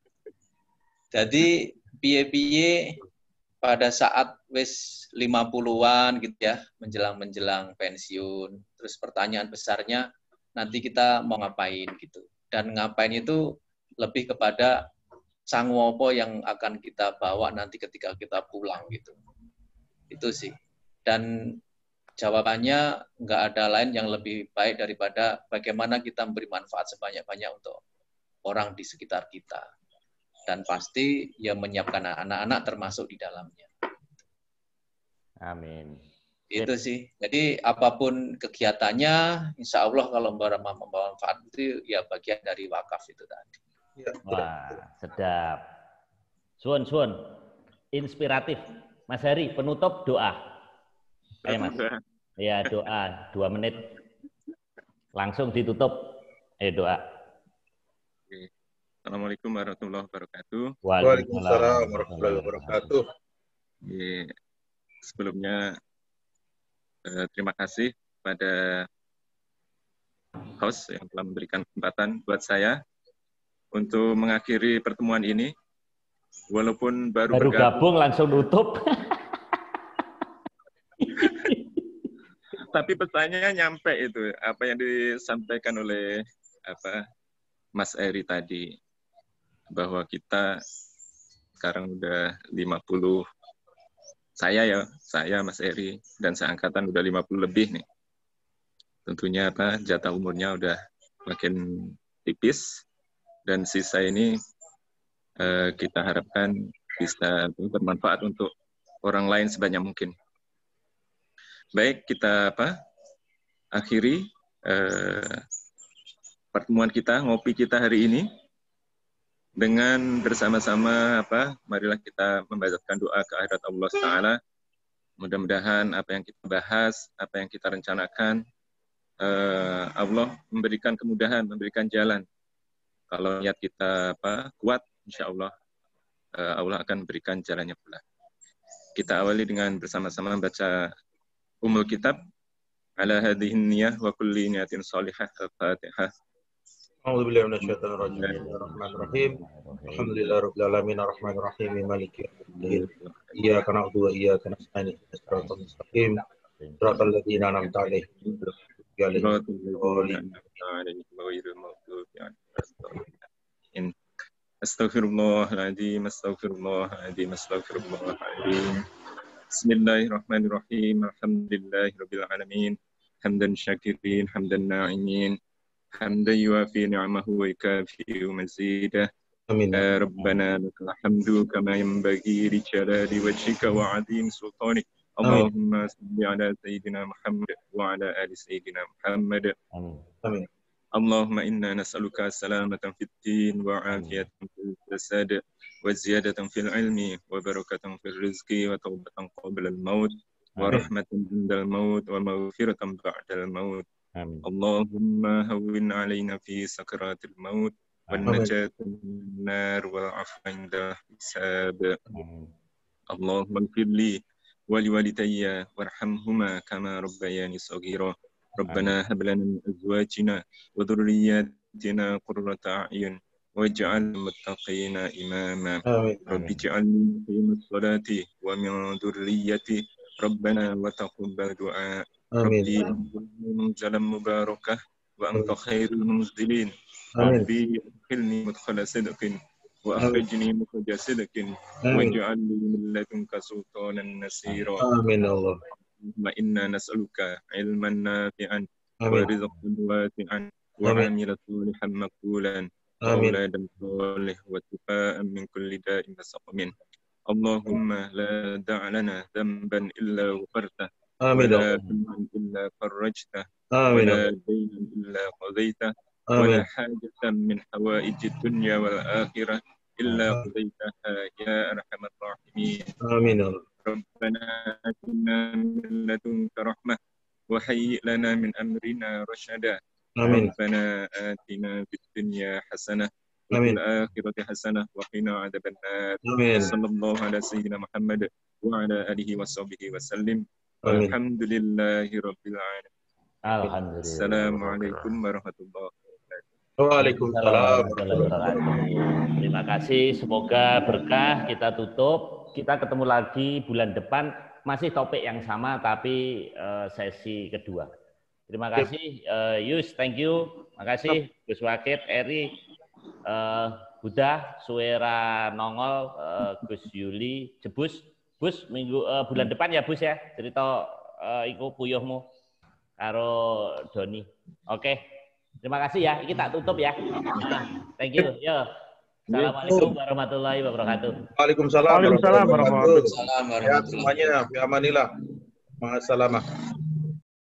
Jadi piye-piye pada saat wis lima puluhan gitu ya, menjelang-menjelang pensiun, terus pertanyaan besarnya nanti kita mau ngapain gitu. Dan ngapain itu lebih kepada sangwopo yang akan kita bawa nanti ketika kita pulang gitu. Itu sih. Dan jawabannya nggak ada lain yang lebih baik daripada bagaimana kita memberi manfaat sebanyak-banyak untuk orang di sekitar kita. Dan pasti ya menyiapkan anak-anak termasuk di dalamnya. Amin. Itu sih. Jadi apapun kegiatannya, insya Allah kalau membawa manfaat itu ya bagian dari wakaf itu tadi. Wah, sedap. Suwun, suwun. Inspiratif. Mas Heri, penutup doa. Ayo Mas. Ya, doa. Dua menit. Langsung ditutup. Ayo doa. Assalamualaikum warahmatullahi wabarakatuh. Waalaikumsalam warahmatullahi wabarakatuh. Sebelumnya eh, terima kasih pada host yang telah memberikan kesempatan buat saya untuk mengakhiri pertemuan ini. Walaupun baru, baru bergabung, gabung langsung nutup. Tapi pesannya nyampe itu apa yang disampaikan oleh apa Mas Eri tadi, bahwa kita sekarang udah lima puluh, saya ya, saya Mas Eri dan seangkatan udah lima puluh lebih nih. Tentunya apa jatah umurnya udah makin tipis dan sisa ini eh, kita harapkan bisa bermanfaat untuk orang lain sebanyak mungkin. Baik, kita apa akhiri eh, pertemuan kita, ngopi kita hari ini dengan bersama-sama apa marilah kita membacakan doa ke hadirat Allah Taala. Mudah-mudahan apa yang kita bahas, apa yang kita rencanakan, eh, Allah memberikan kemudahan, memberikan jalan. Kalau niat kita apa kuat, insya Allah eh, Allah akan berikan jalannya pula. Kita awali dengan bersama-sama membaca Ummul Kitab ala hadhihi niyah wa kulli niyatin shalihah. Al-Fatihah. A'udzu billahi minasyaitonir rajim. Bismillahirrahmanirrahim. Alhamdulillahirabbil alamin arrahmanir rahim maliki yaumiddin. Iyyaka na'budu wa iyyaka nasta'in. Shiratal mustaqim. Shiratal ladzina an'amta 'alaihim ghairil maghdubi 'alaihim. Astaghfirullahaladzim, astaghfirullahaladzim, astaghfirullahaladzim. Bismillahirrahmanirrahim. Alhamdulillahirabbil alamin. Hamdan syakirin, hamdan na'imin. Hamdan yuafi ni'amahu wa yukafi'u mazidah. Amin. Ya Rabbana lakal hamdu kama yanbaghi li jalali wajhika wa 'azimi sultanik. Allahumma salli ala sayyidina Muhammad wa ala ali sayyidina Muhammad. Amin. Amin. Allahumma inna nas'aluka salamatan fid din wa 'afiyatan fil jasad wa ziyadatan fil ilmi wa barakatan fil rizqi wa tawbatan qabla al-maut wa rahmatan 'inda al-maut wa maghfiratan ba'da al-maut. Amin. Allahumma hawwin 'alaina fi sakaratil maut wan najatan minan nar wal 'afwa 'inda hisab. Allahumma ighfir li wa liwalidayya warhamhuma kama rabbayani shaghira. Rabbana hab lana min azwajina wa dhurriyyatina qurrata a'yun waj'al muttaqina imama. Rabbi ij'alni muqimas salati wa min dhurriyyati Rabbana wa taqabbal du'a. Rabbi jalan mubarakah wa anta khairul munzilin. Rabbi adkhilni mudkhala sidqin wa akhrijni mukhraja sidqin waj'alni min ladunka sultanan nasira. Amin Allah. Wa inna nas'aluka ilman nafi'an wa rizqan wasi'an wa 'amalan salihan maqbulan wa auladan salih wa shifaan min kulli da'in wa saqamin. Allahumma la da' lana dhanban illa ghafartah wa la hamman illa farajtah wa la daynan illa qadaitah wa la hajatan min hawaijid dunya wal akhirah illa qadaitaha ya arhamar rahimin. Amin. Rabbana atina min ladunka rahmah wa hayyi' lana min amrina rasyada. Rabbana atina fid dunya hasanah wa fil akhirati hasanah wa qina adzabannar. Sallallahu ala sayyidina Muhammad wa ala alihi washabbihi wasallim. Alhamdulillahi rabbil alamin. Alhamdulillah. Assalamualaikum warahmatullahi wabarakatuh. Waalaikumsalam. Terima kasih, semoga berkah. Kita tutup. Kita ketemu lagi bulan depan, masih topik yang sama tapi uh, sesi kedua. Terima kasih uh, Yus, thank you. Makasih Gus Wakid, Eri, uh, Buddha, Suera Nongol, uh, Gus Yuli, Jebus. Bus minggu uh, bulan depan ya Bus ya. Cerita uh, iku puyuhmu karo Doni. Oke. Terima kasih ya. Iki tak tutup ya. Nah, thank you. Yo. Assalamualaikum warahmatullahi wabarakatuh. Waalaikumsalam warahmatullahi wabarakatuh. Semuanya, fi amanillah. Ma'assalamah.